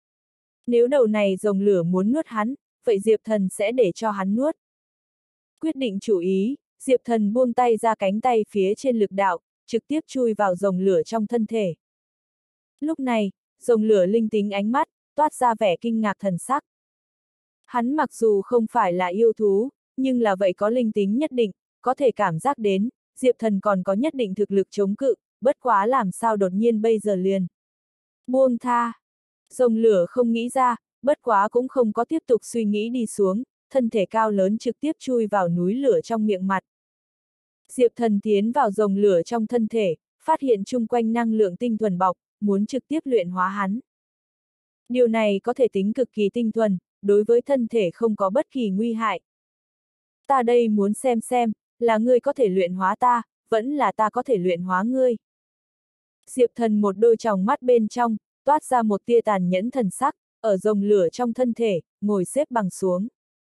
Nếu đầu này rồng lửa muốn nuốt hắn, vậy Diệp Thần sẽ để cho hắn nuốt. Quyết định chủ ý, Diệp Thần buông tay ra cánh tay phía trên lực đạo, trực tiếp chui vào rồng lửa trong thân thể. Lúc này, rồng lửa linh tính ánh mắt, toát ra vẻ kinh ngạc thần sắc. Hắn mặc dù không phải là yêu thú, nhưng là vậy có linh tính nhất định, có thể cảm giác đến, Diệp Thần còn có nhất định thực lực chống cự, bất quá làm sao đột nhiên bây giờ liền. Buông tha. Rồng lửa không nghĩ ra, bất quá cũng không có tiếp tục suy nghĩ đi xuống, thân thể cao lớn trực tiếp chui vào núi lửa trong miệng mặt. Diệp Thần tiến vào rồng lửa trong thân thể, phát hiện chung quanh năng lượng tinh thuần bọc, muốn trực tiếp luyện hóa hắn. Điều này có thể tính cực kỳ tinh thuần, đối với thân thể không có bất kỳ nguy hại. Ta đây muốn xem, là ngươi có thể luyện hóa ta, vẫn là ta có thể luyện hóa ngươi. Diệp Thần một đôi tròng mắt bên trong, toát ra một tia tàn nhẫn thần sắc, ở rồng lửa trong thân thể, ngồi xếp bằng xuống.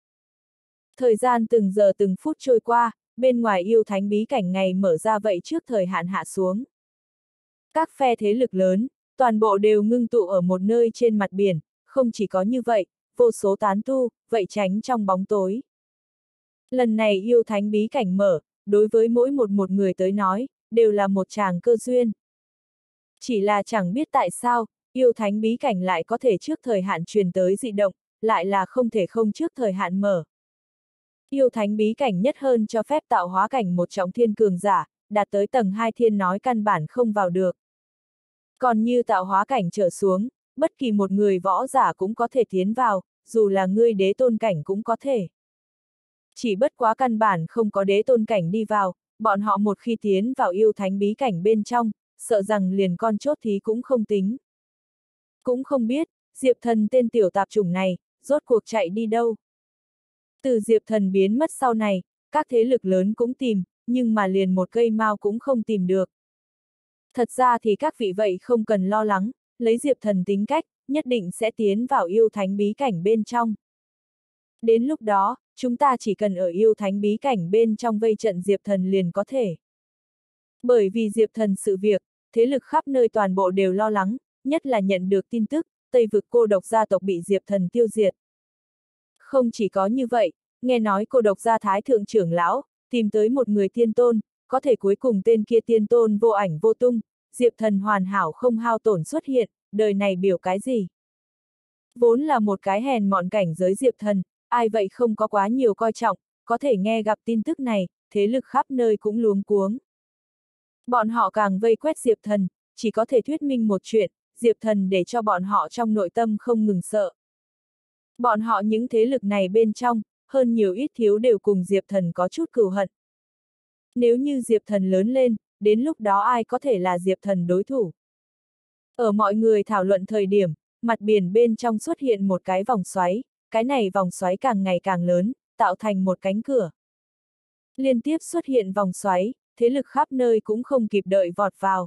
Thời gian từng giờ từng phút trôi qua, bên ngoài yêu thánh bí cảnh ngày mở ra vậy trước thời hạn hạ xuống. Các phe thế lực lớn, toàn bộ đều ngưng tụ ở một nơi trên mặt biển, không chỉ có như vậy, vô số tán tu, vậy tránh trong bóng tối. Lần này yêu thánh bí cảnh mở, đối với mỗi một người tới nói, đều là một tràng cơ duyên. Chỉ là chẳng biết tại sao, yêu thánh bí cảnh lại có thể trước thời hạn truyền tới dị động, lại là không thể không trước thời hạn mở. Yêu thánh bí cảnh nhất hơn cho phép tạo hóa cảnh một trọng thiên cường giả, đạt tới tầng 2 thiên nói căn bản không vào được. Còn như tạo hóa cảnh trở xuống, bất kỳ một người võ giả cũng có thể tiến vào, dù là ngươi đế tôn cảnh cũng có thể. Chỉ bất quá căn bản không có đế tôn cảnh đi vào, bọn họ một khi tiến vào yêu thánh bí cảnh bên trong, sợ rằng liền con chốt thí cũng không tính. Cũng không biết, Diệp Thần tên tiểu tạp chủng này, rốt cuộc chạy đi đâu. Từ Diệp Thần biến mất sau này, các thế lực lớn cũng tìm, nhưng mà liền một cây mao cũng không tìm được. Thật ra thì các vị vậy không cần lo lắng, lấy Diệp Thần tính cách, nhất định sẽ tiến vào yêu thánh bí cảnh bên trong. Đến lúc đó, chúng ta chỉ cần ở yêu thánh bí cảnh bên trong vây trận Diệp Thần liền có thể. Bởi vì Diệp Thần sự việc, thế lực khắp nơi toàn bộ đều lo lắng, nhất là nhận được tin tức, Tây vực cô độc gia tộc bị Diệp Thần tiêu diệt. Không chỉ có như vậy, nghe nói cô độc gia thái thượng trưởng lão, tìm tới một người tiên tôn, có thể cuối cùng tên kia tiên tôn vô ảnh vô tung, Diệp Thần hoàn hảo không hao tổn xuất hiện, đời này biểu cái gì? Vốn là một cái hèn mọn cảnh giới Diệp Thần, ai vậy không có quá nhiều coi trọng, có thể nghe gặp tin tức này, thế lực khắp nơi cũng luống cuống. Bọn họ càng vây quét Diệp Thần, chỉ có thể thuyết minh một chuyện, Diệp Thần để cho bọn họ trong nội tâm không ngừng sợ. Bọn họ những thế lực này bên trong, hơn nhiều ít thiếu đều cùng Diệp Thần có chút cừu hận. Nếu như Diệp Thần lớn lên, đến lúc đó ai có thể là Diệp Thần đối thủ? Ở mọi người thảo luận thời điểm, mặt biển bên trong xuất hiện một cái vòng xoáy, cái này vòng xoáy càng ngày càng lớn, tạo thành một cánh cửa. Liên tiếp xuất hiện vòng xoáy, thế lực khắp nơi cũng không kịp đợi vọt vào.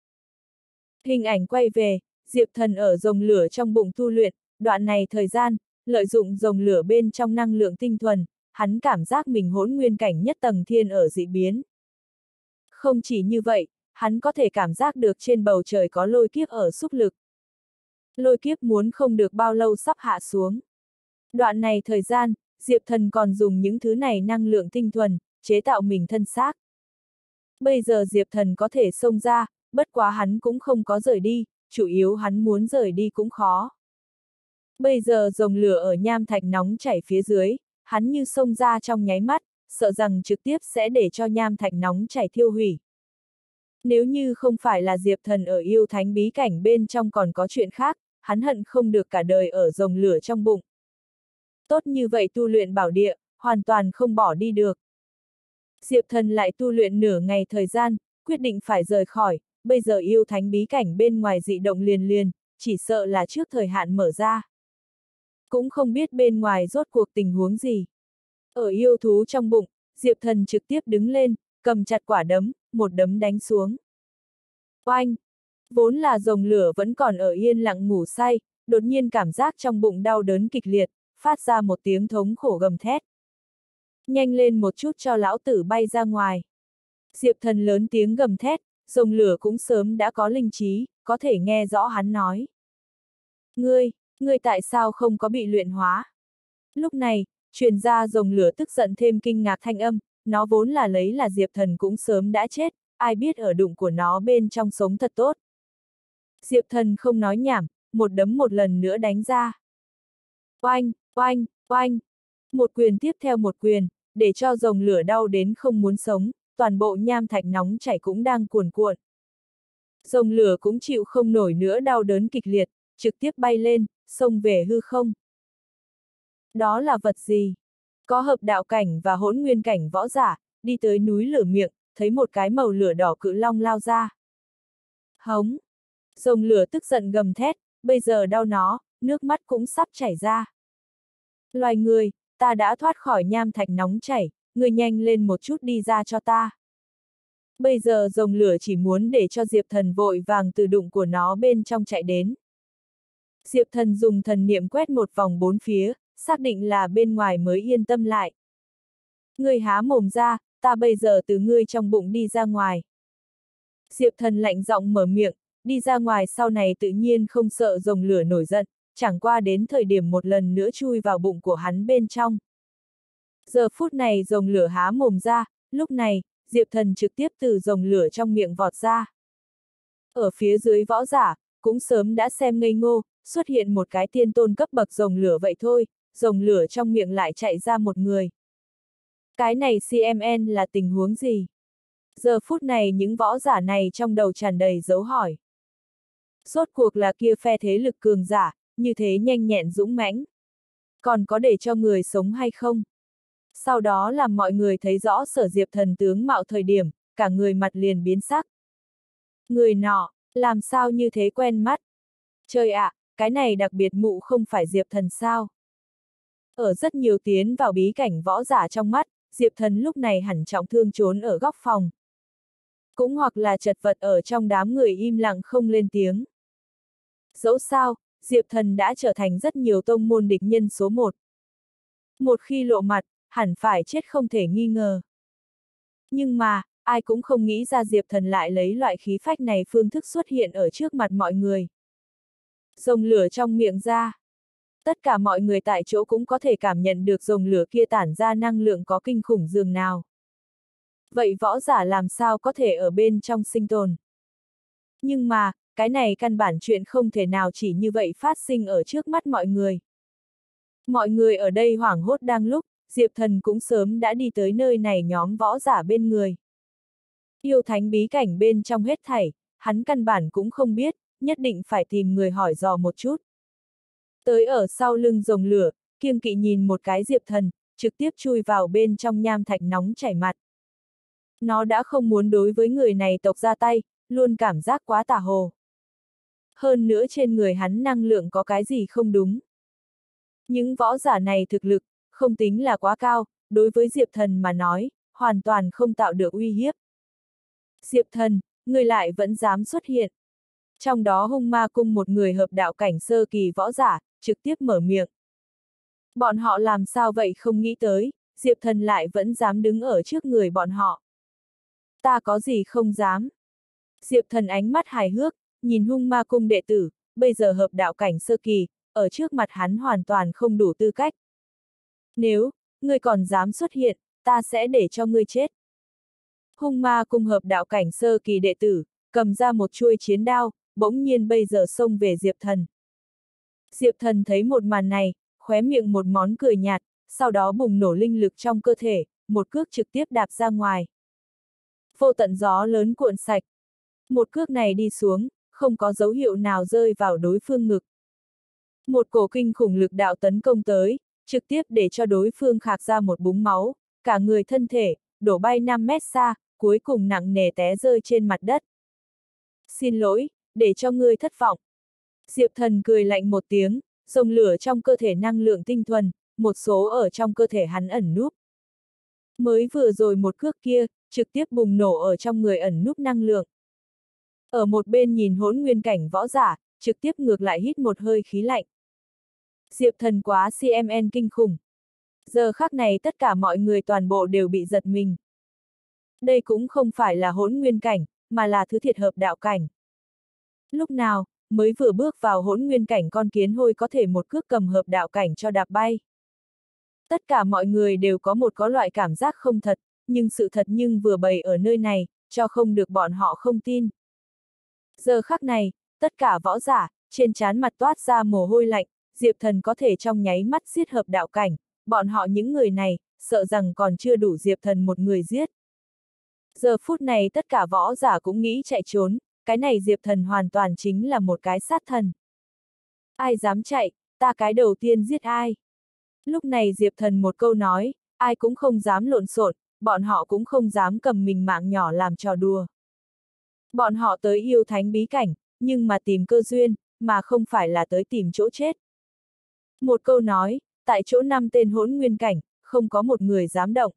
Hình ảnh quay về, Diệp Thần ở rồng lửa trong bụng tu luyện, đoạn này thời gian, lợi dụng rồng lửa bên trong năng lượng tinh thuần, hắn cảm giác mình hỗn nguyên cảnh nhất tầng thiên ở dị biến. Không chỉ như vậy, hắn có thể cảm giác được trên bầu trời có lôi kiếp ở xúc lực. Lôi kiếp muốn không được bao lâu sắp hạ xuống. Đoạn này thời gian, Diệp Thần còn dùng những thứ này năng lượng tinh thuần, chế tạo mình thân xác. Bây giờ Diệp Thần có thể xông ra, bất quá hắn cũng không có rời đi, chủ yếu hắn muốn rời đi cũng khó. Bây giờ rồng lửa ở nham thạch nóng chảy phía dưới, hắn như xông ra trong nháy mắt, sợ rằng trực tiếp sẽ để cho nham thạch nóng chảy thiêu hủy. Nếu như không phải là Diệp Thần ở yêu thánh bí cảnh bên trong còn có chuyện khác, hắn hận không được cả đời ở rồng lửa trong bụng. Tốt như vậy tu luyện bảo địa, hoàn toàn không bỏ đi được. Diệp Thần lại tu luyện nửa ngày thời gian, quyết định phải rời khỏi, bây giờ yêu thánh bí cảnh bên ngoài dị động liền, chỉ sợ là trước thời hạn mở ra. Cũng không biết bên ngoài rốt cuộc tình huống gì. Ở yêu thú trong bụng, Diệp Thần trực tiếp đứng lên, cầm chặt quả đấm, một đấm đánh xuống. Oanh! Vốn là rồng lửa vẫn còn ở yên lặng ngủ say, đột nhiên cảm giác trong bụng đau đớn kịch liệt, phát ra một tiếng thống khổ gầm thét. Nhanh lên một chút cho lão tử bay ra ngoài. Diệp Thần lớn tiếng gầm thét, rồng lửa cũng sớm đã có linh trí, có thể nghe rõ hắn nói. Ngươi tại sao không có bị luyện hóa? Lúc này, truyền ra rồng lửa tức giận thêm kinh ngạc thanh âm, nó vốn là lấy là Diệp Thần cũng sớm đã chết, ai biết ở đụng của nó bên trong sống thật tốt. Diệp Thần không nói nhảm, một đấm một lần nữa đánh ra. Oanh, oanh, oanh, một quyền tiếp theo một quyền, để cho rồng lửa đau đến không muốn sống, toàn bộ nham thạch nóng chảy cũng đang cuồn cuộn. Rồng lửa cũng chịu không nổi nữa đau đớn kịch liệt, trực tiếp bay lên, xông về hư không. Đó là vật gì? Có hợp đạo cảnh và hỗn nguyên cảnh võ giả, đi tới núi lửa miệng, thấy một cái màu lửa đỏ cự long lao ra. Hống! Rồng lửa tức giận gầm thét, bây giờ đau nó, nước mắt cũng sắp chảy ra. Loài người, ta đã thoát khỏi nham thạch nóng chảy, ngươi nhanh lên một chút đi ra cho ta. Bây giờ rồng lửa chỉ muốn để cho Diệp Thần vội vàng từ đụng của nó bên trong chạy đến. Diệp Thần dùng thần niệm quét một vòng bốn phía, xác định là bên ngoài mới yên tâm lại. Ngươi há mồm ra, ta bây giờ từ ngươi trong bụng đi ra ngoài. Diệp Thần lạnh giọng mở miệng, đi ra ngoài sau này tự nhiên không sợ rồng lửa nổi giận, chẳng qua đến thời điểm một lần nữa chui vào bụng của hắn bên trong. Giờ phút này rồng lửa há mồm ra, lúc này, Diệp Thần trực tiếp từ rồng lửa trong miệng vọt ra. Ở phía dưới võ giả, cũng sớm đã xem ngây ngô, xuất hiện một cái tiên tôn cấp bậc rồng lửa vậy thôi, rồng lửa trong miệng lại chạy ra một người. Cái này CMN là tình huống gì? Giờ phút này những võ giả này trong đầu tràn đầy dấu hỏi. Rốt cuộc là kia phe thế lực cường giả, như thế nhanh nhẹn dũng mãnh. Còn có để cho người sống hay không? Sau đó là mọi người thấy rõ Sở Diệp Thần tướng mạo thời điểm, cả người mặt liền biến sắc. Người nọ, làm sao như thế quen mắt? Trời ạ, cái này đặc biệt mụ không phải Diệp Thần sao? Ở rất nhiều tiến vào bí cảnh võ giả trong mắt, Diệp Thần lúc này hẳn trọng thương trốn ở góc phòng. Cũng hoặc là chật vật ở trong đám người im lặng không lên tiếng. Dẫu sao, Diệp Thần đã trở thành rất nhiều tông môn địch nhân số một. Một khi lộ mặt, hẳn phải chết không thể nghi ngờ. Nhưng mà, ai cũng không nghĩ ra Diệp Thần lại lấy loại khí phách này phương thức xuất hiện ở trước mặt mọi người. Rồng lửa trong miệng ra. Tất cả mọi người tại chỗ cũng có thể cảm nhận được rồng lửa kia tản ra năng lượng có kinh khủng dường nào. Vậy võ giả làm sao có thể ở bên trong sinh tồn? Nhưng mà, cái này căn bản chuyện không thể nào chỉ như vậy phát sinh ở trước mắt mọi người. Mọi người ở đây hoảng hốt đang lúc, Diệp Thần cũng sớm đã đi tới nơi này nhóm võ giả bên người. Yêu thánh bí cảnh bên trong hết thảy, hắn căn bản cũng không biết, nhất định phải tìm người hỏi dò một chút. Tới ở sau lưng rồng lửa, kiêng kỵ nhìn một cái Diệp Thần, trực tiếp chui vào bên trong nham thạch nóng chảy mặt. Nó đã không muốn đối với người này tộc ra tay, luôn cảm giác quá tà hồ. Hơn nữa trên người hắn năng lượng có cái gì không đúng. Những võ giả này thực lực, không tính là quá cao, đối với Diệp Thần mà nói, hoàn toàn không tạo được uy hiếp. Diệp Thần, người lại vẫn dám xuất hiện. Trong đó hung ma cung một người hợp đạo cảnh sơ kỳ võ giả, trực tiếp mở miệng. Bọn họ làm sao vậy không nghĩ tới, Diệp Thần lại vẫn dám đứng ở trước người bọn họ. Ta có gì không dám. Diệp Thần ánh mắt hài hước, nhìn hung ma cung đệ tử, bây giờ hợp đạo cảnh sơ kỳ, ở trước mặt hắn hoàn toàn không đủ tư cách. Nếu, ngươi còn dám xuất hiện, ta sẽ để cho ngươi chết. Hung ma cung hợp đạo cảnh sơ kỳ đệ tử, cầm ra một chuôi chiến đao, bỗng nhiên bây giờ xông về Diệp Thần. Diệp Thần thấy một màn này, khóe miệng một món cười nhạt, sau đó bùng nổ linh lực trong cơ thể, một cước trực tiếp đạp ra ngoài. Vô tận gió lớn cuộn sạch. Một cước này đi xuống, không có dấu hiệu nào rơi vào đối phương ngực. Một cổ kinh khủng lực đạo tấn công tới, trực tiếp để cho đối phương khạc ra một búng máu, cả người thân thể, đổ bay 5 mét xa, cuối cùng nặng nề té rơi trên mặt đất. Xin lỗi, để cho ngươi thất vọng. Diệp Thần cười lạnh một tiếng, rồng lửa trong cơ thể năng lượng tinh thuần, một số ở trong cơ thể hắn ẩn núp. Mới vừa rồi một cước kia, trực tiếp bùng nổ ở trong người ẩn núp năng lượng. Ở một bên nhìn hỗn nguyên cảnh võ giả, trực tiếp ngược lại hít một hơi khí lạnh. Diệp Thần quá CMN kinh khủng. Giờ khắc này tất cả mọi người toàn bộ đều bị giật mình. Đây cũng không phải là hỗn nguyên cảnh, mà là thứ thiệt hợp đạo cảnh. Lúc nào, mới vừa bước vào hỗn nguyên cảnh con kiến hôi có thể một cước cầm hợp đạo cảnh cho đạp bay. Tất cả mọi người đều có loại cảm giác không thật, nhưng sự thật vừa bày ở nơi này, cho không được bọn họ không tin. Giờ khắc này, tất cả võ giả, trên trán mặt toát ra mồ hôi lạnh, Diệp Thần có thể trong nháy mắt giết hợp đạo cảnh, bọn họ những người này, sợ rằng còn chưa đủ Diệp Thần một người giết. Giờ phút này tất cả võ giả cũng nghĩ chạy trốn, cái này Diệp Thần hoàn toàn chính là một cái sát thần. Ai dám chạy, ta cái đầu tiên giết ai. Lúc này Diệp Thần một câu nói, ai cũng không dám lộn xộn, bọn họ cũng không dám cầm mình mạng nhỏ làm trò đùa. Bọn họ tới yêu thánh bí cảnh, nhưng mà tìm cơ duyên, mà không phải là tới tìm chỗ chết. Một câu nói, tại chỗ 5 tên hỗn nguyên cảnh, không có một người dám động.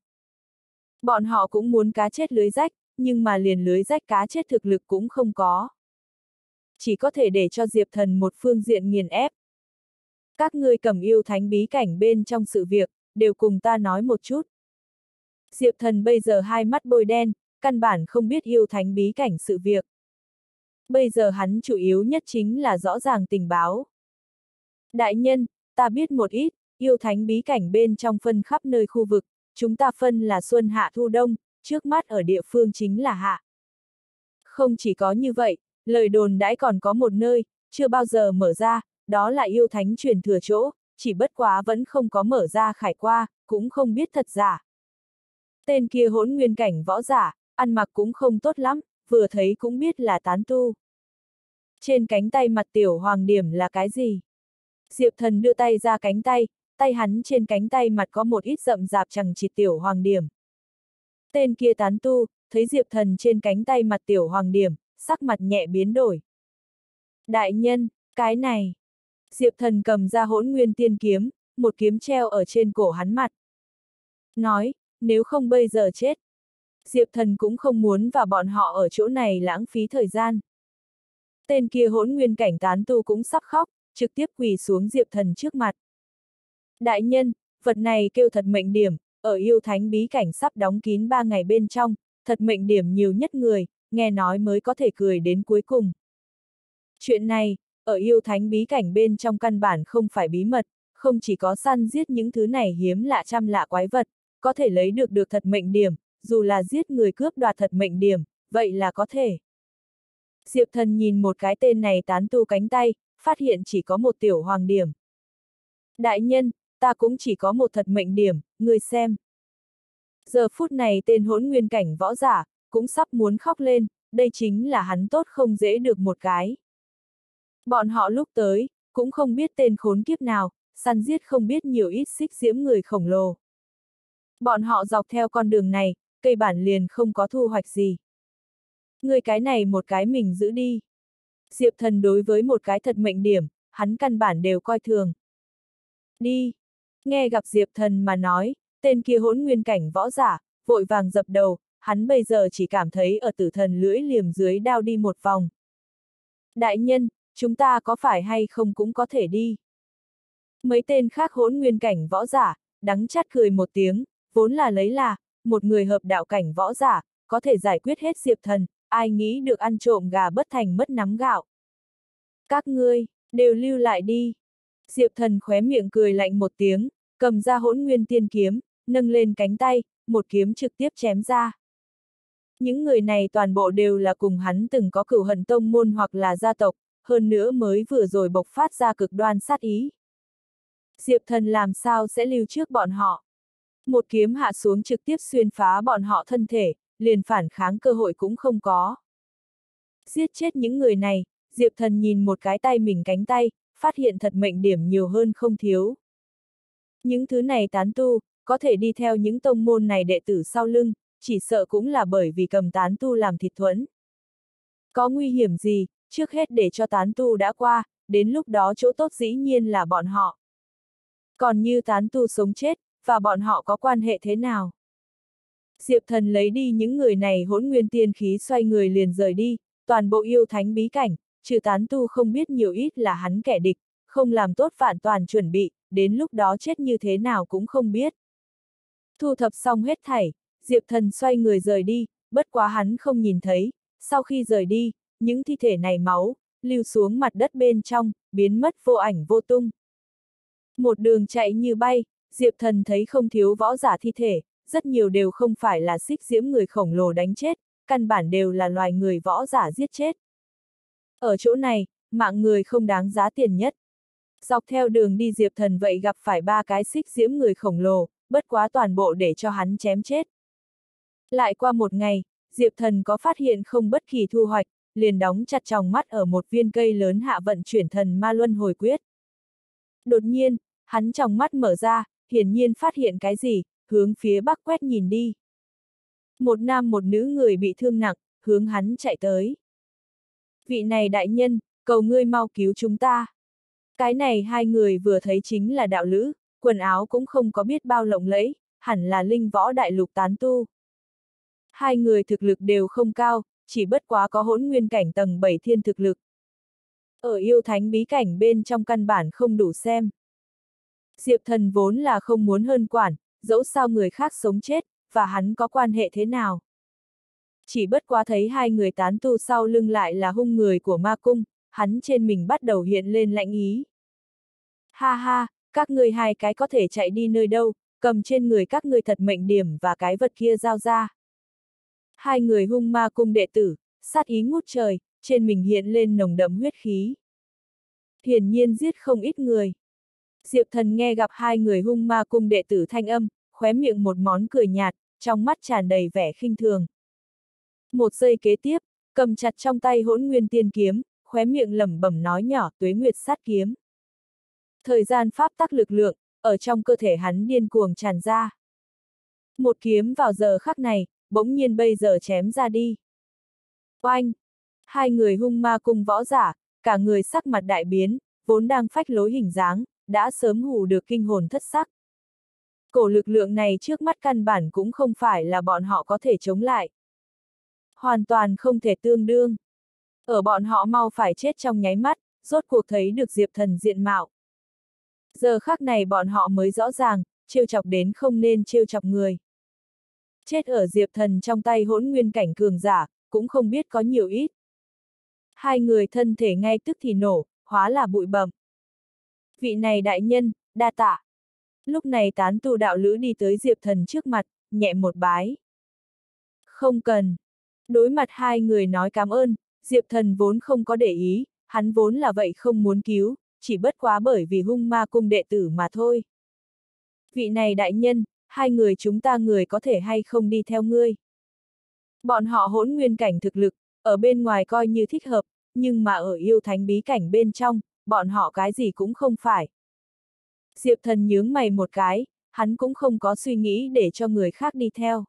Bọn họ cũng muốn cá chết lưới rách, nhưng mà liền lưới rách cá chết thực lực cũng không có. Chỉ có thể để cho Diệp Thần một phương diện nghiền ép. Các ngươi cầm yêu thánh bí cảnh bên trong sự việc, đều cùng ta nói một chút. Diệp Thần bây giờ hai mắt bôi đen, căn bản không biết yêu thánh bí cảnh sự việc. Bây giờ hắn chủ yếu nhất chính là rõ ràng tình báo. Đại nhân, ta biết một ít, yêu thánh bí cảnh bên trong phân khắp nơi khu vực, chúng ta phân là xuân hạ thu đông, trước mắt ở địa phương chính là hạ. Không chỉ có như vậy, lời đồn đãi còn có một nơi, chưa bao giờ mở ra, đó là yêu thánh truyền thừa chỗ, chỉ bất quá vẫn không có mở ra khải qua, cũng không biết thật giả. Tên kia hỗn nguyên cảnh võ giả, ăn mặc cũng không tốt lắm, vừa thấy cũng biết là tán tu. Trên cánh tay mặt tiểu hoàng điểm là cái gì? Diệp Thần đưa tay ra cánh tay, tay hắn trên cánh tay mặt có một ít rậm rạp chằng chịt tiểu hoàng điểm. Tên kia tán tu, thấy Diệp Thần trên cánh tay mặt tiểu hoàng điểm, sắc mặt nhẹ biến đổi. Đại nhân, cái này. Diệp Thần cầm ra hỗn nguyên tiên kiếm, một kiếm treo ở trên cổ hắn mặt. Nói, nếu không bây giờ chết. Diệp Thần cũng không muốn và bọn họ ở chỗ này lãng phí thời gian. Tên kia hỗn nguyên cảnh tán tu cũng sắp khóc, trực tiếp quỳ xuống Diệp Thần trước mặt. Đại nhân, vật này kêu thật mệnh điểm, ở yêu thánh bí cảnh sắp đóng kín 3 ngày bên trong, thật mệnh điểm nhiều nhất người, nghe nói mới có thể cười đến cuối cùng. Chuyện này, ở yêu thánh bí cảnh bên trong căn bản không phải bí mật, không chỉ có săn giết những thứ này hiếm lạ trăm lạ quái vật, có thể lấy được thật mệnh điểm, dù là giết người cướp đoạt thật mệnh điểm, vậy là có thể. Diệp Thần nhìn một cái tên này tán tu cánh tay, phát hiện chỉ có một tiểu hoàng điểm. Đại nhân, ta cũng chỉ có một thật mệnh điểm, ngươi xem. Giờ phút này tên hỗn nguyên cảnh võ giả, cũng sắp muốn khóc lên, đây chính là hắn tốt không dễ được một cái. Bọn họ lúc tới, cũng không biết tên khốn kiếp nào, săn giết không biết nhiều ít xích diễm người khổng lồ. Bọn họ dọc theo con đường này, cây bản liền không có thu hoạch gì. Người cái này một cái mình giữ đi. Diệp Thần đối với một cái thật mệnh điểm, hắn căn bản đều coi thường. Đi. Nghe gặp Diệp Thần mà nói, tên kia hỗn nguyên cảnh võ giả, vội vàng dập đầu, hắn bây giờ chỉ cảm thấy ở tử thần lưỡi liềm dưới đao đi một vòng. Đại nhân, chúng ta có phải hay không cũng có thể đi. Mấy tên khác hỗn nguyên cảnh võ giả, đắng chát cười một tiếng, vốn là lấy là, một người hợp đạo cảnh võ giả, có thể giải quyết hết Diệp Thần, ai nghĩ được ăn trộm gà bất thành mất nắm gạo. Các ngươi, đều lưu lại đi. Diệp Thần khóe miệng cười lạnh một tiếng, cầm ra hỗn nguyên tiên kiếm, nâng lên cánh tay, một kiếm trực tiếp chém ra. Những người này toàn bộ đều là cùng hắn từng có cửu hận tông môn hoặc là gia tộc, hơn nữa mới vừa rồi bộc phát ra cực đoan sát ý. Diệp Thần làm sao sẽ lưu trước bọn họ? Một kiếm hạ xuống trực tiếp xuyên phá bọn họ thân thể, liền phản kháng cơ hội cũng không có. Giết chết những người này, Diệp Thần nhìn một cái tay mình cánh tay, phát hiện thật mệnh điểm nhiều hơn không thiếu. Những thứ này tán tu, có thể đi theo những tông môn này đệ tử sau lưng, chỉ sợ cũng là bởi vì cầm tán tu làm thịt thuẫn. Có nguy hiểm gì, trước hết để cho tán tu đã qua, đến lúc đó chỗ tốt dĩ nhiên là bọn họ. Còn như tán tu sống chết, và bọn họ có quan hệ thế nào? Diệp Thần lấy đi những người này hỗn nguyên tiên khí xoay người liền rời đi, toàn bộ yêu thánh bí cảnh, trừ tán tu không biết nhiều ít là hắn kẻ địch, không làm tốt vạn toàn chuẩn bị, đến lúc đó chết như thế nào cũng không biết. Thu thập xong hết thảy, Diệp Thần xoay người rời đi, bất quá hắn không nhìn thấy, sau khi rời đi, những thi thể này máu, lưu xuống mặt đất bên trong, biến mất vô ảnh vô tung. Một đường chạy như bay, Diệp Thần thấy không thiếu võ giả thi thể, rất nhiều đều không phải là xích diễm người khổng lồ đánh chết, căn bản đều là loài người võ giả giết chết. Ở chỗ này, mạng người không đáng giá tiền nhất. Dọc theo đường đi Diệp Thần vậy gặp phải 3 cái xích diễm người khổng lồ, bất quá toàn bộ để cho hắn chém chết. Lại qua một ngày, Diệp Thần có phát hiện không bất kỳ thu hoạch, liền đóng chặt tròng mắt ở một viên cây lớn hạ vận chuyển thần ma luân hồi quyết. Đột nhiên, hắn tròng mắt mở ra, hiển nhiên phát hiện cái gì, hướng phía bắc quét nhìn đi. Một nam một nữ người bị thương nặng, hướng hắn chạy tới. Vị này đại nhân, cầu ngươi mau cứu chúng ta. Cái này hai người vừa thấy chính là đạo lữ, quần áo cũng không có biết bao lộng lẫy, hẳn là linh võ đại lục tán tu. Hai người thực lực đều không cao, chỉ bất quá có hỗn nguyên cảnh tầng 7 thiên thực lực. Ở yêu thánh bí cảnh bên trong căn bản không đủ xem. Diệp Thần vốn là không muốn hơn quản, dẫu sao người khác sống chết, và hắn có quan hệ thế nào. Chỉ bất quá thấy hai người tán tu sau lưng lại là hung người của ma cung, hắn trên mình bắt đầu hiện lên lạnh ý. Ha ha, các ngươi hai cái có thể chạy đi nơi đâu, cầm trên người các ngươi thật mệnh điểm và cái vật kia giao ra. Hai người hung ma cung đệ tử, sát ý ngút trời, trên mình hiện lên nồng đậm huyết khí. Hiển nhiên giết không ít người. Diệp Thần nghe gặp hai người hung ma cung đệ tử thanh âm, khóe miệng một món cười nhạt, trong mắt tràn đầy vẻ khinh thường. Một giây kế tiếp, cầm chặt trong tay hỗn nguyên tiên kiếm, khóe miệng lẩm bẩm nói nhỏ tuế nguyệt sát kiếm. Thời gian pháp tắc lực lượng, ở trong cơ thể hắn điên cuồng tràn ra. Một kiếm vào giờ khắc này, bỗng nhiên bây giờ chém ra đi. Oanh! Hai người hung ma cung võ giả, cả người sắc mặt đại biến, vốn đang phách lối hình dáng, đã sớm hù được kinh hồn thất sắc. Cổ lực lượng này trước mắt căn bản cũng không phải là bọn họ có thể chống lại. Hoàn toàn không thể tương đương. Ở bọn họ mau phải chết trong nháy mắt, rốt cuộc thấy được Diệp Thần diện mạo. Giờ khắc này bọn họ mới rõ ràng, trêu chọc đến không nên trêu chọc người. Chết ở Diệp Thần trong tay hỗn nguyên cảnh cường giả, cũng không biết có nhiều ít. Hai người thân thể ngay tức thì nổ, hóa là bụi bặm. Vị này đại nhân, đa tạ. Lúc này tán tu đạo lữ đi tới Diệp Thần trước mặt, nhẹ một bái. Không cần. Đối mặt hai người nói cảm ơn, Diệp Thần vốn không có để ý, hắn vốn là vậy không muốn cứu, chỉ bất quá bởi vì hung ma cung đệ tử mà thôi. Vị này đại nhân, hai người chúng ta người có thể hay không đi theo ngươi. Bọn họ hỗn nguyên cảnh thực lực, ở bên ngoài coi như thích hợp, nhưng mà ở yêu thánh bí cảnh bên trong, bọn họ cái gì cũng không phải. Diệp Thần nhướng mày một cái, hắn cũng không có suy nghĩ để cho người khác đi theo.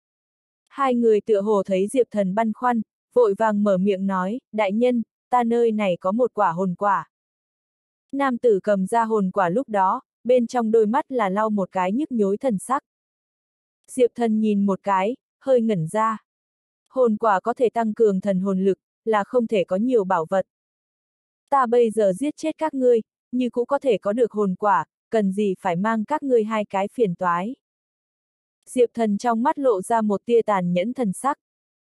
Hai người tựa hồ thấy Diệp Thần băn khoăn, vội vàng mở miệng nói, đại nhân, ta nơi này có một quả hồn quả. Nam tử cầm ra hồn quả lúc đó, bên trong đôi mắt là lau một cái nhức nhối thần sắc. Diệp Thần nhìn một cái, hơi ngẩn ra. Hồn quả có thể tăng cường thần hồn lực, là không thể có nhiều bảo vật. Ta bây giờ giết chết các ngươi, như cũng có thể có được hồn quả, cần gì phải mang các ngươi hai cái phiền toái. Diệp Thần trong mắt lộ ra một tia tàn nhẫn thần sắc.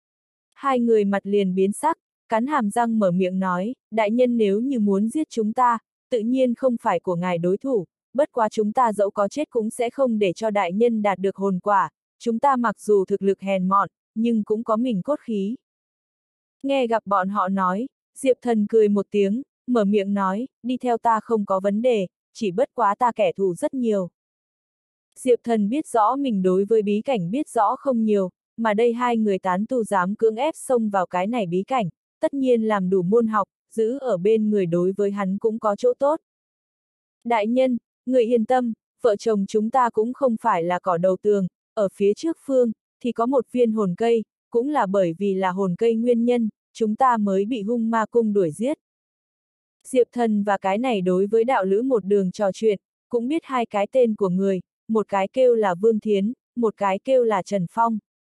Hai người mặt liền biến sắc, cắn hàm răng mở miệng nói, đại nhân nếu như muốn giết chúng ta, tự nhiên không phải của ngài đối thủ, bất quá chúng ta dẫu có chết cũng sẽ không để cho đại nhân đạt được hồn quả, chúng ta mặc dù thực lực hèn mọn, nhưng cũng có mình cốt khí. Nghe gặp bọn họ nói, Diệp Thần cười một tiếng, mở miệng nói, đi theo ta không có vấn đề, chỉ bất quá ta kẻ thù rất nhiều. Diệp Thần biết rõ mình đối với bí cảnh biết rõ không nhiều, mà đây hai người tán tu dám cưỡng ép xông vào cái này bí cảnh, tất nhiên làm đủ môn học, giữ ở bên người đối với hắn cũng có chỗ tốt. Đại nhân, người yên tâm, vợ chồng chúng ta cũng không phải là cỏ đầu tường, ở phía trước phương, thì có một viên hồn cây, cũng là bởi vì là hồn cây nguyên nhân, chúng ta mới bị hung ma cung đuổi giết. Diệp Thần và cái này đối với đạo lữ một đường trò chuyện, cũng biết hai cái tên của người, một cái kêu là Vương Thiến, một cái kêu là Trần Phong.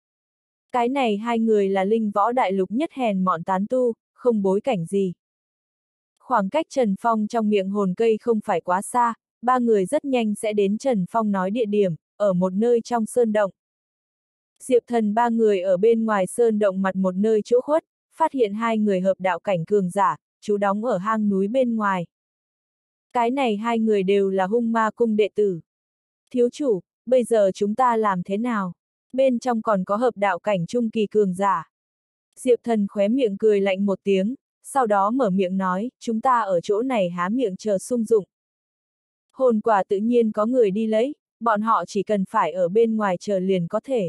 Cái này hai người là linh võ đại lục nhất hèn mọn tán tu, không bối cảnh gì. Khoảng cách Trần Phong trong miệng hồn cây không phải quá xa, ba người rất nhanh sẽ đến Trần Phong nói địa điểm, ở một nơi trong sơn động. Diệp Thần ba người ở bên ngoài sơn động mặt một nơi chỗ khuất, phát hiện hai người hợp đạo cảnh cường giả, trú đóng ở hang núi bên ngoài. Cái này hai người đều là hung ma cung đệ tử. Thiếu chủ, bây giờ chúng ta làm thế nào? Bên trong còn có hợp đạo cảnh trung kỳ cường giả. Diệp Thần khóe miệng cười lạnh một tiếng, sau đó mở miệng nói, chúng ta ở chỗ này há miệng chờ sung dụng. Hồn quả tự nhiên có người đi lấy, bọn họ chỉ cần phải ở bên ngoài chờ liền có thể.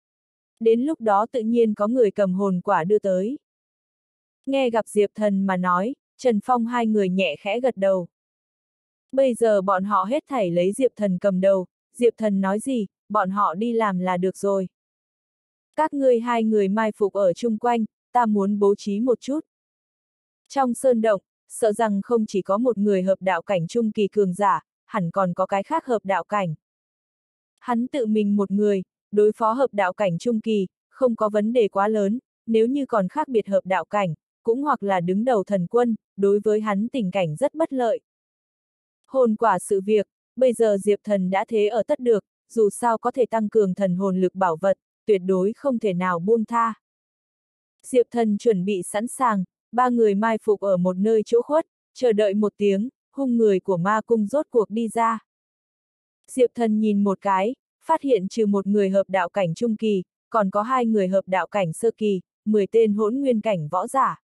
Đến lúc đó tự nhiên có người cầm hồn quả đưa tới. Nghe gặp Diệp Thần mà nói, Trần Phong hai người nhẹ khẽ gật đầu. Bây giờ bọn họ hết thảy lấy Diệp Thần cầm đầu, Diệp Thần nói gì, bọn họ đi làm là được rồi. Các ngươi hai người mai phục ở chung quanh, ta muốn bố trí một chút. Trong sơn động, sợ rằng không chỉ có một người hợp đạo cảnh trung kỳ cường giả, hẳn còn có cái khác hợp đạo cảnh. Hắn tự mình một người, đối phó hợp đạo cảnh trung kỳ, không có vấn đề quá lớn, nếu như còn khác biệt hợp đạo cảnh, cũng hoặc là đứng đầu thần quân, đối với hắn tình cảnh rất bất lợi. Hồn quả sự việc, bây giờ Diệp Thần đã thế ở tất được, dù sao có thể tăng cường thần hồn lực bảo vật, tuyệt đối không thể nào buông tha. Diệp Thần chuẩn bị sẵn sàng, ba người mai phục ở một nơi chỗ khuất, chờ đợi một tiếng, hung người của ma cung rốt cuộc đi ra. Diệp Thần nhìn một cái, phát hiện trừ một người hợp đạo cảnh trung kỳ, còn có hai người hợp đạo cảnh sơ kỳ, 10 tên hỗn nguyên cảnh võ giả.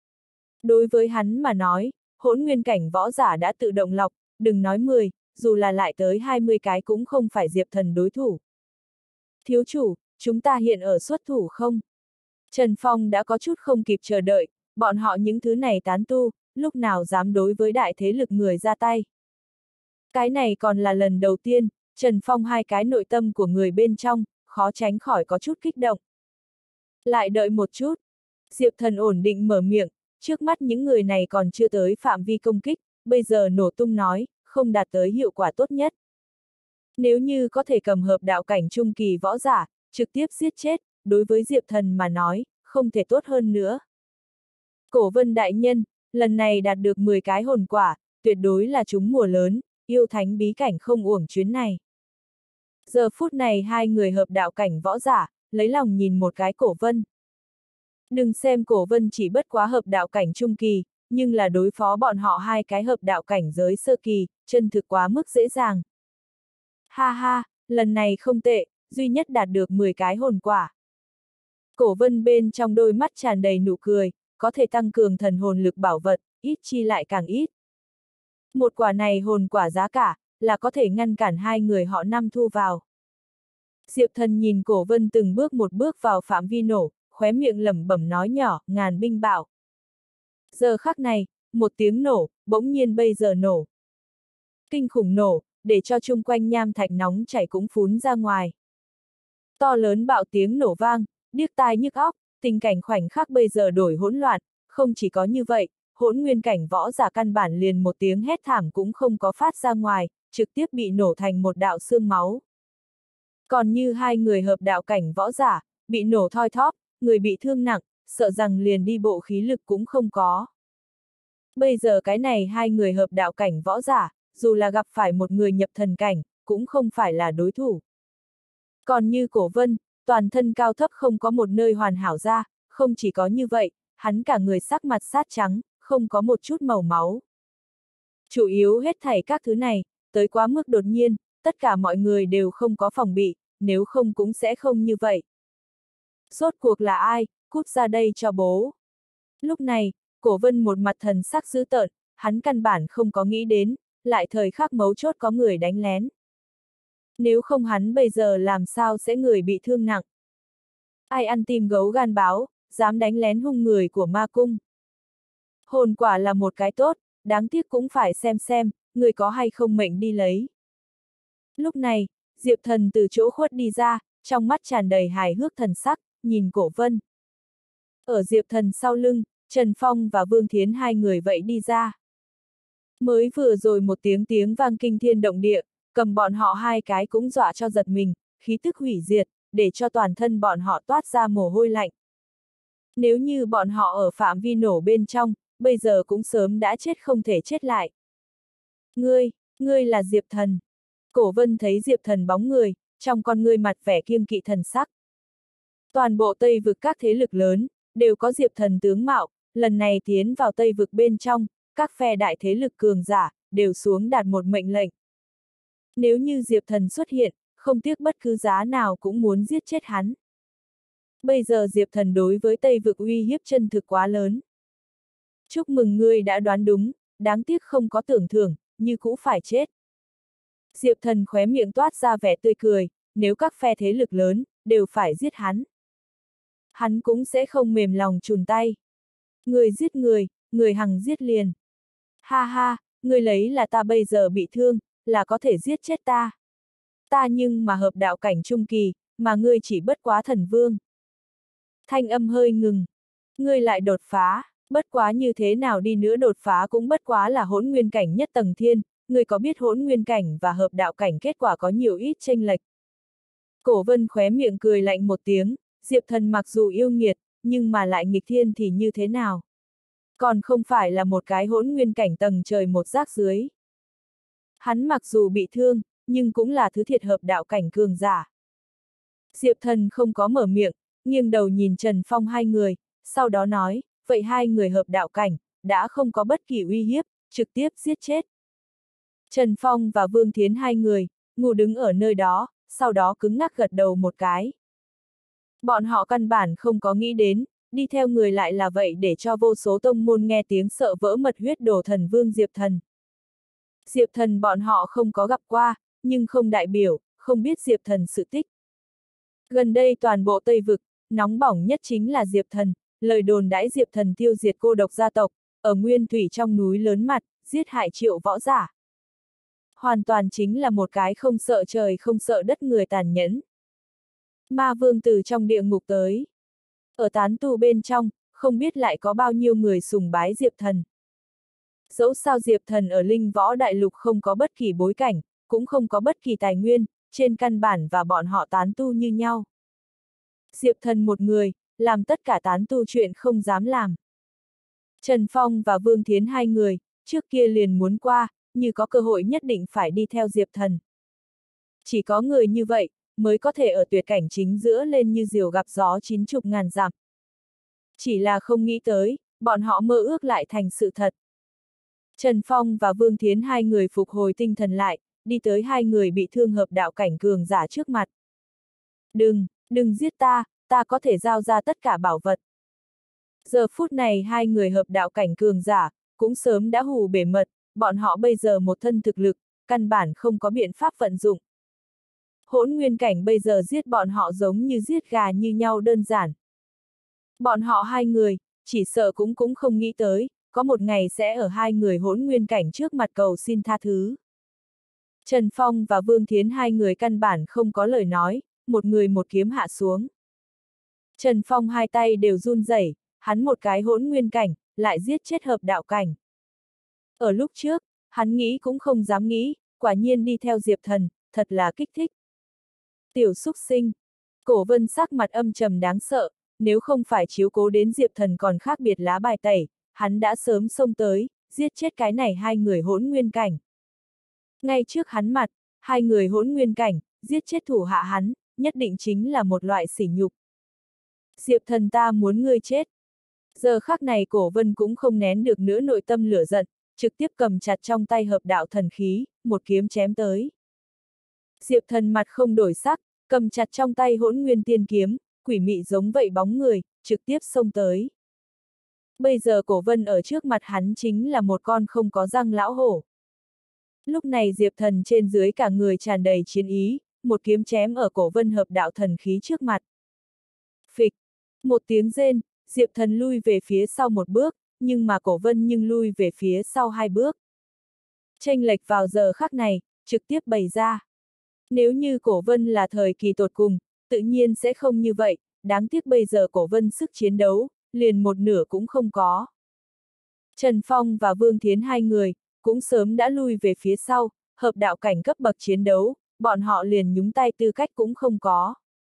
Đối với hắn mà nói, hỗn nguyên cảnh võ giả đã tự động lọc, đừng nói 10, dù là lại tới 20 cái cũng không phải Diệp Thần đối thủ. Thiếu chủ, chúng ta hiện ở xuất thủ không? Trần Phong đã có chút không kịp chờ đợi, bọn họ những thứ này tán tu, lúc nào dám đối với đại thế lực người ra tay. Cái này còn là lần đầu tiên, Trần Phong hai cái nội tâm của người bên trong, khó tránh khỏi có chút kích động. Lại đợi một chút, Diệp Thần ổn định mở miệng, trước mắt những người này còn chưa tới phạm vi công kích, bây giờ nổ tung nói, không đạt tới hiệu quả tốt nhất. Nếu như có thể cầm hợp đạo cảnh trung kỳ võ giả, trực tiếp giết chết, đối với Diệp Thần mà nói, không thể tốt hơn nữa. Cổ Vân đại nhân, lần này đạt được 10 cái hồn quả, tuyệt đối là chúng mùa lớn, yêu thánh bí cảnh không uổng chuyến này. Giờ phút này hai người hợp đạo cảnh võ giả, lấy lòng nhìn một cái Cổ Vân. Đừng xem Cổ Vân chỉ bất quá hợp đạo cảnh trung kỳ, nhưng là đối phó bọn họ hai cái hợp đạo cảnh giới sơ kỳ, chân thực quá mức dễ dàng. Ha ha, lần này không tệ, duy nhất đạt được 10 cái hồn quả. Cổ Vân bên trong đôi mắt tràn đầy nụ cười, có thể tăng cường thần hồn lực bảo vật, ít chi lại càng ít. Một quả này hồn quả giá cả, là có thể ngăn cản hai người họ năm thu vào. Diệp Thần nhìn Cổ Vân từng bước một bước vào phạm vi nổ, khóe miệng lẩm bẩm nói nhỏ, ngàn binh bảo. Giờ khắc này, một tiếng nổ, bỗng nhiên bây giờ nổ. Kinh khủng nổ, để cho chung quanh nham thạch nóng chảy cũng phún ra ngoài. To lớn bạo tiếng nổ vang, điếc tai nhức óc, tình cảnh khoảnh khắc bây giờ đổi hỗn loạn, không chỉ có như vậy, hỗn nguyên cảnh võ giả căn bản liền một tiếng hét thảm cũng không có phát ra ngoài, trực tiếp bị nổ thành một đạo xương máu. Còn như hai người hợp đạo cảnh võ giả, bị nổ thoi thóp, người bị thương nặng, sợ rằng liền đi bộ khí lực cũng không có. Bây giờ cái này hai người hợp đạo cảnh võ giả, dù là gặp phải một người nhập thần cảnh, cũng không phải là đối thủ. Còn như Cổ Vân, toàn thân cao thấp không có một nơi hoàn hảo ra, không chỉ có như vậy, hắn cả người sắc mặt sát trắng, không có một chút màu máu. Chủ yếu hết thảy các thứ này, tới quá mức đột nhiên, tất cả mọi người đều không có phòng bị, nếu không cũng sẽ không như vậy. Rốt cuộc là ai, cút ra đây cho bố. Lúc này, Cổ Vân một mặt thần sắc dữ tợn, hắn căn bản không có nghĩ đến, lại thời khắc mấu chốt có người đánh lén. Nếu không hắn bây giờ làm sao sẽ người bị thương nặng. Ai ăn tim gấu gan báo, dám đánh lén hung người của ma cung. Hồn quả là một cái tốt, đáng tiếc cũng phải xem, người có hay không mệnh đi lấy. Lúc này, Diệp Thần từ chỗ khuất đi ra, trong mắt tràn đầy hài hước thần sắc, nhìn Cổ Vân. Ở Diệp Thần sau lưng, Trần Phong và Vương Thiến hai người vậy đi ra. Mới vừa rồi một tiếng vang kinh thiên động địa, cầm bọn họ hai cái cũng dọa cho giật mình, khí tức hủy diệt, để cho toàn thân bọn họ toát ra mồ hôi lạnh. Nếu như bọn họ ở phạm vi nổ bên trong, bây giờ cũng sớm đã chết không thể chết lại. Ngươi là Diệp Thần. Cổ Vân thấy Diệp Thần bóng người, trong con ngươi mặt vẻ kiêng kỵ thần sắc. Toàn bộ Tây vực các thế lực lớn, đều có Diệp Thần tướng mạo, lần này tiến vào Tây vực bên trong, các phe đại thế lực cường giả, đều xuống đạt một mệnh lệnh. Nếu như Diệp Thần xuất hiện, không tiếc bất cứ giá nào cũng muốn giết chết hắn. Bây giờ Diệp Thần đối với Tây vực uy hiếp chân thực quá lớn. Chúc mừng ngươi đã đoán đúng, đáng tiếc không có tưởng thưởng, như cũ phải chết. Diệp Thần khóe miệng toát ra vẻ tươi cười, nếu các phe thế lực lớn, đều phải giết hắn. Hắn cũng sẽ không mềm lòng chùn tay. Người giết người, người hằng giết liền. Ha ha, người lấy là ta bây giờ bị thương, là có thể giết chết ta. Ta nhưng mà hợp đạo cảnh trung kỳ, mà ngươi chỉ bất quá thần vương. Thanh âm hơi ngừng. Ngươi lại đột phá, bất quá như thế nào đi nữa đột phá cũng bất quá là hỗn nguyên cảnh nhất tầng thiên, ngươi có biết hỗn nguyên cảnh và hợp đạo cảnh kết quả có nhiều ít chênh lệch. Cổ Vân khóe miệng cười lạnh một tiếng, Diệp Thần mặc dù yêu nghiệt, nhưng mà lại nghịch thiên thì như thế nào? Còn không phải là một cái hỗn nguyên cảnh tầng trời một rác dưới. Hắn mặc dù bị thương, nhưng cũng là thứ thiệt hợp đạo cảnh cường giả. Diệp Thần không có mở miệng, nghiêng đầu nhìn Trần Phong hai người, sau đó nói, vậy hai người hợp đạo cảnh, đã không có bất kỳ uy hiếp, trực tiếp giết chết. Trần Phong và Vương Thiến hai người, ngủ đứng ở nơi đó, sau đó cứng ngắc gật đầu một cái. Bọn họ căn bản không có nghĩ đến, đi theo người lại là vậy để cho vô số tông môn nghe tiếng sợ vỡ mật huyết đồ thần vương Diệp Thần. Diệp Thần bọn họ không có gặp qua, nhưng không đại biểu, không biết Diệp Thần sự tích. Gần đây toàn bộ Tây Vực, nóng bỏng nhất chính là Diệp Thần, lời đồn đãi Diệp Thần tiêu diệt cô độc gia tộc, ở nguyên thủy trong núi lớn mặt, giết hại triệu võ giả. Hoàn toàn chính là một cái không sợ trời không sợ đất người tàn nhẫn. Ma vương từ trong địa ngục tới. Ở tán tu bên trong, không biết lại có bao nhiêu người sùng bái Diệp Thần. Dẫu sao Diệp Thần ở linh võ đại lục không có bất kỳ bối cảnh, cũng không có bất kỳ tài nguyên, trên căn bản và bọn họ tán tu như nhau. Diệp Thần một người, làm tất cả tán tu chuyện không dám làm. Trần Phong và Vương Thiến hai người, trước kia liền muốn qua, như có cơ hội nhất định phải đi theo Diệp Thần. Chỉ có người như vậy, mới có thể ở tuyệt cảnh chính giữa lên như diều gặp gió 90.000 dặm. Chỉ là không nghĩ tới, bọn họ mơ ước lại thành sự thật. Trần Phong và Vương Thiến hai người phục hồi tinh thần lại, đi tới hai người bị thương hợp đạo cảnh cường giả trước mặt. Đừng giết ta, ta có thể giao ra tất cả bảo vật. Giờ phút này hai người hợp đạo cảnh cường giả, cũng sớm đã hù bể mật, bọn họ bây giờ một thân thực lực, căn bản không có biện pháp vận dụng. Hỗn nguyên cảnh bây giờ giết bọn họ giống như giết gà như nhau đơn giản. Bọn họ hai người, chỉ sợ cũng không nghĩ tới, có một ngày sẽ ở hai người hỗn nguyên cảnh trước mặt cầu xin tha thứ. Trần Phong và Vương Thiến hai người căn bản không có lời nói, một người một kiếm hạ xuống. Trần Phong hai tay đều run rẩy, hắn một cái hỗn nguyên cảnh, lại giết chết hợp đạo cảnh. Ở lúc trước, hắn nghĩ cũng không dám nghĩ, quả nhiên đi theo Diệp Thần, thật là kích thích. Tiểu xúc sinh. Cổ Vân sắc mặt âm trầm đáng sợ, nếu không phải chiếu cố đến Diệp Thần còn khác biệt lá bài tẩy, hắn đã sớm xông tới, giết chết cái này hai người hỗn nguyên cảnh. Ngay trước hắn mặt, hai người hỗn nguyên cảnh, giết chết thủ hạ hắn, nhất định chính là một loại sỉ nhục. Diệp Thần ta muốn ngươi chết. Giờ khắc này Cổ Vân cũng không nén được nữa nội tâm lửa giận, trực tiếp cầm chặt trong tay hợp đạo thần khí, một kiếm chém tới. Diệp Thần mặt không đổi sắc, cầm chặt trong tay hỗn nguyên tiên kiếm, quỷ mị giống vậy bóng người, trực tiếp xông tới. Bây giờ Cổ Vân ở trước mặt hắn chính là một con không có răng lão hổ. Lúc này Diệp Thần trên dưới cả người tràn đầy chiến ý, một kiếm chém ở Cổ Vân hợp đạo thần khí trước mặt. Phịch! Một tiếng rên, Diệp Thần lui về phía sau một bước, nhưng mà Cổ Vân nhưng lui về phía sau hai bước. Chênh lệch vào giờ khắc này, trực tiếp bày ra. Nếu như Cổ Vân là thời kỳ tột cùng, tự nhiên sẽ không như vậy, đáng tiếc bây giờ Cổ Vân sức chiến đấu, liền một nửa cũng không có. Trần Phong và Vương Thiến hai người, cũng sớm đã lui về phía sau, hợp đạo cảnh cấp bậc chiến đấu, bọn họ liền nhúng tay tư cách cũng không có.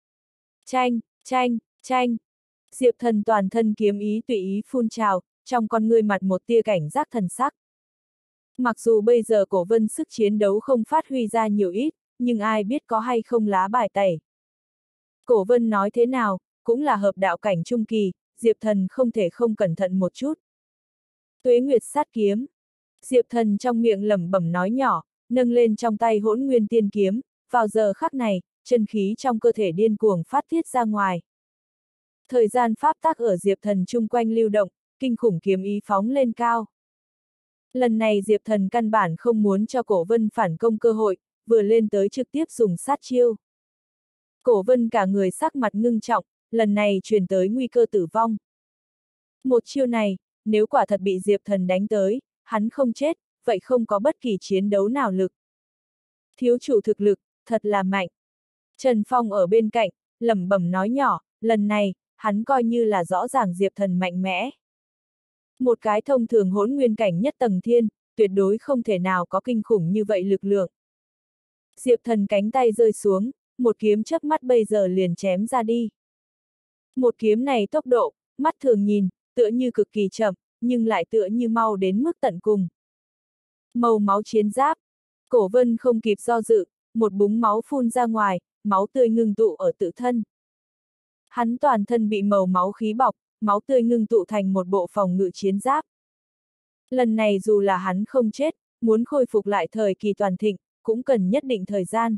Tranh! Diệp Thần toàn thân kiếm ý tùy ý phun trào, trong con ngươi mặt một tia cảnh giác thần sắc. Mặc dù bây giờ Cổ Vân sức chiến đấu không phát huy ra nhiều ít, nhưng ai biết có hay không lá bài tẩy. Cổ Vân nói thế nào, cũng là hợp đạo cảnh trung kỳ, Diệp Thần không thể không cẩn thận một chút. Tuế Nguyệt sát kiếm. Diệp Thần trong miệng lẩm bẩm nói nhỏ, nâng lên trong tay Hỗn Nguyên Tiên kiếm, vào giờ khắc này, chân khí trong cơ thể điên cuồng phát tiết ra ngoài. Thời gian pháp tắc ở Diệp Thần chung quanh lưu động, kinh khủng kiếm ý phóng lên cao. Lần này Diệp Thần căn bản không muốn cho Cổ Vân phản công cơ hội, vừa lên tới trực tiếp dùng sát chiêu. Cổ Vân cả người sắc mặt ngưng trọng, lần này truyền tới nguy cơ tử vong. Một chiêu này, nếu quả thật bị Diệp Thần đánh tới, hắn không chết, vậy không có bất kỳ chiến đấu nào lực. Thiếu chủ thực lực, thật là mạnh. Trần Phong ở bên cạnh, lẩm bẩm nói nhỏ, lần này, hắn coi như là rõ ràng Diệp Thần mạnh mẽ. Một cái thông thường hỗn nguyên cảnh nhất tầng thiên, tuyệt đối không thể nào có kinh khủng như vậy lực lượng. Diệp Thần cánh tay rơi xuống, một kiếm chớp mắt bây giờ liền chém ra đi. Một kiếm này tốc độ, mắt thường nhìn, tựa như cực kỳ chậm, nhưng lại tựa như mau đến mức tận cùng. Màu máu chiến giáp. Cổ Vân không kịp do dự, một búng máu phun ra ngoài, máu tươi ngưng tụ ở tự thân. Hắn toàn thân bị màu máu khí bọc, máu tươi ngưng tụ thành một bộ phòng ngự chiến giáp. Lần này dù là hắn không chết, muốn khôi phục lại thời kỳ toàn thịnh, cũng cần nhất định thời gian.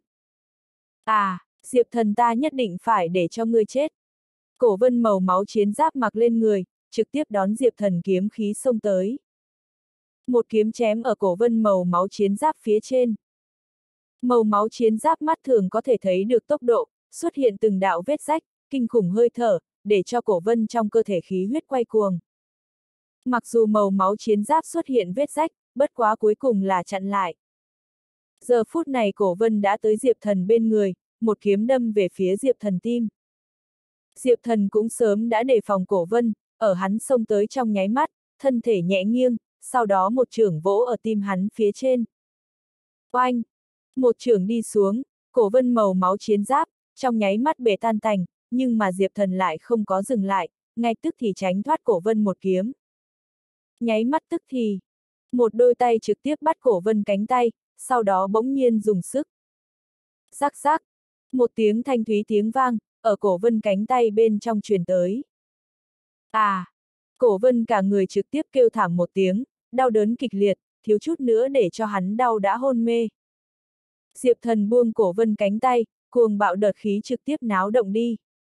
À, Diệp Thần ta nhất định phải để cho ngươi chết. Cổ Vân màu máu chiến giáp mặc lên người, trực tiếp đón Diệp Thần kiếm khí xông tới. Một kiếm chém ở Cổ Vân màu máu chiến giáp phía trên. Màu máu chiến giáp mắt thường có thể thấy được tốc độ, xuất hiện từng đạo vết rách, kinh khủng hơi thở, để cho Cổ Vân trong cơ thể khí huyết quay cuồng. Mặc dù màu máu chiến giáp xuất hiện vết rách, bất quá cuối cùng là chặn lại. Giờ phút này Cổ Vân đã tới Diệp Thần bên người, một kiếm đâm về phía Diệp Thần tim. Diệp Thần cũng sớm đã đề phòng Cổ Vân, ở hắn xông tới trong nháy mắt, thân thể nhẹ nghiêng, sau đó một chưởng vỗ ở tim hắn phía trên. Oanh! Một chưởng đi xuống, Cổ Vân màu máu chiến giáp, trong nháy mắt bể tan tành, nhưng mà Diệp Thần lại không có dừng lại, ngay tức thì tránh thoát Cổ Vân một kiếm. Nháy mắt tức thì, một đôi tay trực tiếp bắt Cổ Vân cánh tay, sau đó bỗng nhiên dùng sức. Rắc rắc, một tiếng thanh thúy tiếng vang, ở Cổ Vân cánh tay bên trong truyền tới. À, Cổ Vân cả người trực tiếp kêu thảm một tiếng, đau đớn kịch liệt, thiếu chút nữa để cho hắn đau đã hôn mê. Diệp Thần buông Cổ Vân cánh tay, cuồng bạo đợt khí trực tiếp náo động đi.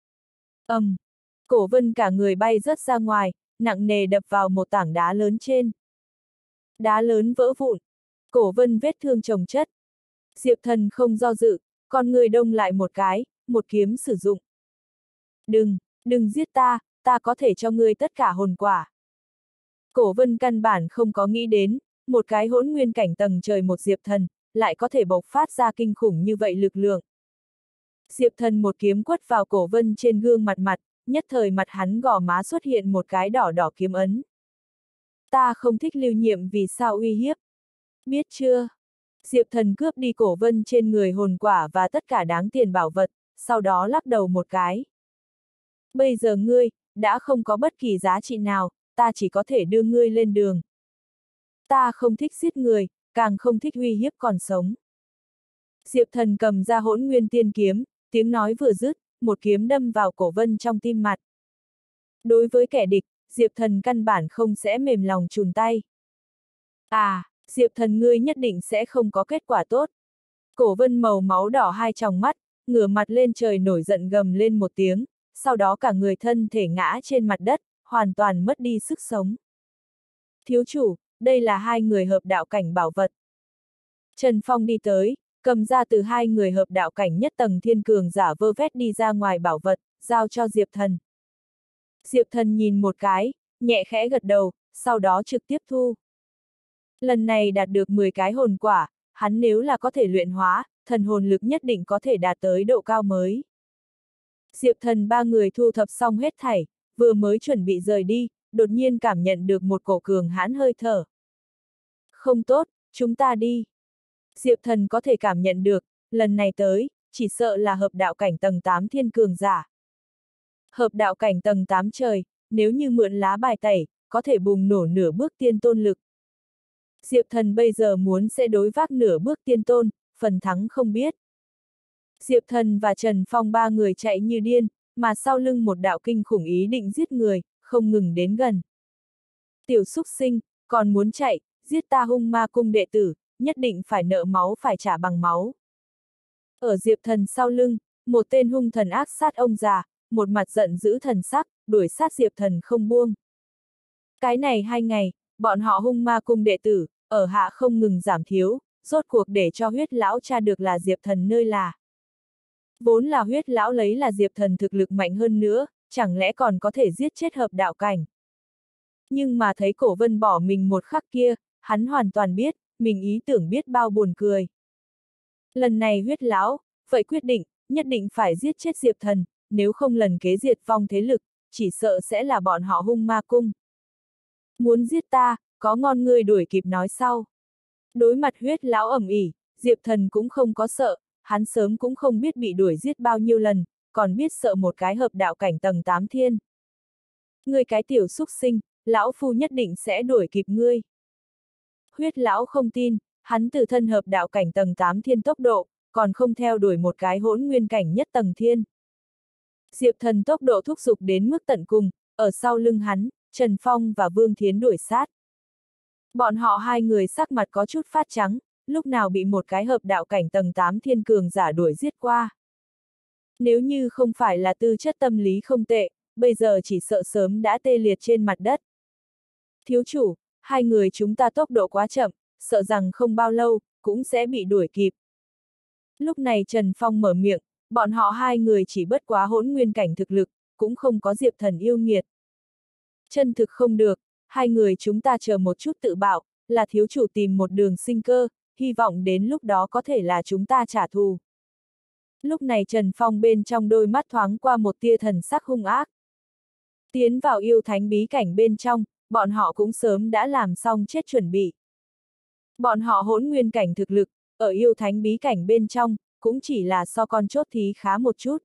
Cổ Vân cả người bay rớt ra ngoài, nặng nề đập vào một tảng đá lớn trên. Đá lớn vỡ vụn, Cổ Vân vết thương chồng chất. Diệp Thần không do dự, con người đông lại một cái, một kiếm sử dụng. Đừng giết ta, ta có thể cho ngươi tất cả hồn quả. Cổ Vân căn bản không có nghĩ đến, một cái hỗn nguyên cảnh tầng trời một Diệp Thần, lại có thể bộc phát ra kinh khủng như vậy lực lượng. Diệp Thần một kiếm quất vào Cổ Vân trên gương mặt, nhất thời mặt hắn gò má xuất hiện một cái đỏ đỏ kiếm ấn. Ta không thích Lưu Nhiệm vì sao uy hiếp. Biết chưa? Diệp Thần cướp đi Cổ Vân trên người hồn quả và tất cả đáng tiền bảo vật, sau đó lắc đầu một cái. Bây giờ ngươi, đã không có bất kỳ giá trị nào, ta chỉ có thể đưa ngươi lên đường. Ta không thích giết người, càng không thích uy hiếp còn sống. Diệp Thần cầm ra Hỗn Nguyên Tiên kiếm, tiếng nói vừa dứt, một kiếm đâm vào Cổ Vân trong tim mặt. Đối với kẻ địch, Diệp Thần căn bản không sẽ mềm lòng chùn tay. À, Diệp Thần ngươi nhất định sẽ không có kết quả tốt. Cổ Vân màu máu đỏ hai tròng mắt, ngửa mặt lên trời nổi giận gầm lên một tiếng, sau đó cả người thân thể ngã trên mặt đất, hoàn toàn mất đi sức sống. Thiếu chủ, đây là hai người hợp đạo cảnh bảo vật. Trần Phong đi tới, cầm ra từ hai người hợp đạo cảnh nhất tầng thiên cường giả vơ vét đi ra ngoài bảo vật, giao cho Diệp Thần. Diệp Thần nhìn một cái, nhẹ khẽ gật đầu, sau đó trực tiếp thu. Lần này đạt được 10 cái hồn quả, hắn nếu là có thể luyện hóa, thần hồn lực nhất định có thể đạt tới độ cao mới. Diệp Thần ba người thu thập xong hết thảy, vừa mới chuẩn bị rời đi, đột nhiên cảm nhận được một cổ cường hãn hơi thở. Không tốt, chúng ta đi. Diệp Thần có thể cảm nhận được, lần này tới, chỉ sợ là hợp đạo cảnh tầng 8 thiên cường giả. Hợp đạo cảnh tầng 8 trời, nếu như mượn lá bài tẩy, có thể bùng nổ nửa bước tiên tôn lực. Diệp Thần bây giờ muốn sẽ đối vác nửa bước tiên tôn, phần thắng không biết. Diệp Thần và Trần Phong ba người chạy như điên, mà sau lưng một đạo kinh khủng ý định giết người, không ngừng đến gần. Tiểu xúc sinh, còn muốn chạy, giết ta Hung Ma Cung đệ tử, nhất định phải nợ máu phải trả bằng máu. Ở Diệp Thần sau lưng, một tên hung thần ác sát ông già, một mặt giận dữ thần sắc, đuổi sát Diệp Thần không buông. Cái này 2 ngày, bọn họ Hung Ma Cung đệ tử, ở hạ không ngừng giảm thiếu, rốt cuộc để cho huyết lão tra được là Diệp Thần nơi là. Vốn là huyết lão lấy là Diệp Thần thực lực mạnh hơn nữa, chẳng lẽ còn có thể giết chết hợp đạo cảnh. Nhưng mà thấy Cổ Vân bỏ mình một khắc kia, hắn hoàn toàn biết, mình ý tưởng biết bao buồn cười. Lần này huyết lão, vậy quyết định, nhất định phải giết chết Diệp Thần, nếu không lần kế diệt vong thế lực, chỉ sợ sẽ là bọn họ Hung Ma Cung. Muốn giết ta, có ngon ngươi đuổi kịp nói sau. Đối mặt huyết lão ầm ĩ, Diệp Thần cũng không có sợ, hắn sớm cũng không biết bị đuổi giết bao nhiêu lần, còn biết sợ một cái hợp đạo cảnh tầng 8 thiên. Ngươi cái tiểu xúc sinh, lão phu nhất định sẽ đuổi kịp ngươi. Huyết lão không tin, hắn từ thân hợp đạo cảnh tầng 8 thiên tốc độ, còn không theo đuổi một cái hỗn nguyên cảnh nhất tầng thiên. Diệp Thần tốc độ thúc giục đến mức tận cùng, ở sau lưng hắn, Trần Phong và Vương Thiến đuổi sát. Bọn họ 2 người sắc mặt có chút phát trắng, lúc nào bị một cái hợp đạo cảnh tầng 8 thiên cường giả đuổi giết qua. Nếu như không phải là tư chất tâm lý không tệ, bây giờ chỉ sợ sớm đã tê liệt trên mặt đất. Thiếu chủ, 2 người chúng ta tốc độ quá chậm, sợ rằng không bao lâu, cũng sẽ bị đuổi kịp. Lúc này Trần Phong mở miệng, bọn họ 2 người chỉ bất quá hỗn nguyên cảnh thực lực, cũng không có Diệp Thần yêu nghiệt. Chân thực không được, 2 người chúng ta chờ một chút tự bảo, là thiếu chủ tìm một đường sinh cơ, hy vọng đến lúc đó có thể là chúng ta trả thù. Lúc này Trần Phong bên trong đôi mắt thoáng qua một tia thần sắc hung ác. Tiến vào yêu thánh bí cảnh bên trong, bọn họ cũng sớm đã làm xong chết chuẩn bị. Bọn họ hỗn nguyên cảnh thực lực, ở yêu thánh bí cảnh bên trong, cũng chỉ là so con chốt thí khá một chút.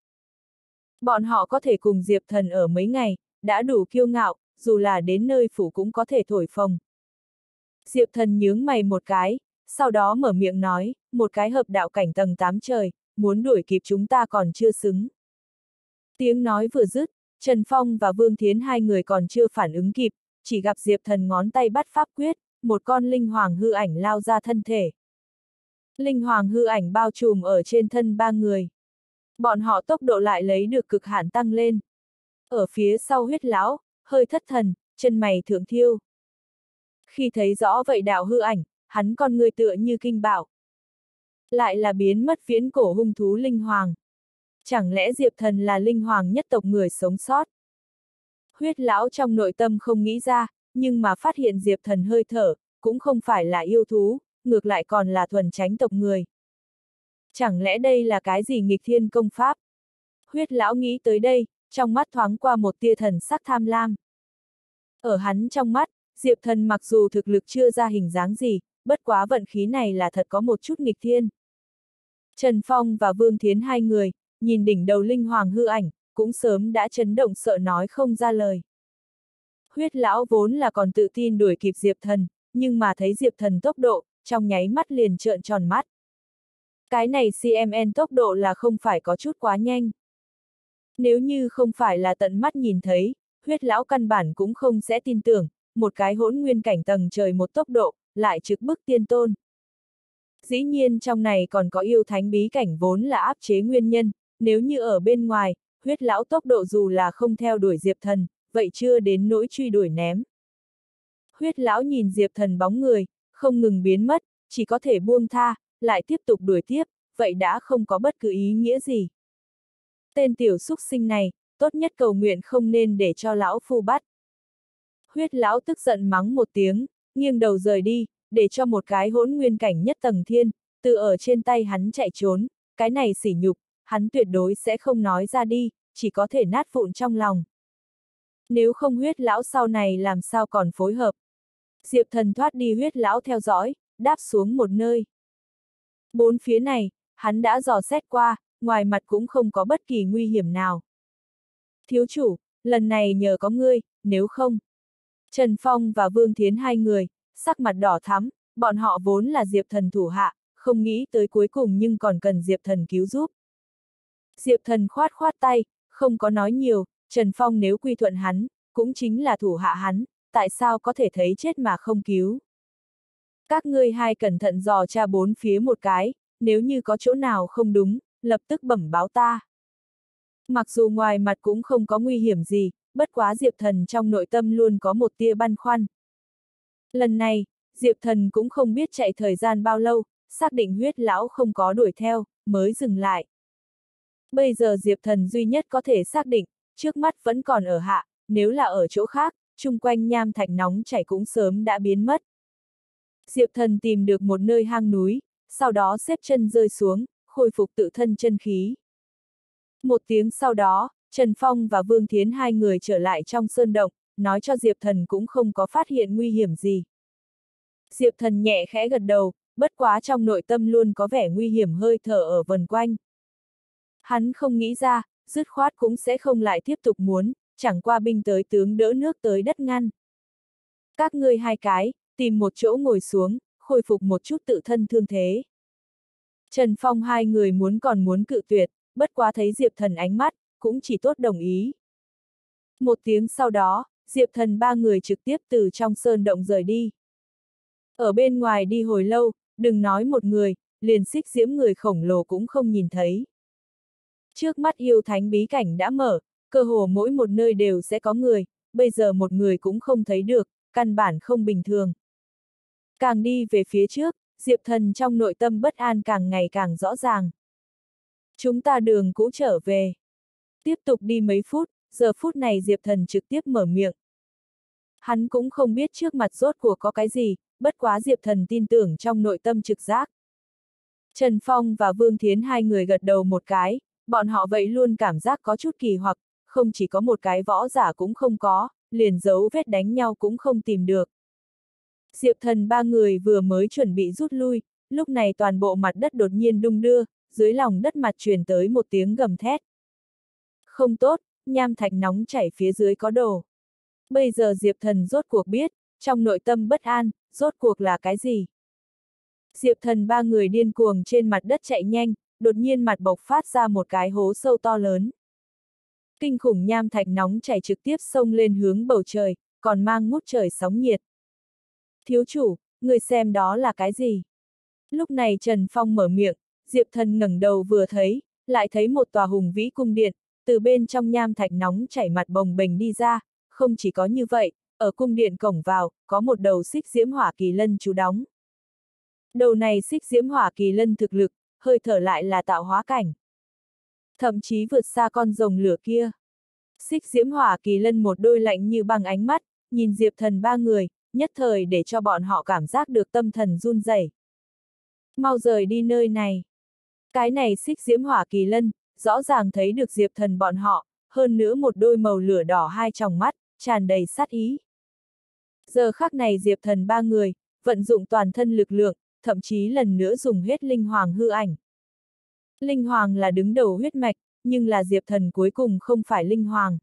Bọn họ có thể cùng Diệp Thần ở mấy ngày, đã đủ kiêu ngạo, dù là đến nơi phủ cũng có thể thổi phồng. Diệp Thần nhướng mày một cái, sau đó mở miệng nói, một cái hợp đạo cảnh tầng 8 trời, muốn đuổi kịp chúng ta còn chưa xứng. Tiếng nói vừa dứt, Trần Phong và Vương Thiến 2 người còn chưa phản ứng kịp, chỉ gặp Diệp Thần ngón tay bắt pháp quyết, một con linh hoàng hư ảnh lao ra thân thể. Linh hoàng hư ảnh bao trùm ở trên thân 3 người. Bọn họ tốc độ lại lấy được cực hạn tăng lên. Ở phía sau huyết lão, hơi thất thần, chân mày thượng thiêu. Khi thấy rõ vậy đạo hư ảnh, hắn con người tựa như kinh bạo. Lại là biến mất viễn cổ hung thú linh hoàng. Chẳng lẽ Diệp Thần là linh hoàng nhất tộc người sống sót? Huyết lão trong nội tâm không nghĩ ra, nhưng mà phát hiện Diệp Thần hơi thở, cũng không phải là yêu thú, ngược lại còn là thuần chánh tộc người. Chẳng lẽ đây là cái gì nghịch thiên công pháp? Huyết lão nghĩ tới đây, trong mắt thoáng qua một tia thần sắc tham lam. Ở hắn trong mắt, Diệp Thần mặc dù thực lực chưa ra hình dáng gì, bất quá vận khí này là thật có một chút nghịch thiên. Trần Phong và Vương Thiến 2 người, nhìn đỉnh đầu linh hoàng hư ảnh, cũng sớm đã chấn động sợ nói không ra lời. Huyết lão vốn là còn tự tin đuổi kịp Diệp Thần, nhưng mà thấy Diệp Thần tốc độ, trong nháy mắt liền trợn tròn mắt. Cái này CMN tốc độ là không phải có chút quá nhanh. Nếu như không phải là tận mắt nhìn thấy, huyết lão căn bản cũng không sẽ tin tưởng, một cái hỗn nguyên cảnh tầng trời một tốc độ, lại trực bức tiên tôn. Dĩ nhiên trong này còn có yêu thánh bí cảnh vốn là áp chế nguyên nhân, nếu như ở bên ngoài, huyết lão tốc độ dù là không theo đuổi Diệp Thần, vậy chưa đến nỗi truy đuổi ném. Huyết lão nhìn Diệp Thần bóng người, không ngừng biến mất, chỉ có thể buông tha, lại tiếp tục đuổi tiếp, vậy đã không có bất cứ ý nghĩa gì. Tên tiểu xúc sinh này, tốt nhất cầu nguyện không nên để cho lão phu bắt. Huyết lão tức giận mắng một tiếng, nghiêng đầu rời đi, để cho một cái hỗn nguyên cảnh nhất tầng thiên, từ ở trên tay hắn chạy trốn, cái này sỉ nhục, hắn tuyệt đối sẽ không nói ra đi, chỉ có thể nát vụn trong lòng. Nếu không huyết lão sau này làm sao còn phối hợp. Diệp Thần thoát đi huyết lão theo dõi, đáp xuống một nơi. Bốn phía này, hắn đã dò xét qua, ngoài mặt cũng không có bất kỳ nguy hiểm nào. Thiếu chủ, lần này nhờ có ngươi, nếu không. Trần Phong và Vương Thiến 2 người, sắc mặt đỏ thắm, bọn họ vốn là Diệp Thần thủ hạ, không nghĩ tới cuối cùng nhưng còn cần Diệp Thần cứu giúp. Diệp Thần khoát khoát tay, không có nói nhiều, Trần Phong nếu quy thuận hắn, cũng chính là thủ hạ hắn, tại sao có thể thấy chết mà không cứu. Các ngươi hai cẩn thận dò tra bốn phía một cái, nếu như có chỗ nào không đúng, lập tức bẩm báo ta. Mặc dù ngoài mặt cũng không có nguy hiểm gì, bất quá Diệp Thần trong nội tâm luôn có một tia băn khoăn. Lần này, Diệp Thần cũng không biết chạy thời gian bao lâu, xác định huyết lão không có đuổi theo, mới dừng lại. Bây giờ Diệp Thần duy nhất có thể xác định, trước mắt vẫn còn ở hạ, nếu là ở chỗ khác, chung quanh nham thạch nóng chảy cũng sớm đã biến mất. Diệp Thần tìm được một nơi hang núi, sau đó xếp chân rơi xuống, khôi phục tự thân chân khí. Một tiếng sau đó, Trần Phong và Vương Thiến hai người trở lại trong sơn động, nói cho Diệp Thần cũng không có phát hiện nguy hiểm gì. Diệp Thần nhẹ khẽ gật đầu, bất quá trong nội tâm luôn có vẻ nguy hiểm hơi thở ở vần quanh. Hắn không nghĩ ra, dứt khoát cũng sẽ không lại tiếp tục muốn, chẳng qua binh tới tướng đỡ nước tới đất ngăn. Các ngươi hai cái, tìm một chỗ ngồi xuống, khôi phục một chút tự thân thương thế. Trần Phong hai người còn muốn cự tuyệt, bất quá thấy Diệp Thần ánh mắt, cũng chỉ tốt đồng ý. Một tiếng sau đó, Diệp Thần ba người trực tiếp từ trong sơn động rời đi. Ở bên ngoài đi hồi lâu, đừng nói một người, liền xích diễm người khổng lồ cũng không nhìn thấy. Trước mắt yêu thánh bí cảnh đã mở, cơ hồ mỗi một nơi đều sẽ có người, bây giờ một người cũng không thấy được, căn bản không bình thường. Càng đi về phía trước, Diệp Thần trong nội tâm bất an càng ngày càng rõ ràng. Chúng ta đường cũ trở về. Tiếp tục đi mấy phút, giờ phút này Diệp Thần trực tiếp mở miệng. Hắn cũng không biết trước mặt rốt cuộc có cái gì, bất quá Diệp Thần tin tưởng trong nội tâm trực giác. Trần Phong và Vương Thiến hai người gật đầu một cái, bọn họ vậy luôn cảm giác có chút kỳ hoặc, không chỉ có một cái võ giả cũng không có, liền dấu vết đánh nhau cũng không tìm được. Diệp Thần ba người vừa mới chuẩn bị rút lui, lúc này toàn bộ mặt đất đột nhiên đung đưa, dưới lòng đất mặt truyền tới một tiếng gầm thét. Không tốt, nham thạch nóng chảy phía dưới có đồ. Bây giờ Diệp Thần rốt cuộc biết, trong nội tâm bất an, rốt cuộc là cái gì? Diệp Thần ba người điên cuồng trên mặt đất chạy nhanh, đột nhiên mặt bộc phát ra một cái hố sâu to lớn. Kinh khủng nham thạch nóng chảy trực tiếp xông lên hướng bầu trời, còn mang ngút trời sóng nhiệt. Thiếu chủ, người xem đó là cái gì? Lúc này Trần Phong mở miệng, Diệp Thần ngẩng đầu vừa thấy, lại thấy một tòa hùng vĩ cung điện, từ bên trong nham thạch nóng chảy mặt bồng bềnh đi ra, không chỉ có như vậy, ở cung điện cổng vào, có một đầu xích diễm hỏa kỳ lân trú đóng. Đầu này xích diễm hỏa kỳ lân thực lực, hơi thở lại là tạo hóa cảnh. Thậm chí vượt xa con rồng lửa kia. Xích diễm hỏa kỳ lân một đôi lạnh như băng ánh mắt, nhìn Diệp Thần ba người, nhất thời để cho bọn họ cảm giác được tâm thần run rẩy. Mau rời đi nơi này. Cái này xích diễm hỏa kỳ lân, rõ ràng thấy được Diệp Thần bọn họ, hơn nữa một đôi màu lửa đỏ hai tròng mắt, tràn đầy sát ý. Giờ khắc này Diệp Thần ba người, vận dụng toàn thân lực lượng, thậm chí lần nữa dùng hết linh hoàng hư ảnh. Linh hoàng là đứng đầu huyết mạch, nhưng là Diệp Thần cuối cùng không phải linh hoàng.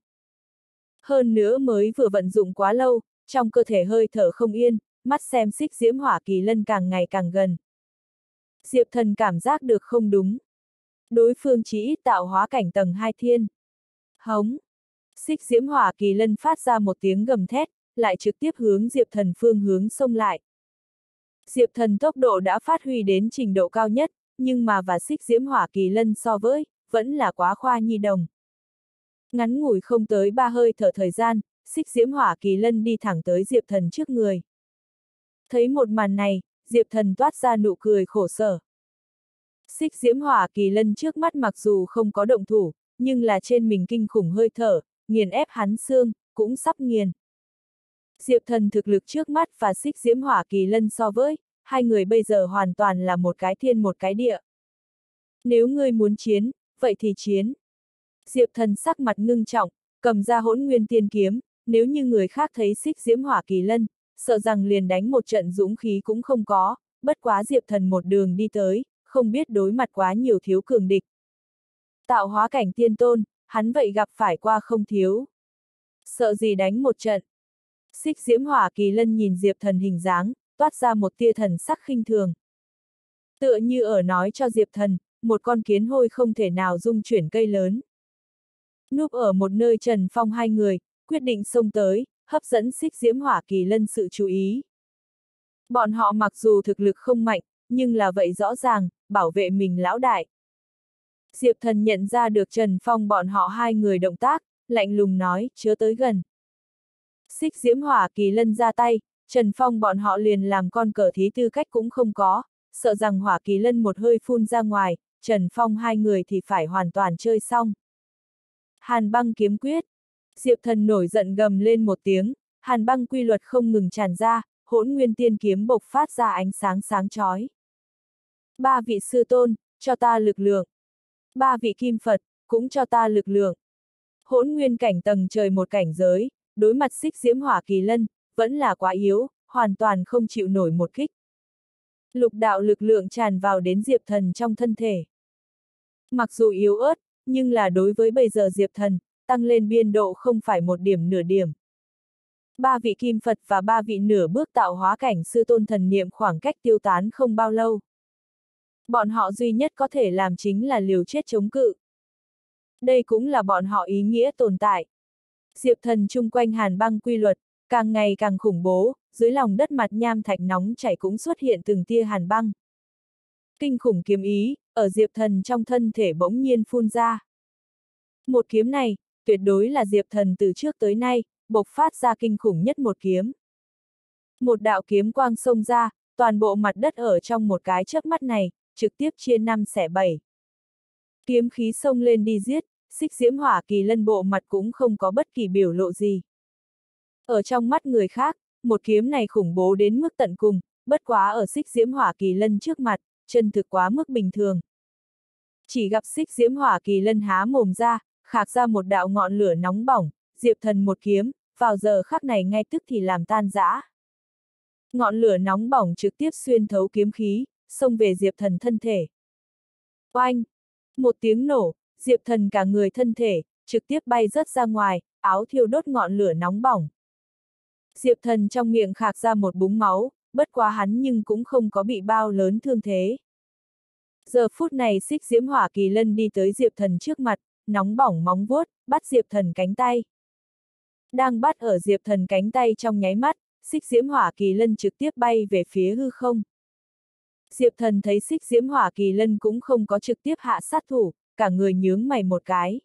Hơn nữa mới vừa vận dụng quá lâu, trong cơ thể hơi thở không yên, mắt xem xích diễm hỏa kỳ lân càng ngày càng gần. Diệp Thần cảm giác được không đúng. Đối phương chỉ ít tạo hóa cảnh tầng 2 thiên. Hống! Xích diễm hỏa kỳ lân phát ra một tiếng gầm thét, lại trực tiếp hướng Diệp Thần phương hướng xông lại. Diệp Thần tốc độ đã phát huy đến trình độ cao nhất, nhưng mà và xích diễm hỏa kỳ lân so với, vẫn là quá khoa nhi đồng. Ngắn ngủi không tới 3 hơi thở thời gian, xích diễm hỏa kỳ lân đi thẳng tới Diệp Thần trước người. Thấy một màn này, Diệp Thần toát ra nụ cười khổ sở. Xích diễm hỏa kỳ lân trước mắt mặc dù không có động thủ, nhưng là trên mình kinh khủng hơi thở, nghiền ép hắn xương, cũng sắp nghiền. Diệp Thần thực lực trước mắt và xích diễm hỏa kỳ lân so với, hai người bây giờ hoàn toàn là một cái thiên một cái địa. Nếu ngươi muốn chiến, vậy thì chiến. Diệp Thần sắc mặt ngưng trọng, cầm ra hỗn nguyên tiên kiếm, nếu như người khác thấy xích diễm hỏa kỳ lân, sợ rằng liền đánh một trận dũng khí cũng không có, bất quá Diệp Thần một đường đi tới, không biết đối mặt quá nhiều thiếu cường địch. Tạo hóa cảnh tiên tôn, hắn vậy gặp phải qua không thiếu. Sợ gì đánh một trận. Xích diễm hỏa kỳ lân nhìn Diệp Thần hình dáng, toát ra một tia thần sắc khinh thường. Tựa như ở nói cho Diệp Thần, một con kiến hôi không thể nào dung chuyển cây lớn. Núp ở một nơi Trần Phong hai người, quyết định xông tới, hấp dẫn Xích Diễm Hỏa Kỳ Lân sự chú ý. Bọn họ mặc dù thực lực không mạnh, nhưng là vậy rõ ràng, bảo vệ mình lão đại. Diệp Thần nhận ra được Trần Phong bọn họ hai người động tác, lạnh lùng nói, chớ tới gần. Xích Diễm Hỏa Kỳ Lân ra tay, Trần Phong bọn họ liền làm con cờ thí tư cách cũng không có, sợ rằng Hỏa Kỳ Lân một hơi phun ra ngoài, Trần Phong hai người thì phải hoàn toàn chơi xong. Hàn băng kiếm quyết. Diệp Thần nổi giận gầm lên một tiếng, hàn băng quy luật không ngừng tràn ra, Hỗn Nguyên Tiên kiếm bộc phát ra ánh sáng sáng chói. Ba vị sư tôn, cho ta lực lượng. Ba vị kim Phật, cũng cho ta lực lượng. Hỗn Nguyên cảnh tầng trời một cảnh giới, đối mặt Xích Diễm Hỏa Kỳ Lân, vẫn là quá yếu, hoàn toàn không chịu nổi một kích. Lục đạo lực lượng tràn vào đến Diệp Thần trong thân thể. Mặc dù yếu ớt, nhưng là đối với bây giờ Diệp Thần, tăng lên biên độ không phải một điểm nửa điểm. Ba vị kim Phật và ba vị nửa bước tạo hóa cảnh sư tôn thần niệm khoảng cách tiêu tán không bao lâu. Bọn họ duy nhất có thể làm chính là liều chết chống cự. Đây cũng là bọn họ ý nghĩa tồn tại. Diệp Thần chung quanh hàn băng quy luật, càng ngày càng khủng bố, dưới lòng đất mặt nham thạch nóng chảy cũng xuất hiện từng tia hàn băng. Kinh khủng kiếm ý, ở Diệp Thần trong thân thể bỗng nhiên phun ra. Một kiếm này, tuyệt đối là Diệp Thần từ trước tới nay, bộc phát ra kinh khủng nhất một kiếm. Một đạo kiếm quang xông ra, toàn bộ mặt đất ở trong một cái chớp mắt này, trực tiếp chia 5 xẻ 7. Kiếm khí xông lên đi giết, Xích Diễm Hỏa Kỳ Lân bộ mặt cũng không có bất kỳ biểu lộ gì. Ở trong mắt người khác, một kiếm này khủng bố đến mức tận cùng, bất quá ở Xích Diễm Hỏa Kỳ Lân trước mặt, chân thực quá mức bình thường. Chỉ gặp Xích Diễm Hỏa Kỳ Lân há mồm ra, khạc ra một đạo ngọn lửa nóng bỏng, Diệp Thần một kiếm, vào giờ khắc này ngay tức thì làm tan rã. Ngọn lửa nóng bỏng trực tiếp xuyên thấu kiếm khí, xông về Diệp Thần thân thể. Oanh! Một tiếng nổ, Diệp Thần cả người thân thể, trực tiếp bay rớt ra ngoài, áo thiêu đốt ngọn lửa nóng bỏng. Diệp Thần trong miệng khạc ra một búng máu, bất quá hắn nhưng cũng không có bị bao lớn thương thế. Giờ phút này Xích Diễm Hỏa Kỳ Lân đi tới Diệp Thần trước mặt, nóng bỏng móng vuốt, bắt Diệp Thần cánh tay. Đang bắt ở Diệp Thần cánh tay trong nháy mắt, Xích Diễm Hỏa Kỳ Lân trực tiếp bay về phía hư không. Diệp Thần thấy Xích Diễm Hỏa Kỳ Lân cũng không có trực tiếp hạ sát thủ, cả người nhướng mày một cái.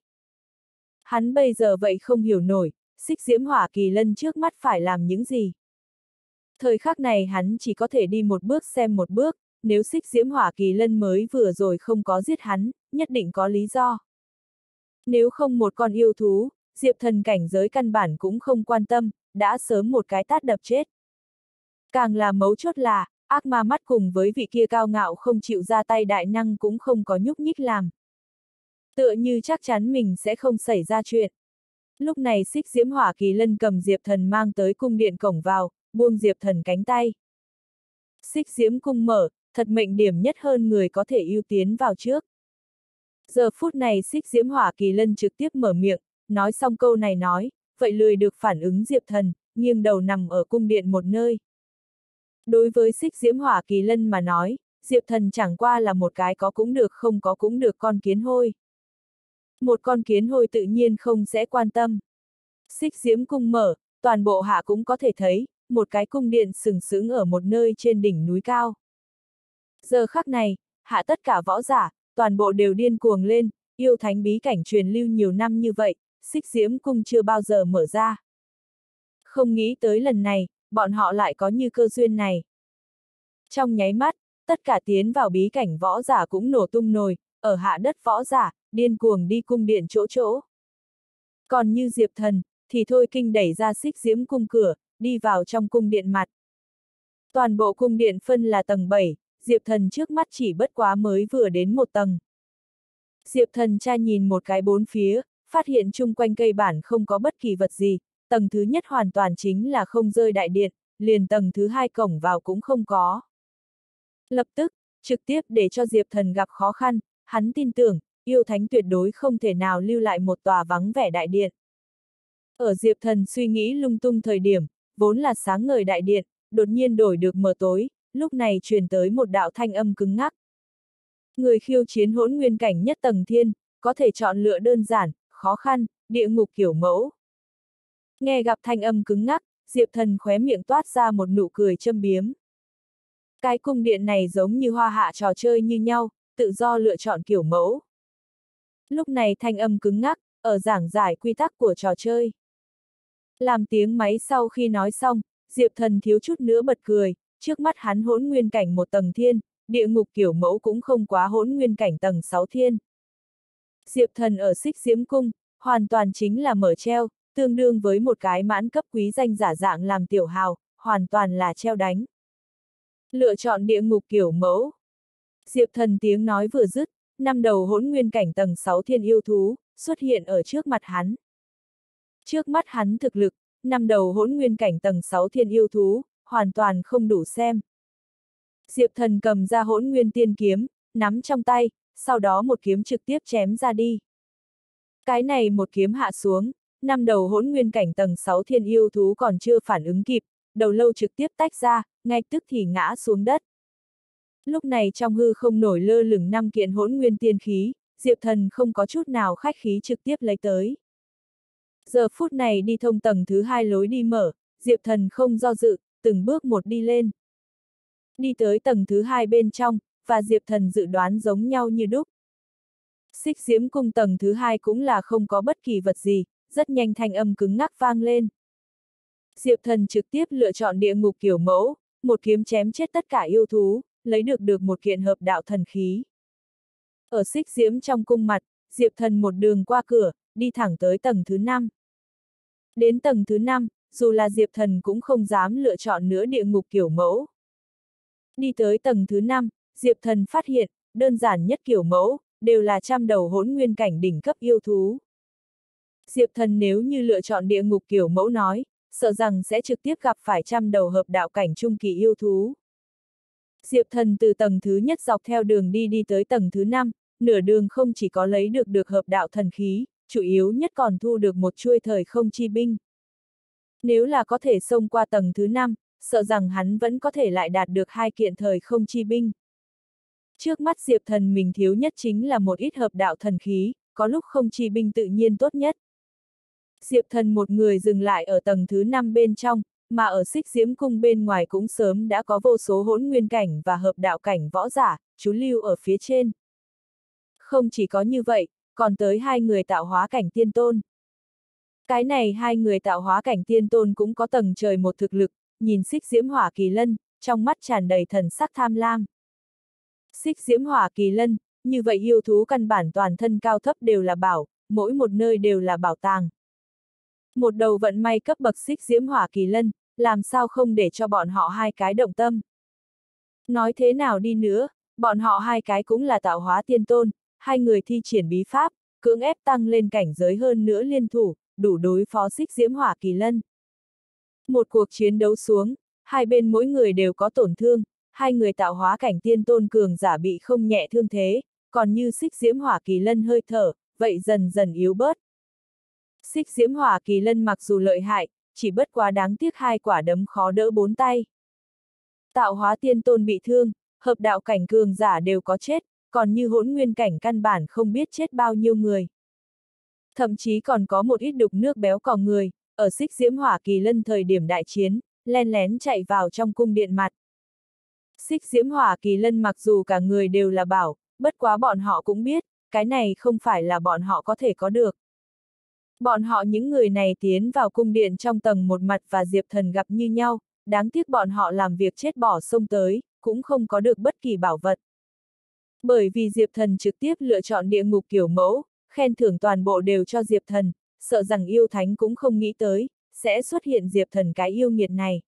Hắn bây giờ vậy không hiểu nổi, Xích Diễm Hỏa Kỳ Lân trước mắt phải làm những gì. Thời khắc này hắn chỉ có thể đi một bước xem một bước, nếu Xích Diễm Hỏa Kỳ Lân mới vừa rồi không có giết hắn, nhất định có lý do. Nếu không một con yêu thú, Diệp Thần cảnh giới căn bản cũng không quan tâm, đã sớm một cái tát đập chết. Càng là mấu chốt là, ác ma mắt cùng với vị kia cao ngạo không chịu ra tay đại năng cũng không có nhúc nhích làm. Tựa như chắc chắn mình sẽ không xảy ra chuyện. Lúc này Xích Diễm Hỏa Kỳ Lân cầm Diệp Thần mang tới cung điện cổng vào, buông Diệp Thần cánh tay. Xích Diễm cung mở, thật mệnh điểm nhất hơn người có thể ưu tiến vào trước. Giờ phút này Xích Diễm Hỏa Kỳ Lân trực tiếp mở miệng, nói xong câu này nói, vậy lười được phản ứng Diệp Thần, nghiêng đầu nằm ở cung điện một nơi. Đối với Xích Diễm Hỏa Kỳ Lân mà nói, Diệp Thần chẳng qua là một cái có cũng được không có cũng được con kiến hôi. Một con kiến hôi tự nhiên không sẽ quan tâm. Xích Diễm cung mở, toàn bộ hạ cũng có thể thấy, một cái cung điện sừng sững ở một nơi trên đỉnh núi cao. Giờ khắc này, hạ tất cả võ giả, toàn bộ đều điên cuồng lên, yêu thánh bí cảnh truyền lưu nhiều năm như vậy, Xích Diễm cung chưa bao giờ mở ra. Không nghĩ tới lần này, bọn họ lại có như cơ duyên này. Trong nháy mắt, tất cả tiến vào bí cảnh võ giả cũng nổ tung nồi, ở hạ đất võ giả, điên cuồng đi cung điện chỗ chỗ. Còn như Diệp Thần, thì thôi kinh đẩy ra Xích Diễm cung cửa, đi vào trong cung điện mặt. Toàn bộ cung điện phân là tầng 7, Diệp Thần trước mắt chỉ bất quá mới vừa đến một tầng. Diệp Thần tra nhìn một cái bốn phía, phát hiện chung quanh cây bản không có bất kỳ vật gì, tầng thứ nhất hoàn toàn chính là không rơi đại điện, liền tầng thứ hai cổng vào cũng không có. Lập tức, trực tiếp để cho Diệp Thần gặp khó khăn, hắn tin tưởng, yêu thánh tuyệt đối không thể nào lưu lại một tòa vắng vẻ đại điện. Ở Diệp Thần suy nghĩ lung tung thời điểm, vốn là sáng ngời đại điện, đột nhiên đổi được mờ tối, lúc này truyền tới một đạo thanh âm cứng ngắc. Người khiêu chiến hỗn nguyên cảnh nhất tầng thiên, có thể chọn lựa đơn giản, khó khăn, địa ngục kiểu mẫu. Nghe gặp thanh âm cứng ngắc, Diệp Thần khóe miệng toát ra một nụ cười châm biếm. Cái cung điện này giống như hoa hạ trò chơi như nhau, tự do lựa chọn kiểu mẫu. Lúc này thanh âm cứng ngắc, ở giảng giải quy tắc của trò chơi. Làm tiếng máy sau khi nói xong, Diệp Thần thiếu chút nữa bật cười, trước mắt hắn hỗn nguyên cảnh một tầng thiên, địa ngục kiểu mẫu cũng không quá hỗn nguyên cảnh tầng 6 thiên. Diệp Thần ở Xích Diễm Cung, hoàn toàn chính là mở treo, tương đương với một cái mãn cấp quý danh giả dạng làm tiểu hào, hoàn toàn là treo đánh. Lựa chọn địa ngục kiểu mẫu. Diệp Thần tiếng nói vừa dứt, 5 đầu hỗn nguyên cảnh tầng 6 thiên yêu thú, xuất hiện ở trước mặt hắn. Trước mắt hắn thực lực, 5 đầu hỗn nguyên cảnh tầng 6 thiên yêu thú, hoàn toàn không đủ xem. Diệp Thần cầm ra hỗn nguyên tiên kiếm, nắm trong tay, sau đó một kiếm trực tiếp chém ra đi. Cái này một kiếm hạ xuống, 5 đầu hỗn nguyên cảnh tầng 6 thiên yêu thú còn chưa phản ứng kịp, đầu lâu trực tiếp tách ra, ngay tức thì ngã xuống đất. Lúc này trong hư không nổi lơ lửng 5 kiện hỗn nguyên tiên khí, Diệp Thần không có chút nào khách khí trực tiếp lấy tới. Giờ phút này đi thông tầng thứ 2 lối đi mở, Diệp Thần không do dự, từng bước một đi lên. Đi tới tầng thứ 2 bên trong, và Diệp Thần dự đoán giống nhau như đúc. Xích Diễm Cung tầng thứ 2 cũng là không có bất kỳ vật gì, rất nhanh thanh âm cứng ngắc vang lên. Diệp Thần trực tiếp lựa chọn địa ngục kiểu mẫu, một kiếm chém chết tất cả yêu thú, lấy được một kiện hợp đạo thần khí. Ở Xích Diễm trong cung mặt, Diệp Thần một đường qua cửa, đi thẳng tới tầng thứ 5. Đến tầng thứ 5, dù là Diệp Thần cũng không dám lựa chọn nữa địa ngục kiểu mẫu. Đi tới tầng thứ 5, Diệp Thần phát hiện, đơn giản nhất kiểu mẫu, đều là 100 đầu hỗn nguyên cảnh đỉnh cấp yêu thú. Diệp Thần nếu như lựa chọn địa ngục kiểu mẫu nói, sợ rằng sẽ trực tiếp gặp phải 100 đầu hợp đạo cảnh trung kỳ yêu thú. Diệp Thần từ tầng thứ nhất dọc theo đường đi tới tầng thứ 5, nửa đường không chỉ có lấy được hợp đạo thần khí, chủ yếu nhất còn thu được một chuôi thời không chi binh. Nếu là có thể xông qua tầng thứ 5, sợ rằng hắn vẫn có thể lại đạt được 2 kiện thời không chi binh. Trước mắt Diệp Thần mình thiếu nhất chính là một ít hợp đạo thần khí, có lúc không chi binh tự nhiên tốt nhất. Diệp Thần một người dừng lại ở tầng thứ 5 bên trong, mà ở Xích Diễm Cung bên ngoài cũng sớm đã có vô số hỗn nguyên cảnh và hợp đạo cảnh võ giả, trú lưu ở phía trên. Không chỉ có như vậy, còn tới 2 người tạo hóa cảnh tiên tôn. Cái này 2 người tạo hóa cảnh tiên tôn cũng có tầng trời một thực lực, nhìn Xích Diễm Hỏa Kỳ Lân, trong mắt tràn đầy thần sắc tham lam. Xích Diễm Hỏa Kỳ Lân, như vậy yêu thú căn bản toàn thân cao thấp đều là bảo, mỗi một nơi đều là bảo tàng. Một đầu vận may cấp bậc Xích Diễm Hỏa Kỳ Lân, làm sao không để cho bọn họ 2 cái động tâm. Nói thế nào đi nữa, bọn họ 2 cái cũng là tạo hóa tiên tôn, 2 người thi triển bí pháp, cưỡng ép tăng lên cảnh giới hơn nữa liên thủ, đủ đối phó Xích Diễm Hỏa Kỳ Lân. Một cuộc chiến đấu xuống, 2 bên mỗi người đều có tổn thương, 2 người tạo hóa cảnh tiên tôn cường giả bị không nhẹ thương thế, còn như Xích Diễm Hỏa Kỳ Lân hơi thở, vậy dần dần yếu bớt. Xích Diễm Hỏa Kỳ Lân mặc dù lợi hại, chỉ bất quá đáng tiếc 2 quả đấm khó đỡ 4 tay. Tạo hóa tiên tôn bị thương, hợp đạo cảnh cường giả đều có chết, còn như hỗn nguyên cảnh căn bản không biết chết bao nhiêu người. Thậm chí còn có một ít đục nước béo cò người, ở Xích Diễm Hỏa Kỳ Lân thời điểm đại chiến, len lén chạy vào trong cung điện mặt. Xích Diễm Hỏa Kỳ Lân mặc dù cả người đều là bảo, bất quá bọn họ cũng biết, cái này không phải là bọn họ có thể có được. Bọn họ những người này tiến vào cung điện trong tầng một mặt và Diệp Thần gặp như nhau, đáng tiếc bọn họ làm việc chết bỏ sông tới, cũng không có được bất kỳ bảo vật. Bởi vì Diệp Thần trực tiếp lựa chọn địa ngục kiểu mẫu, khen thưởng toàn bộ đều cho Diệp Thần, sợ rằng yêu thánh cũng không nghĩ tới, sẽ xuất hiện Diệp Thần cái yêu nghiệt này.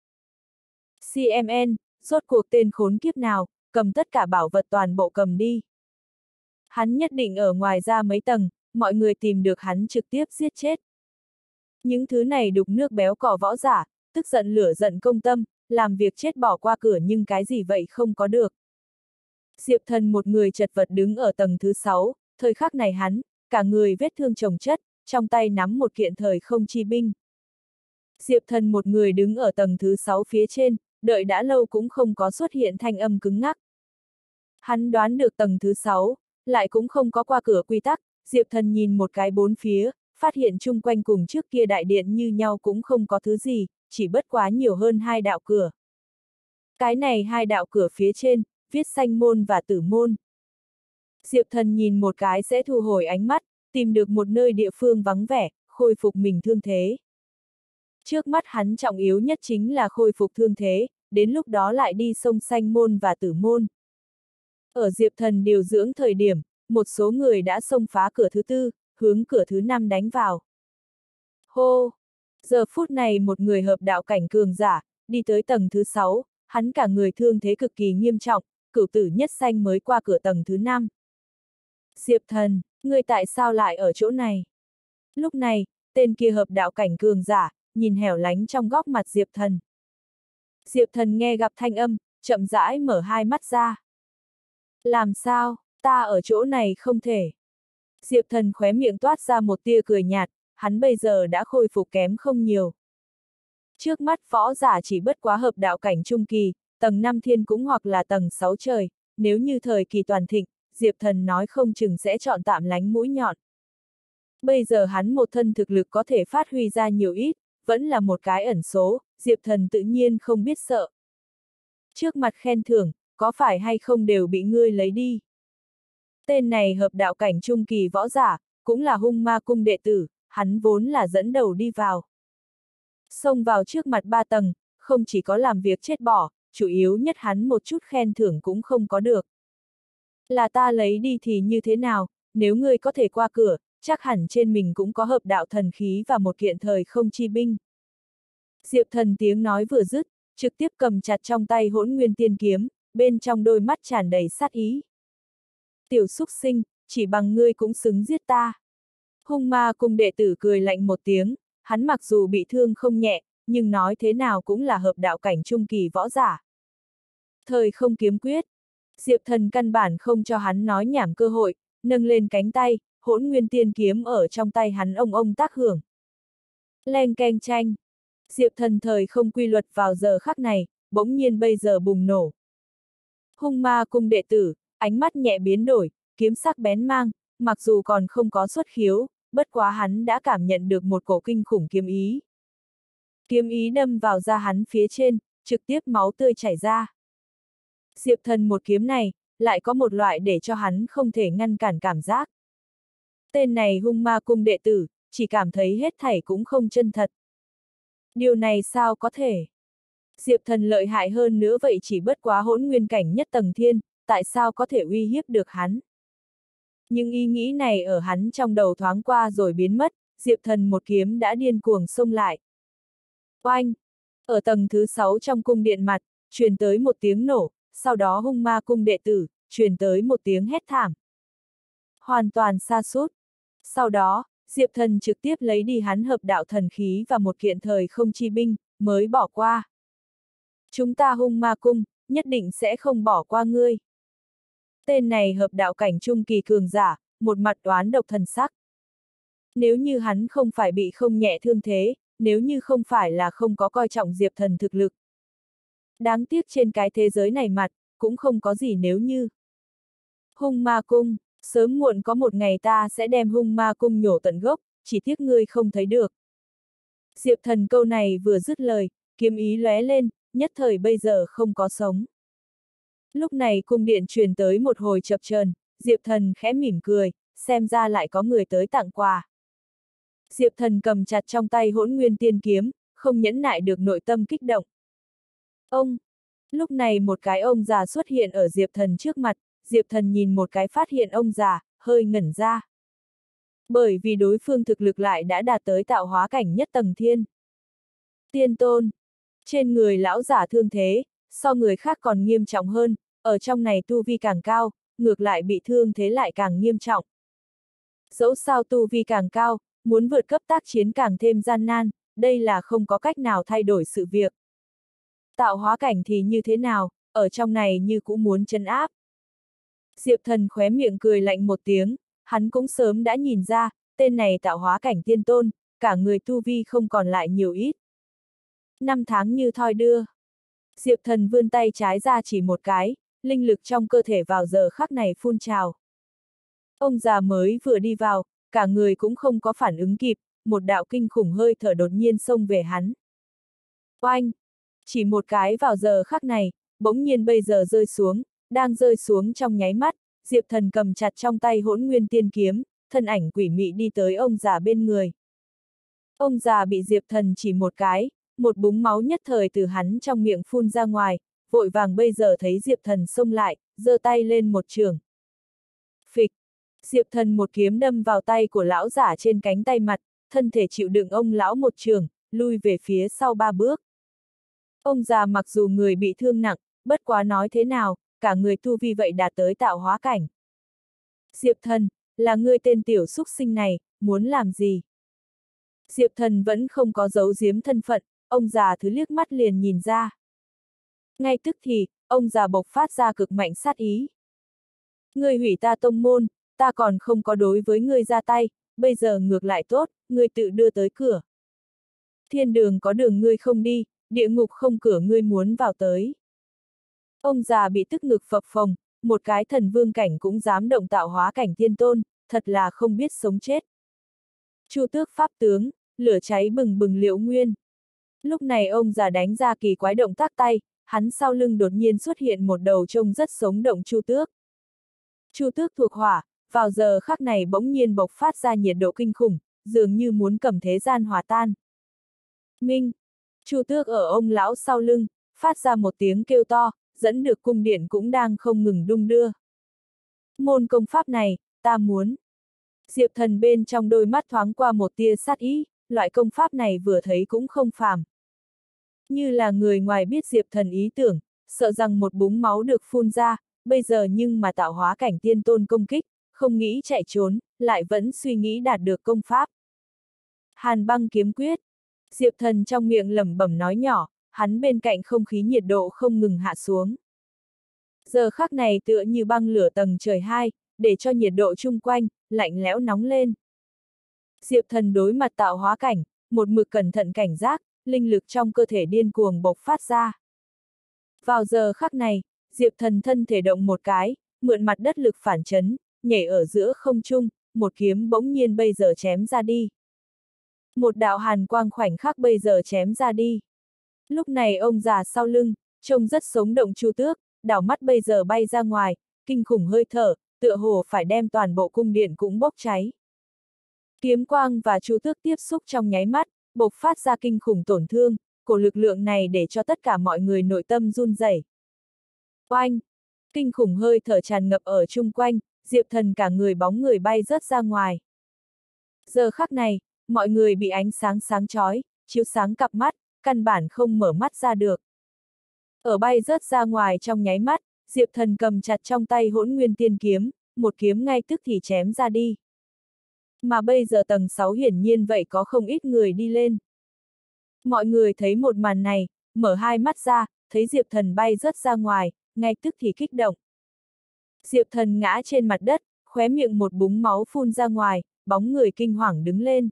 CMN, rốt cuộc tên khốn kiếp nào, cầm tất cả bảo vật toàn bộ cầm đi. Hắn nhất định ở ngoài ra mấy tầng, mọi người tìm được hắn trực tiếp giết chết. Những thứ này đục nước béo cò võ giả, tức giận lửa giận công tâm, làm việc chết bỏ qua cửa nhưng cái gì vậy không có được. Diệp Thần một người chật vật đứng ở tầng thứ 6, thời khắc này hắn, cả người vết thương chồng chất, trong tay nắm một kiện thời không chi binh. Diệp Thần một người đứng ở tầng thứ 6 phía trên, đợi đã lâu cũng không có xuất hiện thanh âm cứng ngắc. Hắn đoán được tầng thứ 6, lại cũng không có qua cửa quy tắc, Diệp Thần nhìn một cái bốn phía, phát hiện chung quanh cùng trước kia đại điện như nhau cũng không có thứ gì, chỉ bất quá nhiều hơn 2 đạo cửa. Cái này 2 đạo cửa phía trên, viết Sanh môn và Tử môn. Diệp Thần nhìn một cái sẽ thu hồi ánh mắt, tìm được một nơi địa phương vắng vẻ, khôi phục mình thương thế. Trước mắt hắn trọng yếu nhất chính là khôi phục thương thế, đến lúc đó lại đi sông Sanh môn và Tử môn. Ở Diệp Thần điều dưỡng thời điểm, một số người đã xông phá cửa thứ 4, hướng cửa thứ 5 đánh vào. Hô! Giờ phút này một người hợp đạo cảnh cường giả, đi tới tầng thứ 6, hắn cả người thương thế cực kỳ nghiêm trọng, cửu tử nhất sanh mới qua cửa tầng thứ 5. Diệp Thần, ngươi tại sao lại ở chỗ này? Lúc này, tên kia hợp đạo cảnh cường giả, nhìn hẻo lánh trong góc mặt Diệp Thần. Diệp Thần nghe gặp thanh âm, chậm rãi mở hai mắt ra. Làm sao, ta ở chỗ này không thể. Diệp Thần khóe miệng toát ra một tia cười nhạt, hắn bây giờ đã khôi phục kém không nhiều. Trước mắt võ giả chỉ bất quá hợp đạo cảnh trung kỳ, tầng 5 thiên cũng hoặc là tầng 6 trời, nếu như thời kỳ toàn thịnh, Diệp Thần nói không chừng sẽ chọn tạm lánh mũi nhọn. Bây giờ hắn một thân thực lực có thể phát huy ra nhiều ít, vẫn là một cái ẩn số, Diệp Thần tự nhiên không biết sợ. Trước mặt khen thưởng, có phải hay không đều bị ngươi lấy đi. Tên này hợp đạo cảnh trung kỳ võ giả, cũng là Hung Ma cung đệ tử, hắn vốn là dẫn đầu đi vào. Xông vào trước mặt 3 tầng, không chỉ có làm việc chết bỏ, chủ yếu nhất hắn một chút khen thưởng cũng không có được. Là ta lấy đi thì như thế nào, nếu ngươi có thể qua cửa, chắc hẳn trên mình cũng có hợp đạo thần khí và một kiện thời không chi binh. Diệp Thần tiếng nói vừa dứt, trực tiếp cầm chặt trong tay Hỗn Nguyên Tiên Kiếm, bên trong đôi mắt tràn đầy sát ý. Tiểu xúc sinh, chỉ bằng ngươi cũng xứng giết ta. Hung Ma cung đệ tử cười lạnh một tiếng, hắn mặc dù bị thương không nhẹ, nhưng nói thế nào cũng là hợp đạo cảnh trung kỳ võ giả. Thời không kiếm quyết. Diệp Thần căn bản không cho hắn nói nhảm cơ hội, nâng lên cánh tay, Hỗn Nguyên Tiên Kiếm ở trong tay hắn ông tác hưởng. Leng keng chanh. Diệp Thần thời không quy luật vào giờ khắc này, bỗng nhiên bây giờ bùng nổ. Hung Ma cung đệ tử, ánh mắt nhẹ biến đổi, kiếm sắc bén mang, mặc dù còn không có xuất khiếu, bất quá hắn đã cảm nhận được một cổ kinh khủng kiếm ý. Kiếm ý đâm vào da hắn phía trên, trực tiếp máu tươi chảy ra. Diệp Thần một kiếm này, lại có một loại để cho hắn không thể ngăn cản cảm giác. Tên này Hung Ma cung đệ tử, chỉ cảm thấy hết thảy cũng không chân thật. Điều này sao có thể? Diệp Thần lợi hại hơn nữa vậy chỉ bất quá hỗn nguyên cảnh nhất tầng thiên, tại sao có thể uy hiếp được hắn? Nhưng ý nghĩ này ở hắn trong đầu thoáng qua rồi biến mất, Diệp Thần một kiếm đã điên cuồng xông lại. Oanh! Ở tầng thứ 6 trong cung điện mặt, truyền tới một tiếng nổ, sau đó Hung Ma cung đệ tử, truyền tới một tiếng hét thảm. Hoàn toàn sa sút. Sau đó, Diệp Thần trực tiếp lấy đi hắn hợp đạo thần khí và một kiện thời không chi binh, mới bỏ qua. Chúng ta Hung Ma cung, nhất định sẽ không bỏ qua ngươi. Tên này hợp đạo cảnh trung kỳ cường giả, một mặt oán độc thần sắc. Nếu như hắn không phải bị không nhẹ thương thế, nếu như không phải là không có coi trọng Diệp Thần thực lực. Đáng tiếc trên cái thế giới này mặt, cũng không có gì nếu như. Hung Ma cung, sớm muộn có một ngày ta sẽ đem Hung Ma cung nhổ tận gốc, chỉ tiếc ngươi không thấy được. Diệp Thần câu này vừa dứt lời, kiếm ý lóe lên, nhất thời bây giờ không có sống. Lúc này cung điện truyền tới một hồi chập chờn, Diệp Thần khẽ mỉm cười, xem ra lại có người tới tặng quà. Diệp Thần cầm chặt trong tay Hỗn Nguyên Tiên Kiếm, không nhẫn nại được nội tâm kích động. Ông! Lúc này một cái ông già xuất hiện ở Diệp Thần trước mặt, Diệp Thần nhìn một cái phát hiện ông già, hơi ngẩn ra. Bởi vì đối phương thực lực lại đã đạt tới tạo hóa cảnh nhất tầng thiên. Tiên tôn! Trên người lão giả thương thế, so người khác còn nghiêm trọng hơn, ở trong này tu vi càng cao, ngược lại bị thương thế lại càng nghiêm trọng. Dẫu sao tu vi càng cao, muốn vượt cấp tác chiến càng thêm gian nan, đây là không có cách nào thay đổi sự việc. Tạo hóa cảnh thì như thế nào, ở trong này như cũng muốn trấn áp. Diệp Thần khóe miệng cười lạnh một tiếng, hắn cũng sớm đã nhìn ra, tên này tạo hóa cảnh tiên tôn, cả người tu vi không còn lại nhiều ít. 5 tháng như thoi đưa. Diệp Thần vươn tay trái ra chỉ một cái, linh lực trong cơ thể vào giờ khắc này phun trào. Ông già mới vừa đi vào, cả người cũng không có phản ứng kịp, một đạo kinh khủng hơi thở đột nhiên xông về hắn. Oanh! Chỉ một cái vào giờ khắc này, bỗng nhiên bây giờ rơi xuống, đang rơi xuống trong nháy mắt, Diệp Thần cầm chặt trong tay Hỗn Nguyên Tiên Kiếm, thân ảnh quỷ mị đi tới ông già bên người. Ông già bị Diệp Thần chỉ một cái, một búng máu nhất thời từ hắn trong miệng phun ra ngoài, vội vàng bây giờ thấy Diệp Thần xông lại, giơ tay lên một chưởng. Phịch! Diệp Thần một kiếm đâm vào tay của lão giả trên cánh tay mặt, thân thể chịu đựng ông lão một chưởng, lui về phía sau 3 bước. Ông già mặc dù người bị thương nặng, bất quá nói thế nào, cả người tu vi vậy đạt tới tạo hóa cảnh. Diệp Thần, là ngươi tên tiểu xúc sinh này, muốn làm gì? Diệp Thần vẫn không có giấu giếm thân phận, ông già thứ liếc mắt liền nhìn ra. Ngay tức thì, ông già bộc phát ra cực mạnh sát ý. Ngươi hủy ta tông môn, ta còn không có đối với ngươi ra tay, bây giờ ngược lại tốt, ngươi tự đưa tới cửa. Thiên đường có đường ngươi không đi, địa ngục không cửa ngươi muốn vào tới. Ông già bị tức ngực phập phồng, một cái thần vương cảnh cũng dám động tạo hóa cảnh thiên tôn, thật là không biết sống chết. Chu Tước pháp tướng, lửa cháy bừng bừng Liễu Nguyên. Lúc này ông già đánh ra kỳ quái động tác tay, hắn sau lưng đột nhiên xuất hiện một đầu trông rất sống động Chu Tước. Chu Tước thuộc hỏa, vào giờ khắc này bỗng nhiên bộc phát ra nhiệt độ kinh khủng, dường như muốn cầm thế gian hòa tan. Minh! Chu Tước ở ông lão sau lưng, phát ra một tiếng kêu to, dẫn được cung điện cũng đang không ngừng đung đưa. Môn công pháp này, ta muốn. Diệp Thần bên trong đôi mắt thoáng qua một tia sát ý, loại công pháp này vừa thấy cũng không phàm. Như là người ngoài biết Diệp Thần ý tưởng, sợ rằng một búng máu được phun ra, bây giờ nhưng mà tạo hóa cảnh tiên tôn công kích, không nghĩ chạy trốn, lại vẫn suy nghĩ đạt được công pháp. Hàn băng kiếm quyết. Diệp Thần trong miệng lẩm bẩm nói nhỏ, hắn bên cạnh không khí nhiệt độ không ngừng hạ xuống. Giờ khắc này tựa như băng lửa tầng trời 2, để cho nhiệt độ chung quanh, lạnh lẽo nóng lên. Diệp Thần đối mặt tạo hóa cảnh, một mực cẩn thận cảnh giác, linh lực trong cơ thể điên cuồng bộc phát ra. Vào giờ khắc này, Diệp Thần thân thể động một cái, mượn mặt đất lực phản chấn, nhảy ở giữa không trung, một kiếm bỗng nhiên bây giờ chém ra đi. Một đạo hàn quang khoảnh khắc bây giờ chém ra đi. Lúc này ông già sau lưng, trông rất sống động Chu Tước, đảo mắt bây giờ bay ra ngoài, kinh khủng hơi thở, tựa hồ phải đem toàn bộ cung điện cũng bốc cháy. Kiếm quang và Chu Tước tiếp xúc trong nháy mắt, bộc phát ra kinh khủng tổn thương, cổ lực lượng này để cho tất cả mọi người nội tâm run rẩy. Oanh! Kinh khủng hơi thở tràn ngập ở chung quanh, Diệp Thần cả người bóng người bay rớt ra ngoài. Giờ khắc này, mọi người bị ánh sáng sáng chói, chiếu sáng cặp mắt, căn bản không mở mắt ra được. Ở bay rớt ra ngoài trong nháy mắt, Diệp Thần cầm chặt trong tay Hỗn Nguyên Tiên Kiếm, một kiếm ngay tức thì chém ra đi. Mà bây giờ tầng 6 hiển nhiên vậy có không ít người đi lên. Mọi người thấy một màn này, mở hai mắt ra, thấy Diệp Thần bay rớt ra ngoài, ngay tức thì kích động. Diệp Thần ngã trên mặt đất, khóe miệng một búng máu phun ra ngoài, bóng người kinh hoàng đứng lên.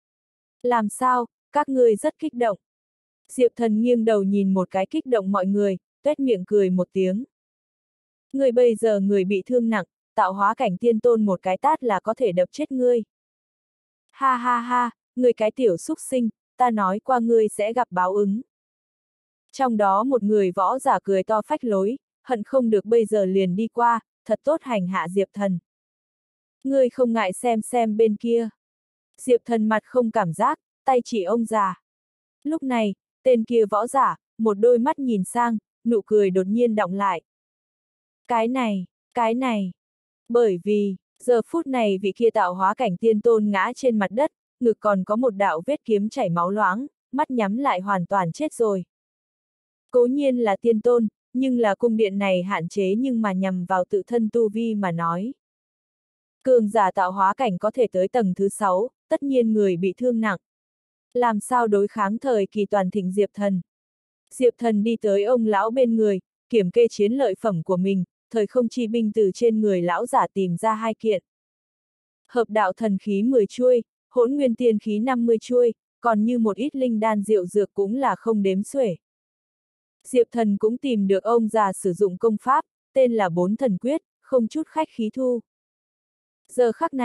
Làm sao, các ngươi rất kích động. Diệp Thần nghiêng đầu nhìn một cái kích động mọi người, tuét miệng cười một tiếng. Ngươi bây giờ người bị thương nặng, tạo hóa cảnh tiên tôn một cái tát là có thể đập chết ngươi. Ha ha ha, ngươi cái tiểu xúc sinh, ta nói qua ngươi sẽ gặp báo ứng. Trong đó một người võ giả cười to phách lối, hận không được bây giờ liền đi qua, thật tốt hành hạ Diệp Thần. Ngươi không ngại xem bên kia. Diệp Thần mặt không cảm giác, tay chỉ ông già. Lúc này, tên kia võ giả, một đôi mắt nhìn sang, nụ cười đột nhiên đọng lại. Cái này. Bởi vì, giờ phút này vị kia tạo hóa cảnh tiên tôn ngã trên mặt đất, ngực còn có một đạo vết kiếm chảy máu loãng, mắt nhắm lại hoàn toàn chết rồi. Cố nhiên là tiên tôn, nhưng là cung điện này hạn chế nhưng mà nhằm vào tự thân tu vi mà nói. Cường giả tạo hóa cảnh có thể tới tầng thứ 6, tất nhiên người bị thương nặng. Làm sao đối kháng thời kỳ toàn thịnh Diệp Thần? Diệp Thần đi tới ông lão bên người, kiểm kê chiến lợi phẩm của mình, thời không chi binh từ trên người lão giả tìm ra 2 kiện. Hợp đạo thần khí 10 chuôi, hỗn nguyên tiên khí 50 chuôi, còn như một ít linh đan diệu dược cũng là không đếm xuể. Diệp Thần cũng tìm được ông già sử dụng công pháp, tên là 4 thần quyết, không chút khách khí thu. Giờ khắc này,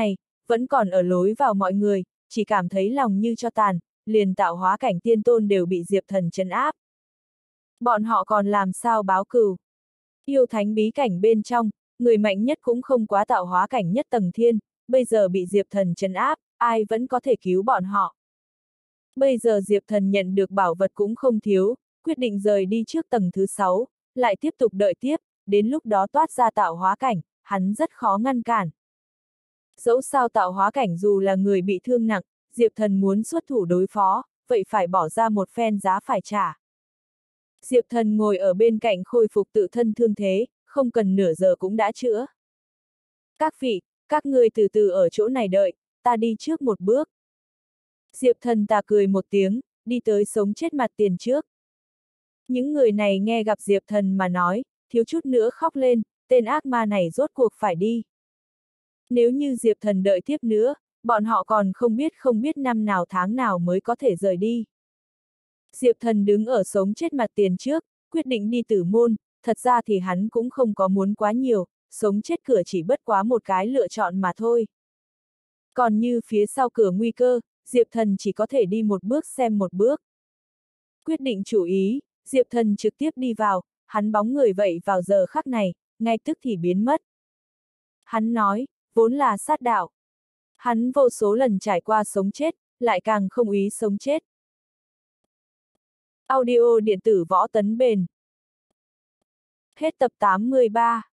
vẫn còn ở lối vào mọi người, chỉ cảm thấy lòng như cho tàn, liền tạo hóa cảnh tiên tôn đều bị Diệp Thần trấn áp. Bọn họ còn làm sao báo cừu? Yêu thánh bí cảnh bên trong, người mạnh nhất cũng không quá tạo hóa cảnh nhất tầng thiên, bây giờ bị Diệp Thần trấn áp, ai vẫn có thể cứu bọn họ. Bây giờ Diệp Thần nhận được bảo vật cũng không thiếu, quyết định rời đi trước tầng thứ 6, lại tiếp tục đợi tiếp, đến lúc đó toát ra tạo hóa cảnh, hắn rất khó ngăn cản. Dẫu sao tạo hóa cảnh dù là người bị thương nặng, Diệp Thần muốn xuất thủ đối phó, vậy phải bỏ ra một phen giá phải trả. Diệp Thần ngồi ở bên cạnh khôi phục tự thân thương thế, không cần nửa giờ cũng đã chữa. Các vị, các ngươi từ từ ở chỗ này đợi, ta đi trước một bước. Diệp Thần tà cười một tiếng, đi tới sống chết mặt tiền trước. Những người này nghe gặp Diệp Thần mà nói, thiếu chút nữa khóc lên, tên ác ma này rốt cuộc phải đi. Nếu như Diệp Thần đợi tiếp nữa, bọn họ còn không biết năm nào tháng nào mới có thể rời đi. Diệp Thần đứng ở sống chết mặt tiền trước, quyết định đi tử môn, thật ra thì hắn cũng không có muốn quá nhiều, sống chết cửa chỉ bất quá một cái lựa chọn mà thôi. Còn như phía sau cửa nguy cơ, Diệp Thần chỉ có thể đi một bước xem một bước. Quyết định chủ ý, Diệp Thần trực tiếp đi vào, hắn bóng người vậy vào giờ khắc này, ngay tức thì biến mất. Hắn nói, vốn là sát đạo. Hắn vô số lần trải qua sống chết, lại càng không ý sống chết. Audio điện tử Võ Tấn Bền. Hết tập 83.